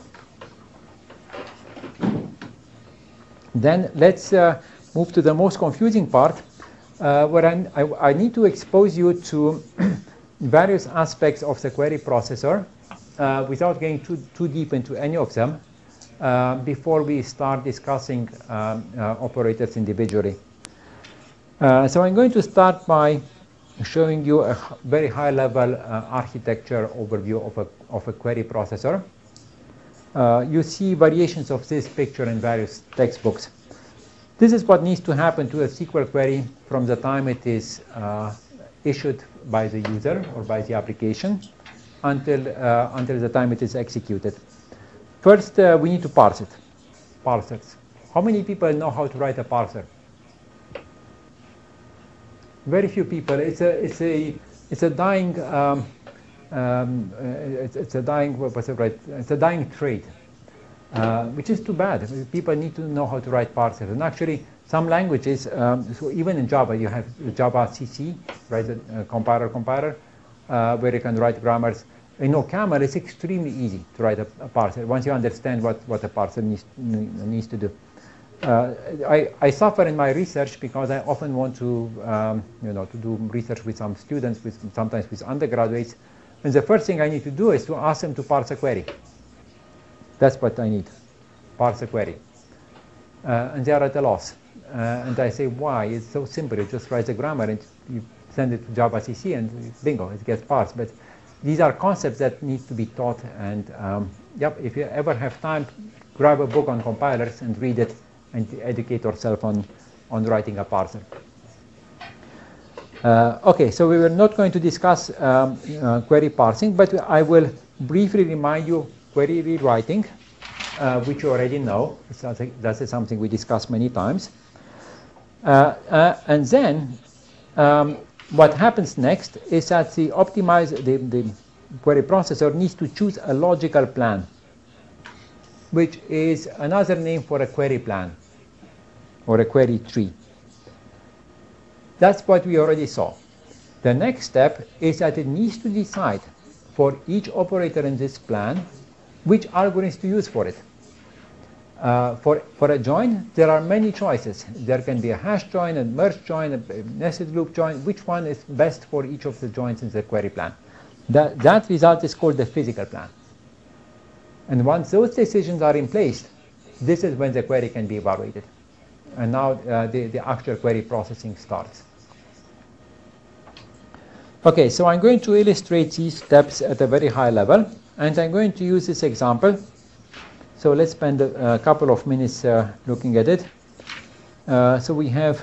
Then let's uh, move to the most confusing part, uh, where I, I, I need to expose you to various aspects of the query processor uh, without going too, too deep into any of them uh, before we start discussing um, uh, operators individually. Uh, so I'm going to start by showing you a very high-level uh, architecture overview of a, of a query processor. Uh, you see variations of this picture in various textbooks. This is what needs to happen to a S Q L query from the time it is uh, issued by the user or by the application until, uh, until the time it is executed. First, uh, we need to parse it. Parsers. How many people know how to write a parser? Very few people. It's a, it's a, it's a dying, um, um, uh, it's, it's a dying, what's it right? It's a dying trade, uh, which is too bad. People need to know how to write parsers. And actually, some languages, um, so even in Java, you have Java C C, right? A, a compiler, compiler, uh, where you can write grammars. In OCaml, it's extremely easy to write a, a parser once you understand what, what a parser needs, needs to do. Uh, I, I suffer in my research because I often want to, um, you know, to do research with some students, with sometimes with undergraduates, and the first thing I need to do is to ask them to parse a query. That's what I need, parse a query, uh, and they are at a loss. Uh, and I say, why? It's so simple. You just write the grammar and you send it to Java C C, and bingo, it gets parsed. But these are concepts that need to be taught. And um, yep, if you ever have time, grab a book on compilers and read it, and educate yourself on, on writing a parser. Uh, okay, so we were not going to discuss um, uh, query parsing, but I will briefly remind you query rewriting, uh, which you already know. That's something we discussed many times. Uh, uh, and then um, what happens next is that the optimize the, the query processor needs to choose a logical plan, which is another name for a query plan or a query tree. That's what we already saw. The next step is that it needs to decide for each operator in this plan which algorithms to use for it. Uh, for, for a join, there are many choices. There can be a hash join, a merge join, a nested loop join. Which one is best for each of the joins in the query plan? That, that result is called the physical plan. And once those decisions are in place, this is when the query can be evaluated. And now uh, the, the actual query processing starts. Okay, so I'm going to illustrate these steps at a very high level, and I'm going to use this example. So let's spend a, a couple of minutes uh, looking at it. Uh, so we have,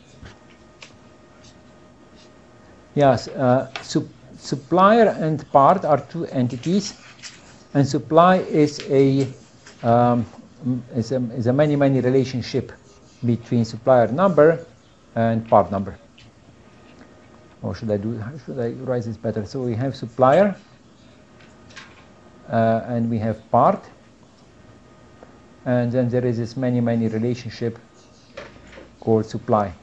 yes, uh, su supplier and part are two entities, and supply is a um, is a, is a many many relationship between supplier number and part number. Or should I do? Should I write this better? So we have supplier, uh, and we have part, and then there is this many many relationship called supply.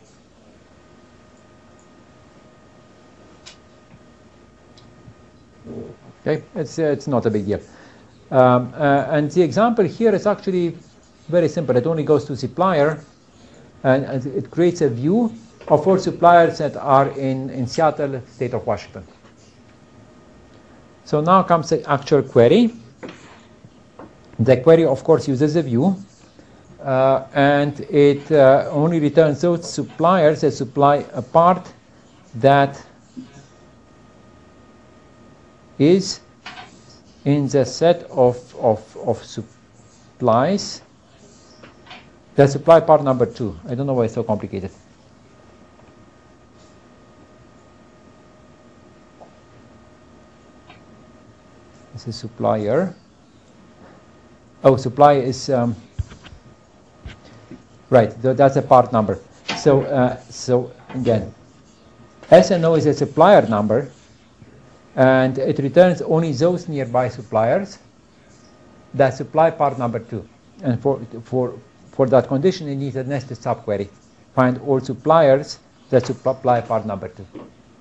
Okay, it's uh, it's not a big deal. Um, uh, and the example here is actually very simple. It only goes to supplier, and, and it creates a view of all suppliers that are in, in Seattle, state of Washington. So now comes the actual query. The query, of course, uses a view. uh, and it uh, only returns those suppliers that supply a part that is in the set of, of, of supplies that supply part number two. I don't know why it's so complicated. This is supplier. Oh, supply is um, right. th that's a part number. So, uh, so again, S N O is a supplier number, and it returns only those nearby suppliers that supply part number two. And for for for that condition, it needs a nested subquery. Find all suppliers that supply part number two.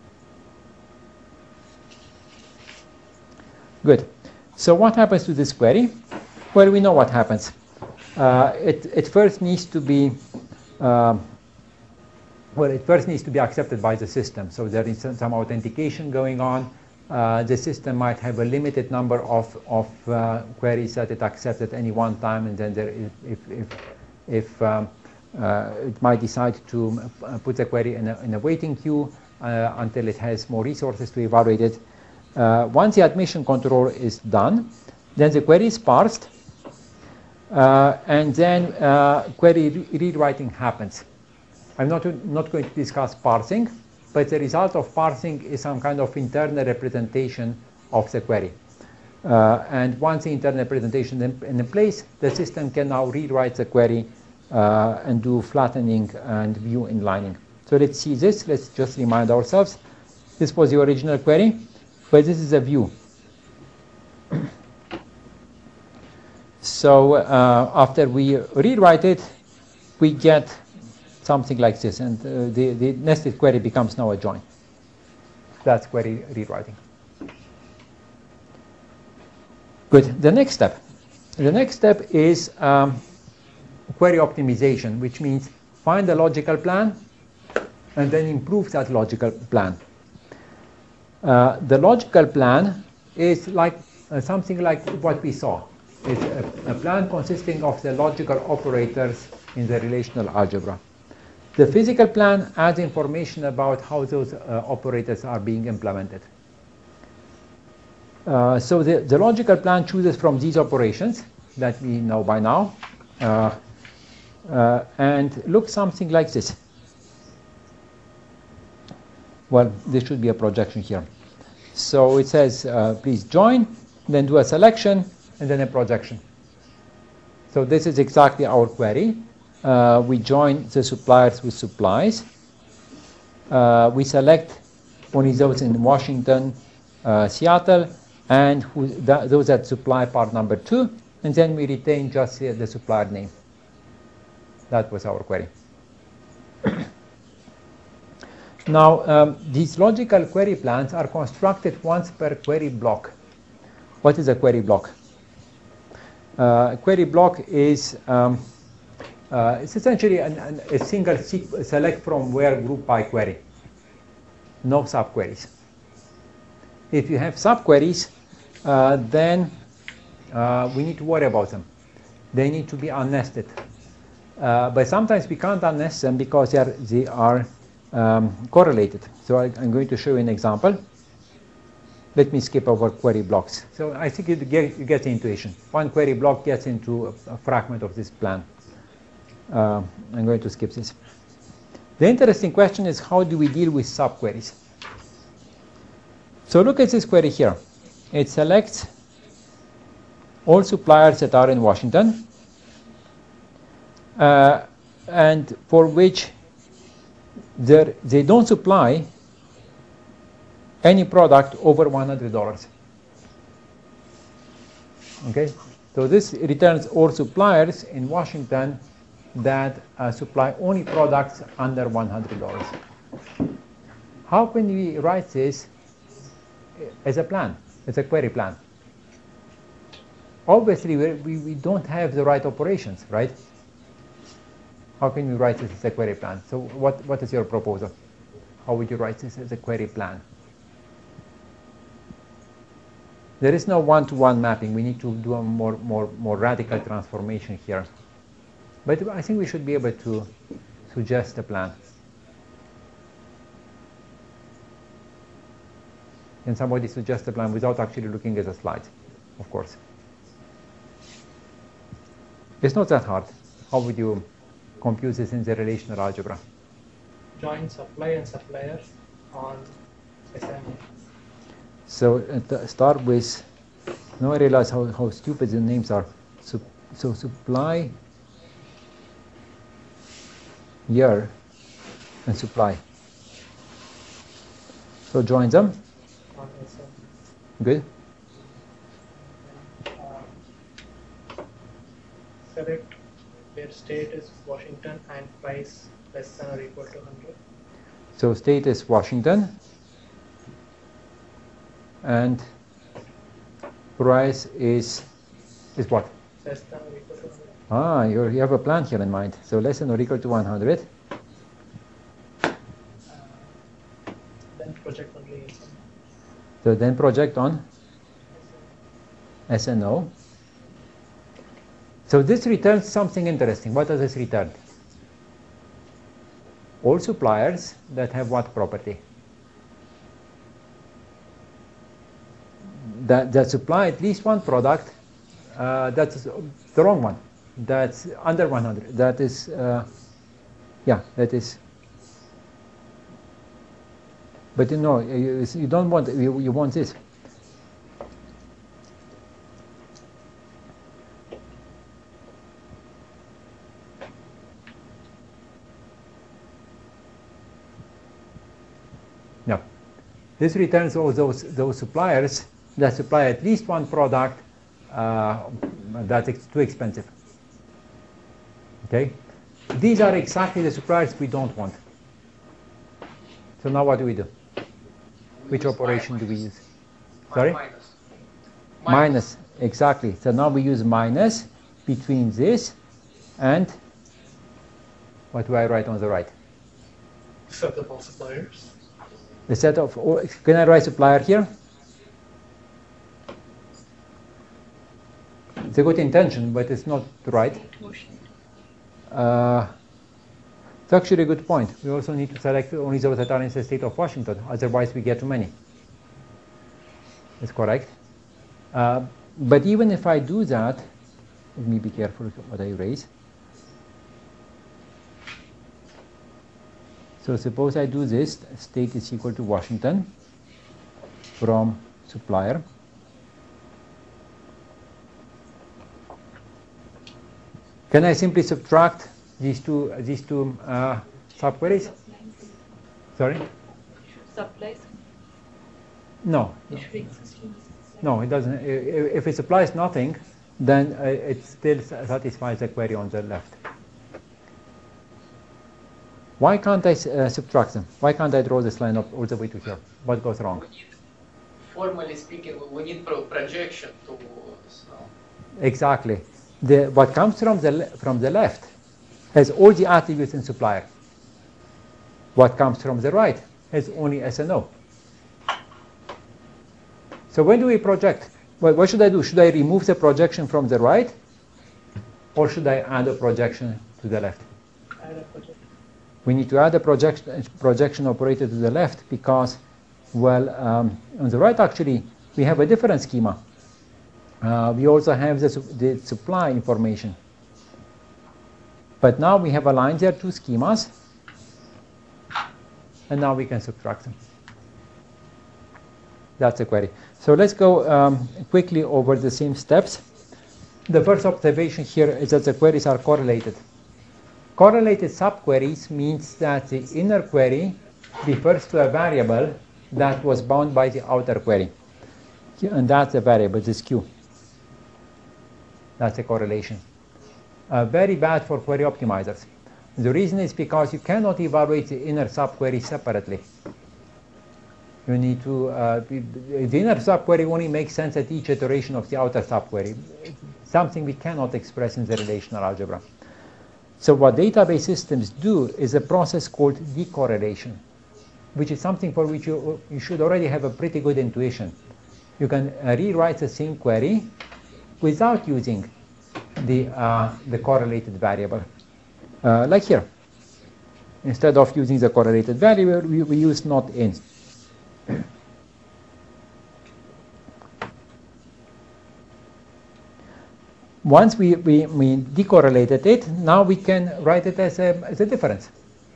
Good. So what happens to this query? Well, we know what happens. Uh, it, it first needs to be, um, well, it first needs to be accepted by the system. So there is some, some authentication going on. Uh, the system might have a limited number of, of uh, queries that it accepts at any one time, and then there is, if, if, if um, uh, it might decide to put the query in a, in a waiting queue uh, until it has more resources to evaluate it. Uh, once the admission control is done, then the query is parsed, uh, and then uh, query re rewriting happens. I'm not, not going to discuss parsing, but the result of parsing is some kind of internal representation of the query. Uh, and once the internal representation is in, in place, the system can now rewrite the query uh, and do flattening and view inlining. So let's see this. Let's just remind ourselves. This was the original query. But this is a view. So uh, after we rewrite it, we get something like this, and uh, the, the nested query becomes now a join. That's query rewriting. Good. The next step. The next step is um, query optimization, which means find a logical plan and then improve that logical plan. Uh, the logical plan is like uh, something like what we saw. It's a, a plan consisting of the logical operators in the relational algebra. The physical plan adds information about how those uh, operators are being implemented. Uh, so the, the logical plan chooses from these operations that we know by now, uh, uh, and looks something like this. Well, there should be a projection here. So it says, uh, please join, then do a selection, and then a projection. So this is exactly our query. Uh, we join the suppliers with supplies. Uh, we select only those in Washington, uh, Seattle, and who, th those that supply part number two, and then we retain just the, the supplier name. That was our query. Now, um, these logical query plans are constructed once per query block. What is a query block? Uh, a query block is um, uh, it's essentially an, an, a single select from where group by query. No subqueries. If you have subqueries, uh, then uh, we need to worry about them. They need to be unnested. Uh, but sometimes we can't unnest them because they are, they are Um, correlated. So I, I'm going to show you an example. Let me skip over query blocks. So I think you get, you get the intuition. One query block gets into a, a fragment of this plan. Uh, I'm going to skip this. The interesting question is, how do we deal with subqueries? So look at this query here. It selects all suppliers that are in Washington uh, and for which There, they don't supply any product over one hundred dollars. Okay, so this returns all suppliers in Washington that uh, supply only products under one hundred dollars. How can we write this as a plan, as a query plan? Obviously, we, we don't have the right operations, right? How can we write this as a query plan? So what, what is your proposal? How would you write this as a query plan? There is no one-to-one mapping. We need to do a more, more, more radical transformation here. But I think we should be able to suggest a plan. Can somebody suggest a plan without actually looking at the slides? Of course. It's not that hard. How would you compute this in the relational algebra? Join supply and supplier on S M O. So uh, start with, now I realize how, how stupid the names are. So, so supply year and supply. So join them. On S M O. Good. Um, select where state is Washington and price less than or equal to one hundred. So state is Washington and price is is what? Less than or equal to one hundred. Ah, you you have a plan here in mind. So less than or equal to one hundred. Uh, then project only S M O. So then project on S N O. So this returns something interesting. What does this return? All suppliers that have what property? That, that supply at least one product, uh, that's the wrong one. That's under one hundred. That is, uh, yeah, that is. But you know, you, you don't want, you, you want this. No. This returns all those, those suppliers that supply at least one product uh, that is too expensive. Okay? These are exactly the suppliers we don't want. So now what do we do? Which operation do we use? Sorry? Minus. Minus, exactly. So now we use minus between this and what do I write on the right? Set of all suppliers. The set of, all, can I write supplier here? It's a good intention, but it's not right. Uh, it's actually a good point. We also need to select only those that are in the state of Washington, otherwise we get too many. That's correct. Uh, but even if I do that, let me be careful what I erase. So suppose I do this, state is equal to Washington from supplier. Can I simply subtract these two these two uh, subqueries? Sorry? Supplies. No. No, it doesn't. If it supplies nothing, then it still satisfies the query on the left. Why can't I uh, subtract them? Why can't I draw this line up all the way to here? What goes wrong? We need, formally speaking, we need pro projection to. So. Exactly. The, what comes from the, from the left has all the attributes in supplier. What comes from the right has only S N O. So when do we project? Well, what should I do? Should I remove the projection from the right? Or should I add a projection to the left? Add a projection. We need to add a projection, projection operator to the left because, well, um, on the right actually, we have a different schema. Uh, we also have the, the supply information. But now we have aligned their two schemas, and now we can subtract them. That's the query. So let's go um, quickly over the same steps. The first observation here is that the queries are correlated. Correlated subqueries means that the inner query refers to a variable that was bound by the outer query. And that's the variable, this Q. That's a correlation. Uh, very bad for query optimizers. The reason is because you cannot evaluate the inner subquery separately. You need to, uh, the inner subquery only makes sense at each iteration of the outer subquery. Something we cannot express in the relational algebra. So what database systems do is a process called decorrelation, which is something for which you, you should already have a pretty good intuition. You can uh, rewrite the same query without using the, uh, the correlated variable. Uh, like here. Instead of using the correlated value, we, we use not in. Once we, we, we decorrelated it, now we can write it as a, as a difference.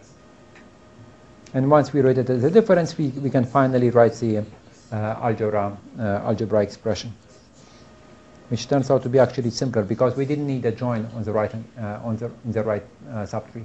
And once we write it as a difference, we, we can finally write the uh, algebra, uh, algebra expression, which turns out to be actually simpler because we didn't need a join on the right, uh, on the, in the right uh, subtree.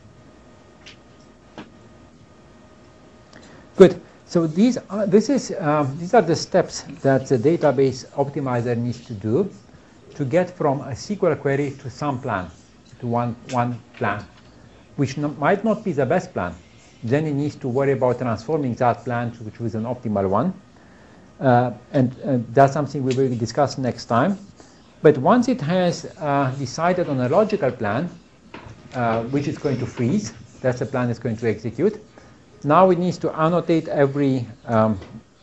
Good. So these are, this is, um, these are the steps that the database optimizer needs to do to get from a S Q L query to some plan, to one, one plan, which no, might not be the best plan. Then it needs to worry about transforming that plan to choose an optimal one. Uh, and uh, that's something we will discuss next time. But once it has uh, decided on a logical plan, uh, which is going to freeze, that's the plan it's going to execute. Now it needs to annotate every um,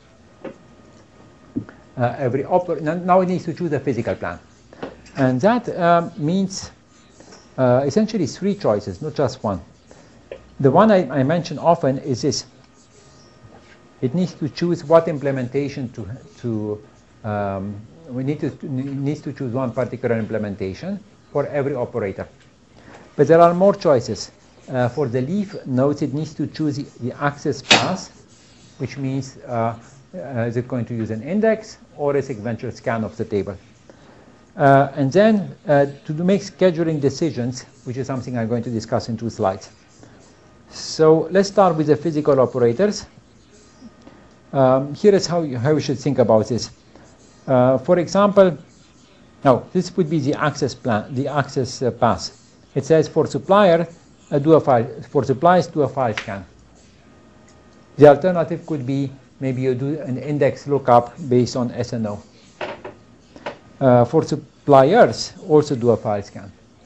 uh, every oper now it needs to choose a physical plan, and that um, means uh, essentially three choices, not just one. The one I, I mention often is this: it needs to choose what implementation to to um, we need to needs to choose one particular implementation for every operator. But there are more choices. Uh, for the leaf nodes, it needs to choose the, the access path, which means uh, uh, is it going to use an index or a sequential scan of the table. Uh, and then uh, to make scheduling decisions, which is something I'm going to discuss in two slides. So let's start with the physical operators. Um, here is how you, how you should think about this. Uh, for example, now this would be the access plan, the access uh, path. It says for supplier, uh, do a file for supplies, do a file scan. The alternative could be maybe you do an index lookup based on S N O. Uh, for suppliers, also do a file scan.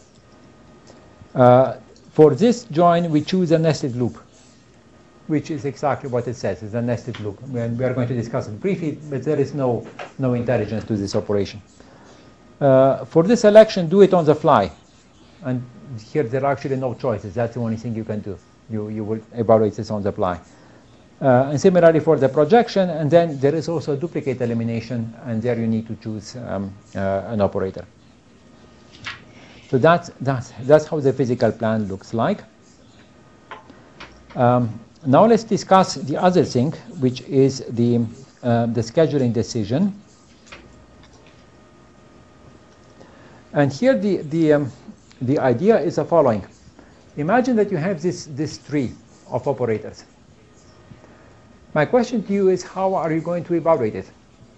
Uh, for this join, we choose a nested loop, which is exactly what it says. It's a nested loop. And we are going to discuss it briefly, but there is no, no intelligence to this operation. Uh, for this selection, do it on the fly. And here there are actually no choices. That's the only thing you can do. You, you will evaluate this on the fly. Uh, and similarly for the projection, and then there is also duplicate elimination, and there you need to choose um, uh, an operator. So that's, that's, that's how the physical plan looks like. Um, now let's discuss the other thing, which is the, uh, the scheduling decision. And here the, the, um, the idea is the following. Imagine that you have this, this tree of operators. My question to you is, how are you going to evaluate it?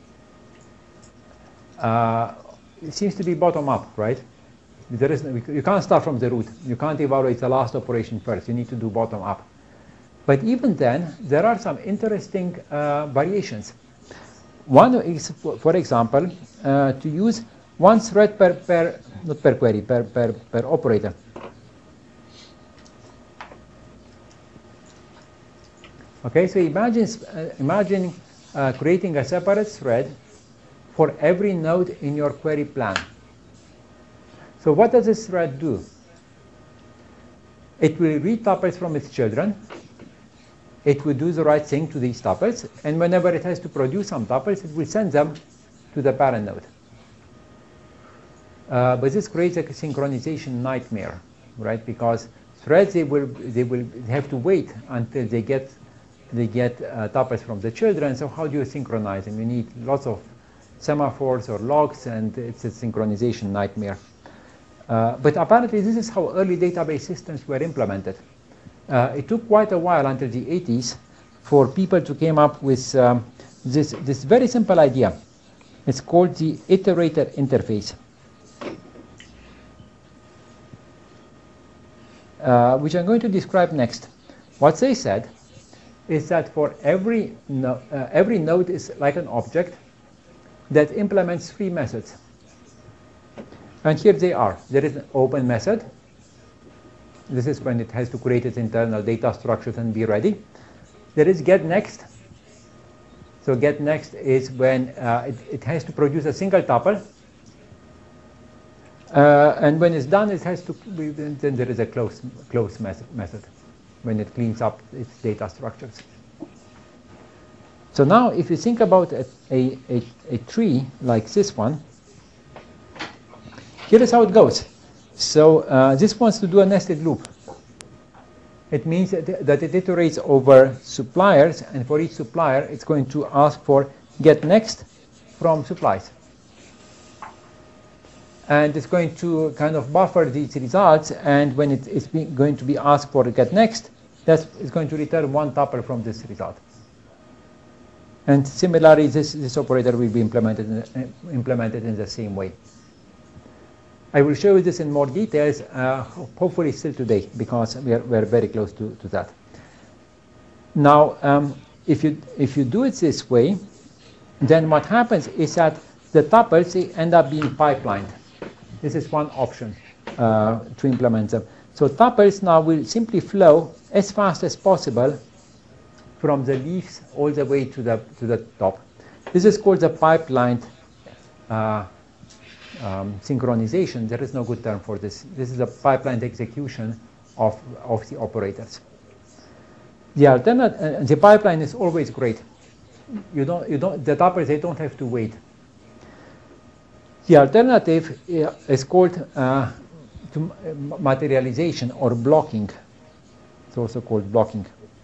Uh, it seems to be bottom up, right? There is, you can't start from the root. You can't evaluate the last operation first. You need to do bottom up. But even then, there are some interesting uh, variations. One is, for example, uh, to use one thread per, per not per query, per, per, per operator. Okay, so imagine, uh, imagine uh, creating a separate thread for every node in your query plan. So what does this thread do? It will read tuples from its children. It will do the right thing to these tuples, and whenever it has to produce some tuples, it will send them to the parent node. Uh, but this creates a synchronization nightmare, right? Because threads, they will they will have to wait until they get they get uh, tuples from the children. So how do you synchronize them? You need lots of semaphores or logs, and it's a synchronization nightmare. Uh, but apparently, this is how early database systems were implemented. Uh, it took quite a while, until the eighties, for people to come up with um, this, this very simple idea. It's called the iterator interface, uh, which I'm going to describe next. What they said is that for every, no, uh, every node is like an object that implements three methods. And here they are. There is an open method. This is when it has to create its internal data structures and be ready. There is getNext. So getNext is when uh, it, it has to produce a single tuple. Uh, and when it's done, it has to be, then there is a close close method when it cleans up its data structures. So now, if you think about a, a, a, a tree like this one, here is how it goes. So uh, this wants to do a nested loop. It means that, that it iterates over suppliers, and for each supplier, it's going to ask for get next from supplies. And it's going to kind of buffer these results, and when it is going to be asked for get next, that's it's going to return one tuple from this result. And similarly, this, this operator will be implemented in, uh, implemented in the same way. I will show you this in more details, uh, hopefully still today, because we are, we are very close to, to that. Now, um, if, you, if you do it this way, then what happens is that the tuples end up being pipelined. This is one option uh, to implement them. So tuples now will simply flow as fast as possible from the leaves all the way to the, to the top. This is called the pipelined uh, um, synchronization. There is no good term for this. This is a pipelined execution of, of the operators. The alternate, uh, the pipeline is always great. You don't, you don't, the tuples, they don't have to wait. The alternative is called uh, to materialization or blocking. It's also called blocking.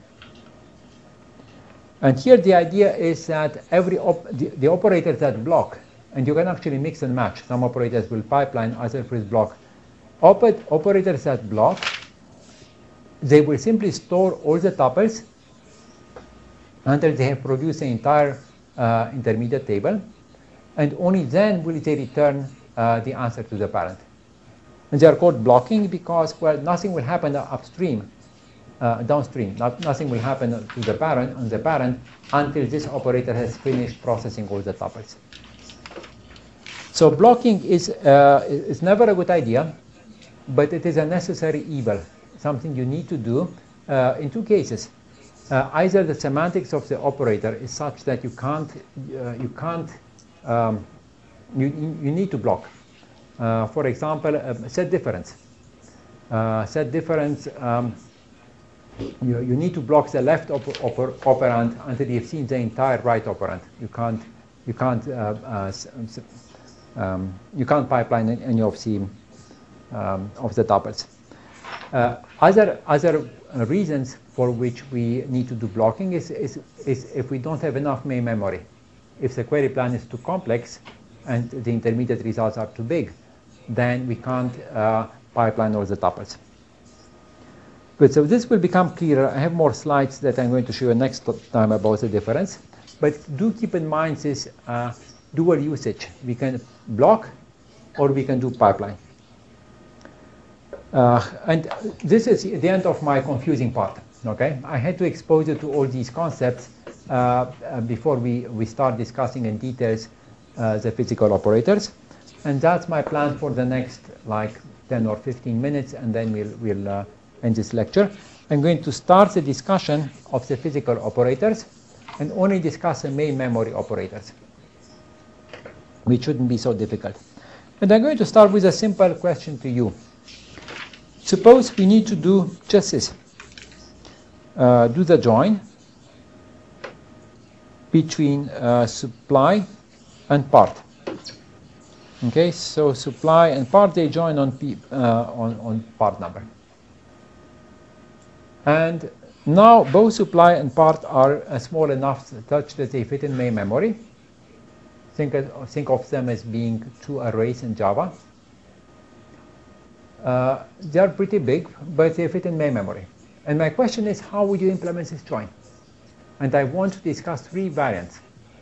And here the idea is that every op the, the operators that block, and you can actually mix and match. Some operators will pipeline, others will block. Op operators that block, they will simply store all the tuples until they have produced the entire uh, intermediate table, and only then will they return uh, the answer to the parent. And they are called blocking because, well, nothing will happen upstream, uh, downstream. Not, nothing will happen to the parent, on the parent, until this operator has finished processing all the tuples. So blocking is, uh, is never a good idea, but it is a necessary evil, something you need to do uh, in two cases. Uh, either the semantics of the operator is such that you can't, uh, you can't, um, you, you need to block. Uh, for example, uh, set difference. Uh, set difference, um, you, you need to block the left op oper operand until you've seen the entire right operand. You can't, you can't, uh, uh, um, you can't pipeline any of the, um, of the tuples. Uh, other, other uh, reasons for which we need to do blocking is, is, is if we don't have enough main memory. If the query plan is too complex and the intermediate results are too big, then we can't uh, pipeline all the tuples. Good, so this will become clearer. I have more slides that I'm going to show you next time about the difference. But do keep in mind this uh, dual usage. We can block or we can do pipeline. Uh, and this is the end of my confusing part. Okay, I had to expose you to all these concepts uh, uh, before we, we start discussing in details uh, the physical operators. And that's my plan for the next like ten or fifteen minutes, and then we'll, we'll uh, end this lecture. I'm going to start the discussion of the physical operators and only discuss the main memory operators, which shouldn't be so difficult. And I'm going to start with a simple question to you. Suppose we need to do just this. Uh, do the join between uh, supply and part. Okay, so supply and part, they join on, P, uh, on, on part number. And now both supply and part are uh, small enough such that they fit in main memory. Think of, think of them as being two arrays in Java. Uh, they are pretty big, but they fit in main memory. And my question is, how would you implement this join? And I want to discuss three variants.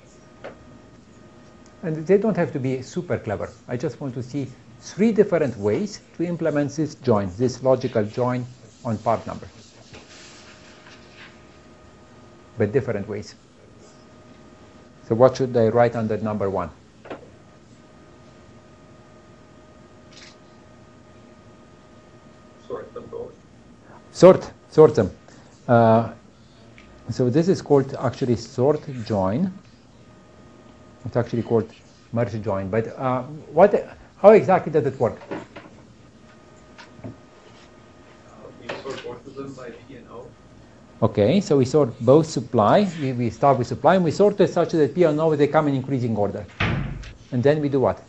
And they don't have to be super clever. I just want to see three different ways to implement this join, this logical join on part number. But different ways. So what should I write under number one? Sort them both. Sort, sort them. Uh, so this is called actually sort join. It's actually called merge join. But uh, what, How exactly does it work? Uh, we sort both of them by P and O. Okay, so we sort both supply. We, we start with supply, and we sort it such that P and O, they come in increasing order. And then we do what?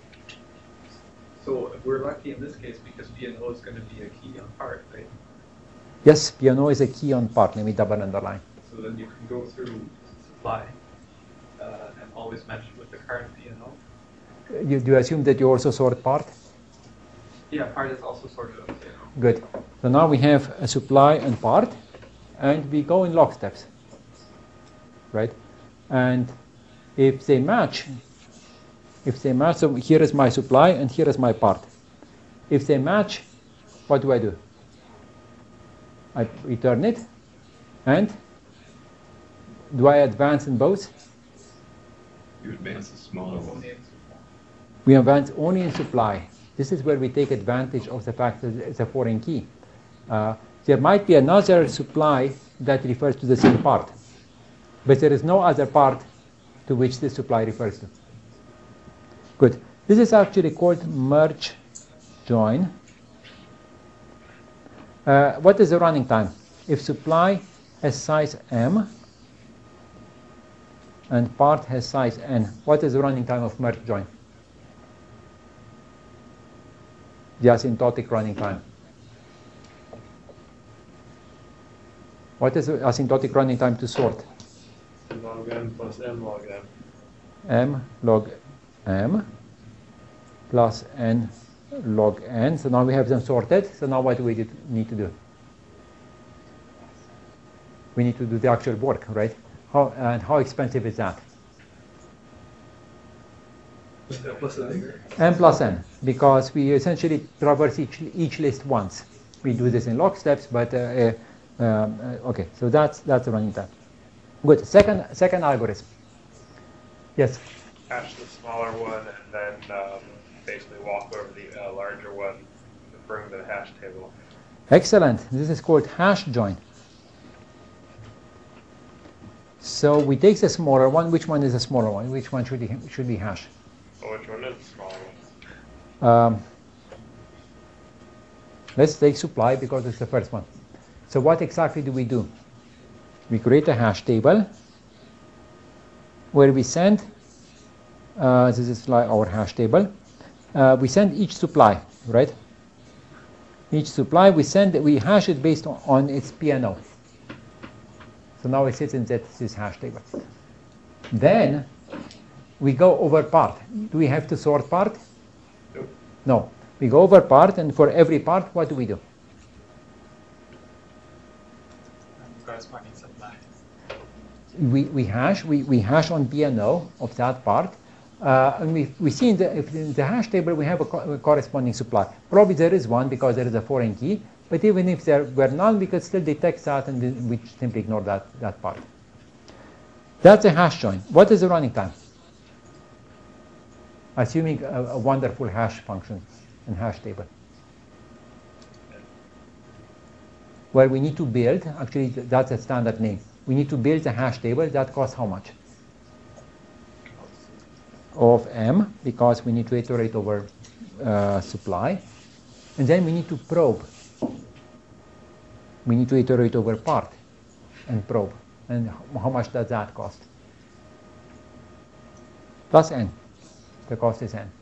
So we're lucky in this case because P and O is going to be a key on part, right? Yes, P and O is a key on part. Let me double underline. So then you can go through supply uh, and always match it with the current P and O. You, do you assume that you also sort part? Yeah, part is also sorted on P and O. Good. So now we have a supply and part, and we go in locksteps, right? And if they match, if they match, so here is my supply and here is my part. If they match, what do I do? I return it, and do I advance in both? You advance the smaller one. We advance only in supply. This is where we take advantage of the fact that it's a foreign key. Uh, there might be another supply that refers to the same part, but there is no other part to which this supply refers to. Good. This is actually called merge join. Uh, what is the running time? If supply has size M and part has size N, what is the running time of merge join? The asymptotic running time. What is the asymptotic running time to sort? Log n plus m log n. M log M plus N log N. So now we have them sorted. So now what do we do, need to do? We need to do the actual work, right? How, and how expensive is that? M plus N, because we essentially traverse each, each list once. We do this in log steps, but uh, uh, um, uh, okay, so that's that's the running time. Good. Second second algorithm. Yes. Hash the smaller one and then um, basically walk over the uh, larger one referring to the hash table. Excellent. This is called hash join. So we take the smaller one. Which one is the smaller one? Which one should be should be hash? Well, which one is the smaller one? Um, let's take supply because it's the first one. So what exactly do we do? We create a hash table where we send, uh, this is like our hash table, uh, we send each supply, right? Each supply we send, we hash it based on, on its P and O. So now it sits in that, this hash table. Then we go over part. Do we have to sort part? Nope. No. We go over part, and for every part, what do we do? Corresponding supply. We, we hash, we, we hash on P and O of that part. Uh, and we, we see in the, if in the hash table we have a, co a corresponding supply. Probably there is one because there is a foreign key, but even if there were none, we could still detect that and we simply ignore that, that part. That's a hash join. What is the running time? Assuming a, a wonderful hash function and hash table. Where we need to build, actually that's a standard name. We need to build a hash table that costs how much? Of M, because we need to iterate over uh, supply. And then we need to probe. We need to iterate over part and probe. And how much does that cost? Plus N. The cost is N.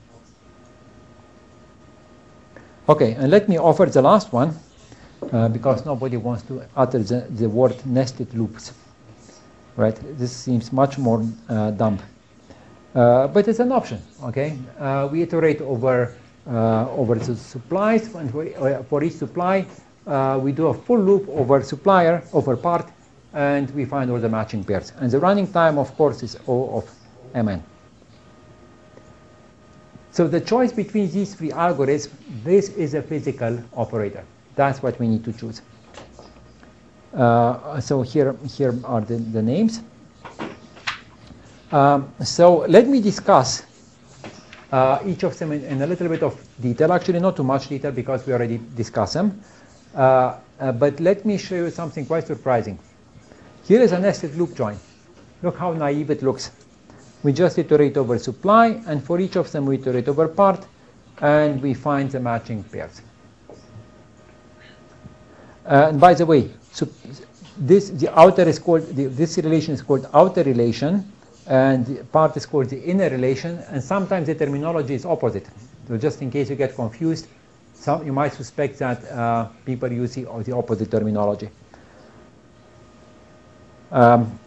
Okay, and let me offer the last one, uh, because nobody wants to utter the, the word nested loops. Right? This seems much more uh, dumb. Uh, but it's an option, okay? Uh, we iterate over, uh, over the supplies, and for, uh, for each supply, uh, we do a full loop over supplier, over part, and we find all the matching pairs. And the running time, of course, is O of Mn. So the choice between these three algorithms, this is a physical operator. That's what we need to choose. Uh, so here, here are the, the names. Um, so let me discuss uh, each of them in, in a little bit of detail. Actually, not too much detail because we already discussed them. Uh, uh, but let me show you something quite surprising. Here is a nested loop join. Look how naive it looks. We just iterate over supply, and for each of them we iterate over part, and we find the matching pairs. Uh, and by the way, so this the outer is called the, this relation is called outer relation, and the part is called the inner relation. And sometimes the terminology is opposite. So just in case you get confused, some you might suspect that uh, people use the, the opposite terminology. Um,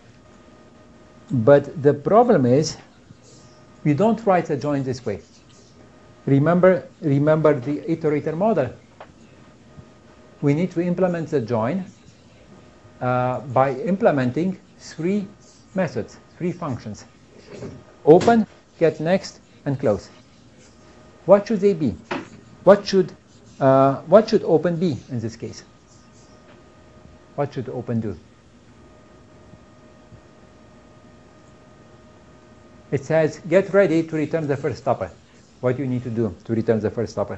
but the problem is, we don't write the join this way. Remember, remember the iterator model. We need to implement the join uh, by implementing three methods, three functions: open, get next, and close. What should they be? What should uh, what should open be in this case? What should open do? It says get ready to return the first tuple. What do you need to do to return the first tuple?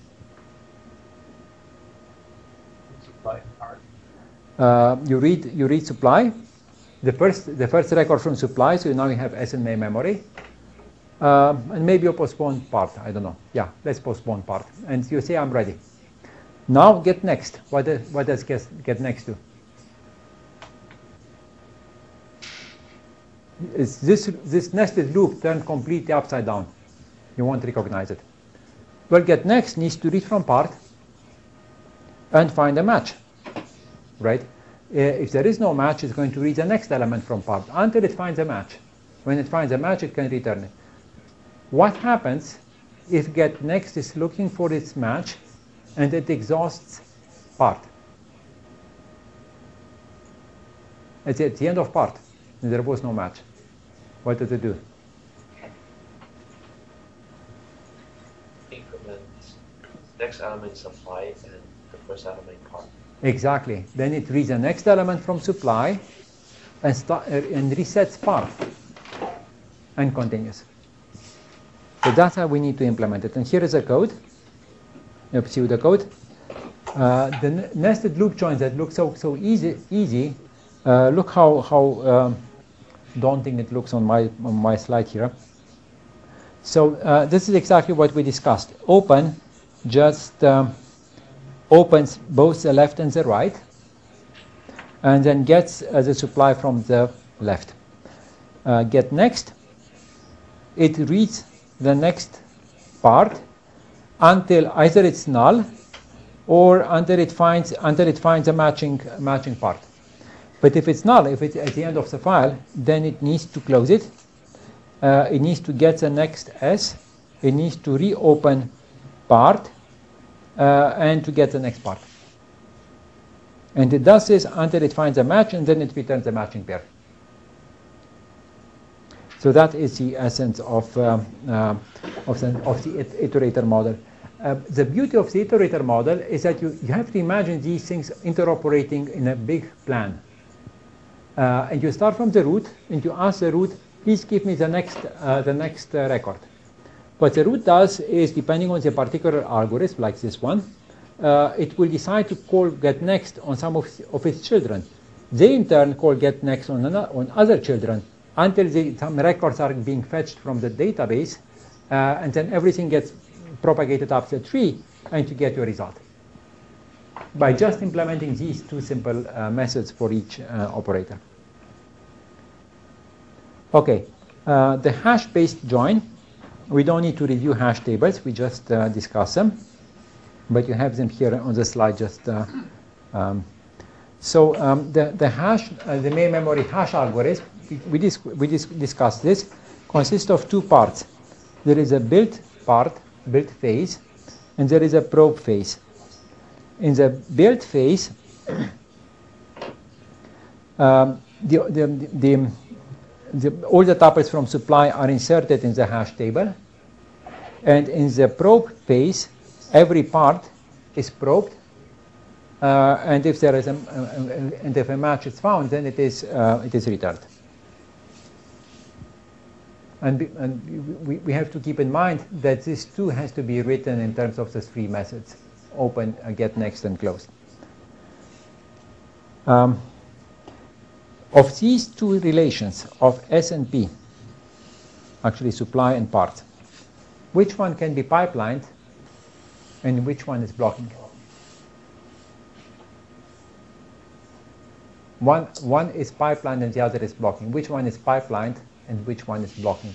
Supply part. Uh, you read you read supply, the first the first record from supply. So now you have S in main memory, uh, and maybe you postpone part. I don't know. Yeah, let's postpone part, and you say I'm ready. Now get next. What does what does get get next to? Is this this nested loop turned completely upside down? You won't recognize it. Well, get next needs to read from part and find a match, right? Uh, if there is no match, it's going to read the next element from part until it finds a match. When it finds a match, it can return it. What happens if get next is looking for its match and it exhausts part? It's at the end of part, and there was no match. What does it do? Increments next element supply and the first element part. Exactly. Then it reads the next element from supply and, start, uh, and resets part and continues. So that's how we need to implement it. And here is a code. You see the code. Uh, the nested loop joins that look so so easy. Easy. Uh, look how how um, daunting it looks on my on my slide here. So uh, this is exactly what we discussed. Open just um, opens both the left and the right, and then gets uh, the supply from the left. Uh, get next, it reads the next part until either it's null or until it finds until it finds a matching matching part. But if it's null, if it's at the end of the file, then it needs to close it. Uh, it needs to get the next S. It needs to reopen part uh, and to get the next part. And it does this until it finds a match, and then it returns the matching pair. So that is the essence of um, uh, of the of the iterator model. Uh, the beauty of the iterator model is that you, you have to imagine these things interoperating in a big plan. Uh, and you start from the root, and you ask the root, please give me the next uh, the next uh, record. What the root does is, depending on the particular algorithm, like this one, uh, it will decide to call get next on some of, of its children. They in turn call get next on another, on other children until the, some records are being fetched from the database, uh, and then everything gets propagated up the tree, and you get your result by just implementing these two simple uh, methods for each uh, operator. Okay, uh, the hash-based join, we don't need to review hash tables, we just uh, discuss them, but you have them here on the slide. Just uh, um, so um, the the hash, uh, the main memory hash algorithm, we we, dis we dis discussed this, consists of two parts. There is a build part, build phase, and there is a probe phase. In the build phase, um, the, the, the, the, all the tuples from supply are inserted in the hash table. And in the probe phase, every part is probed. Uh, and if there is a, uh, and if a match is found, then it is, uh, it is returned. And, be, and we, we have to keep in mind that this too has to be written in terms of the three methods: open, uh, get next, and close. Um, of these two relations of S and P, actually supply and part, which one can be pipelined and which one is blocking? One, one is pipelined and the other is blocking. Which one is pipelined and which one is blocking?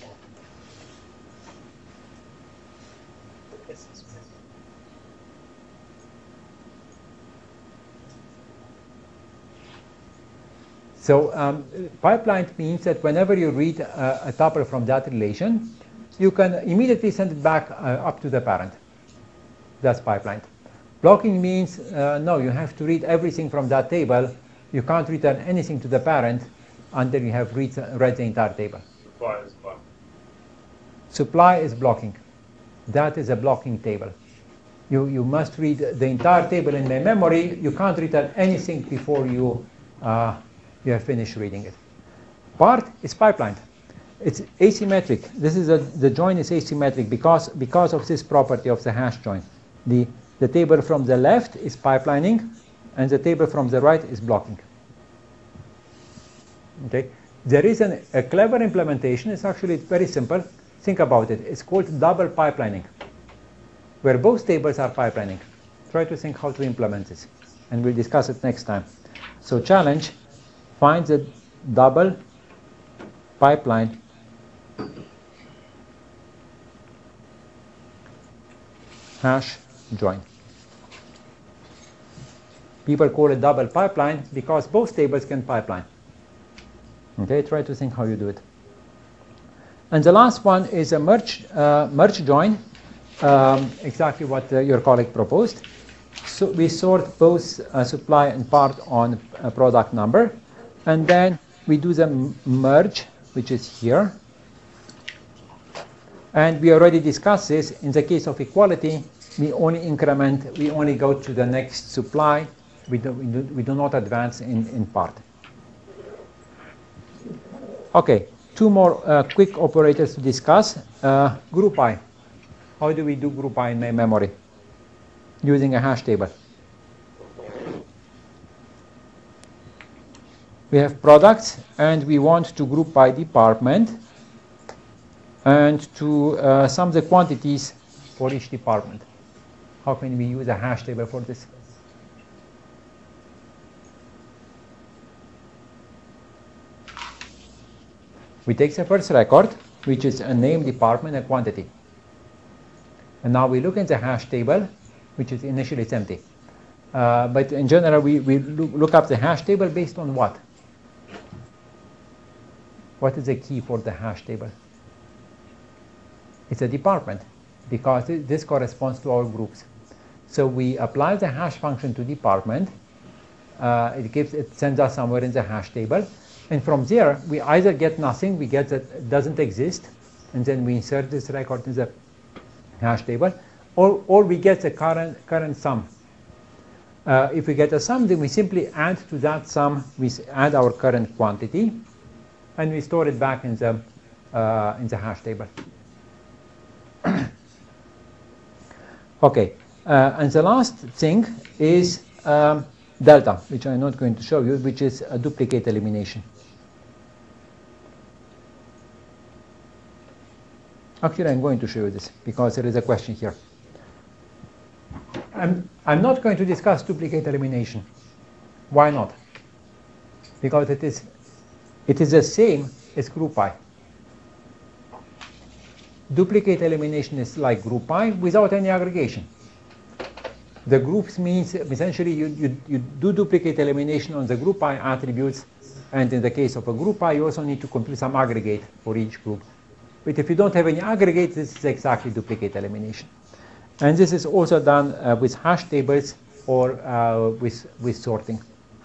So um, pipelined means that whenever you read uh, a tuple from that relation, you can immediately send it back uh, up to the parent. That's pipelined. Blocking means, uh, no, you have to read everything from that table. You can't return anything to the parent until you have read, read the entire table. Supply is blocking. Supply is blocking. That is a blocking table. You, you must read the entire table in the memory. You can't return anything before you, uh, you have finished reading it. Part is pipelined. It's asymmetric. This is a, the join is asymmetric because, because of this property of the hash join. The, the table from the left is pipelining, and the table from the right is blocking. Okay, there is an, a clever implementation. It's actually very simple. Think about it. It's called double pipelining, where both tables are pipelining. Try to think how to implement this, and we'll discuss it next time. So challenge, find the double pipeline hash join. People call it double pipeline because both tables can pipeline. Okay, try to think how you do it. And the last one is a merge, uh, merge join, um, exactly what uh, your colleague proposed. So we sort both uh, supply and part on a product number, and then we do the merge, which is here. And we already discussed this. In the case of equality, we only increment, we only go to the next supply. We do, we do, we do not advance in, in part. Okay, two more uh, quick operators to discuss. Uh, group I. How do we do group I in main memory? Using a hash table. We have products, and we want to group by department and to uh, sum the quantities for each department. How can we use a hash table for this? We take the first record, which is a name, department, and quantity. And now we look at the hash table, which is initially it's empty. Uh, but in general, we, we look up the hash table based on what? What is the key for the hash table? It's a department, because this corresponds to our groups. So we apply the hash function to department. Uh, it gives, it sends us somewhere in the hash table. And from there, we either get nothing, we get that it doesn't exist, and then we insert this record in the hash table, or, or we get the current, current sum. Uh, if we get a sum, then we simply add to that sum, we add our current quantity, and we store it back in the, uh, in the hash table. Okay, uh, and the last thing is um, delta, which I'm not going to show you, which is a duplicate elimination. Actually, I'm going to show you this because there is a question here. I'm, I'm not going to discuss duplicate elimination. Why not? Because it is, it is the same as group I. Duplicate elimination is like group I without any aggregation. The groups means essentially you, you, you do duplicate elimination on the group I attributes, and in the case of a group I, you also need to compute some aggregate for each group. But if you don't have any aggregate, this is exactly duplicate elimination. And this is also done uh, with hash tables or uh, with, with sorting.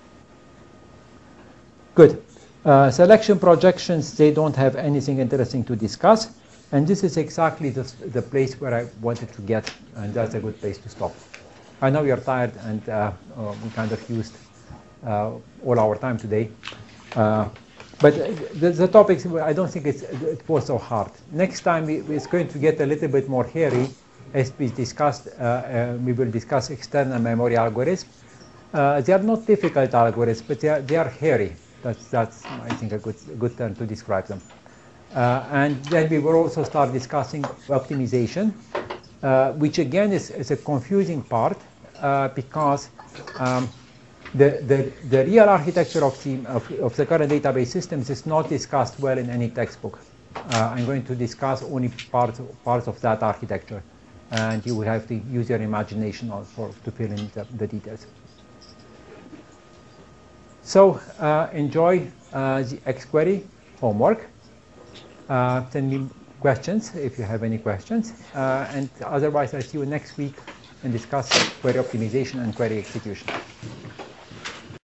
Good. Uh, selection projections, they don't have anything interesting to discuss. And this is exactly the, the place where I wanted to get, and that's a good place to stop. I know you're tired, and uh, uh, we kind of used uh, all our time today. Uh, but the, the topics, I don't think it's, it was so hard. Next time, we, it's going to get a little bit more hairy, as we discussed. Uh, uh, we will discuss external memory algorithms. Uh, they are not difficult algorithms, but they are, they are hairy. That's, that's, I think, a good, a good term to describe them. Uh, and then we will also start discussing optimization, uh, which again is, is a confusing part uh, because um, the, the, the real architecture of the, of, of the current database systems is not discussed well in any textbook. Uh, I'm going to discuss only parts, parts of that architecture, and you will have to use your imagination on for, to fill in the, the details. So uh, enjoy uh, the X-Query homework. Uh, send me questions if you have any questions. Uh, and otherwise, I'll see you next week and discuss query optimization and query execution.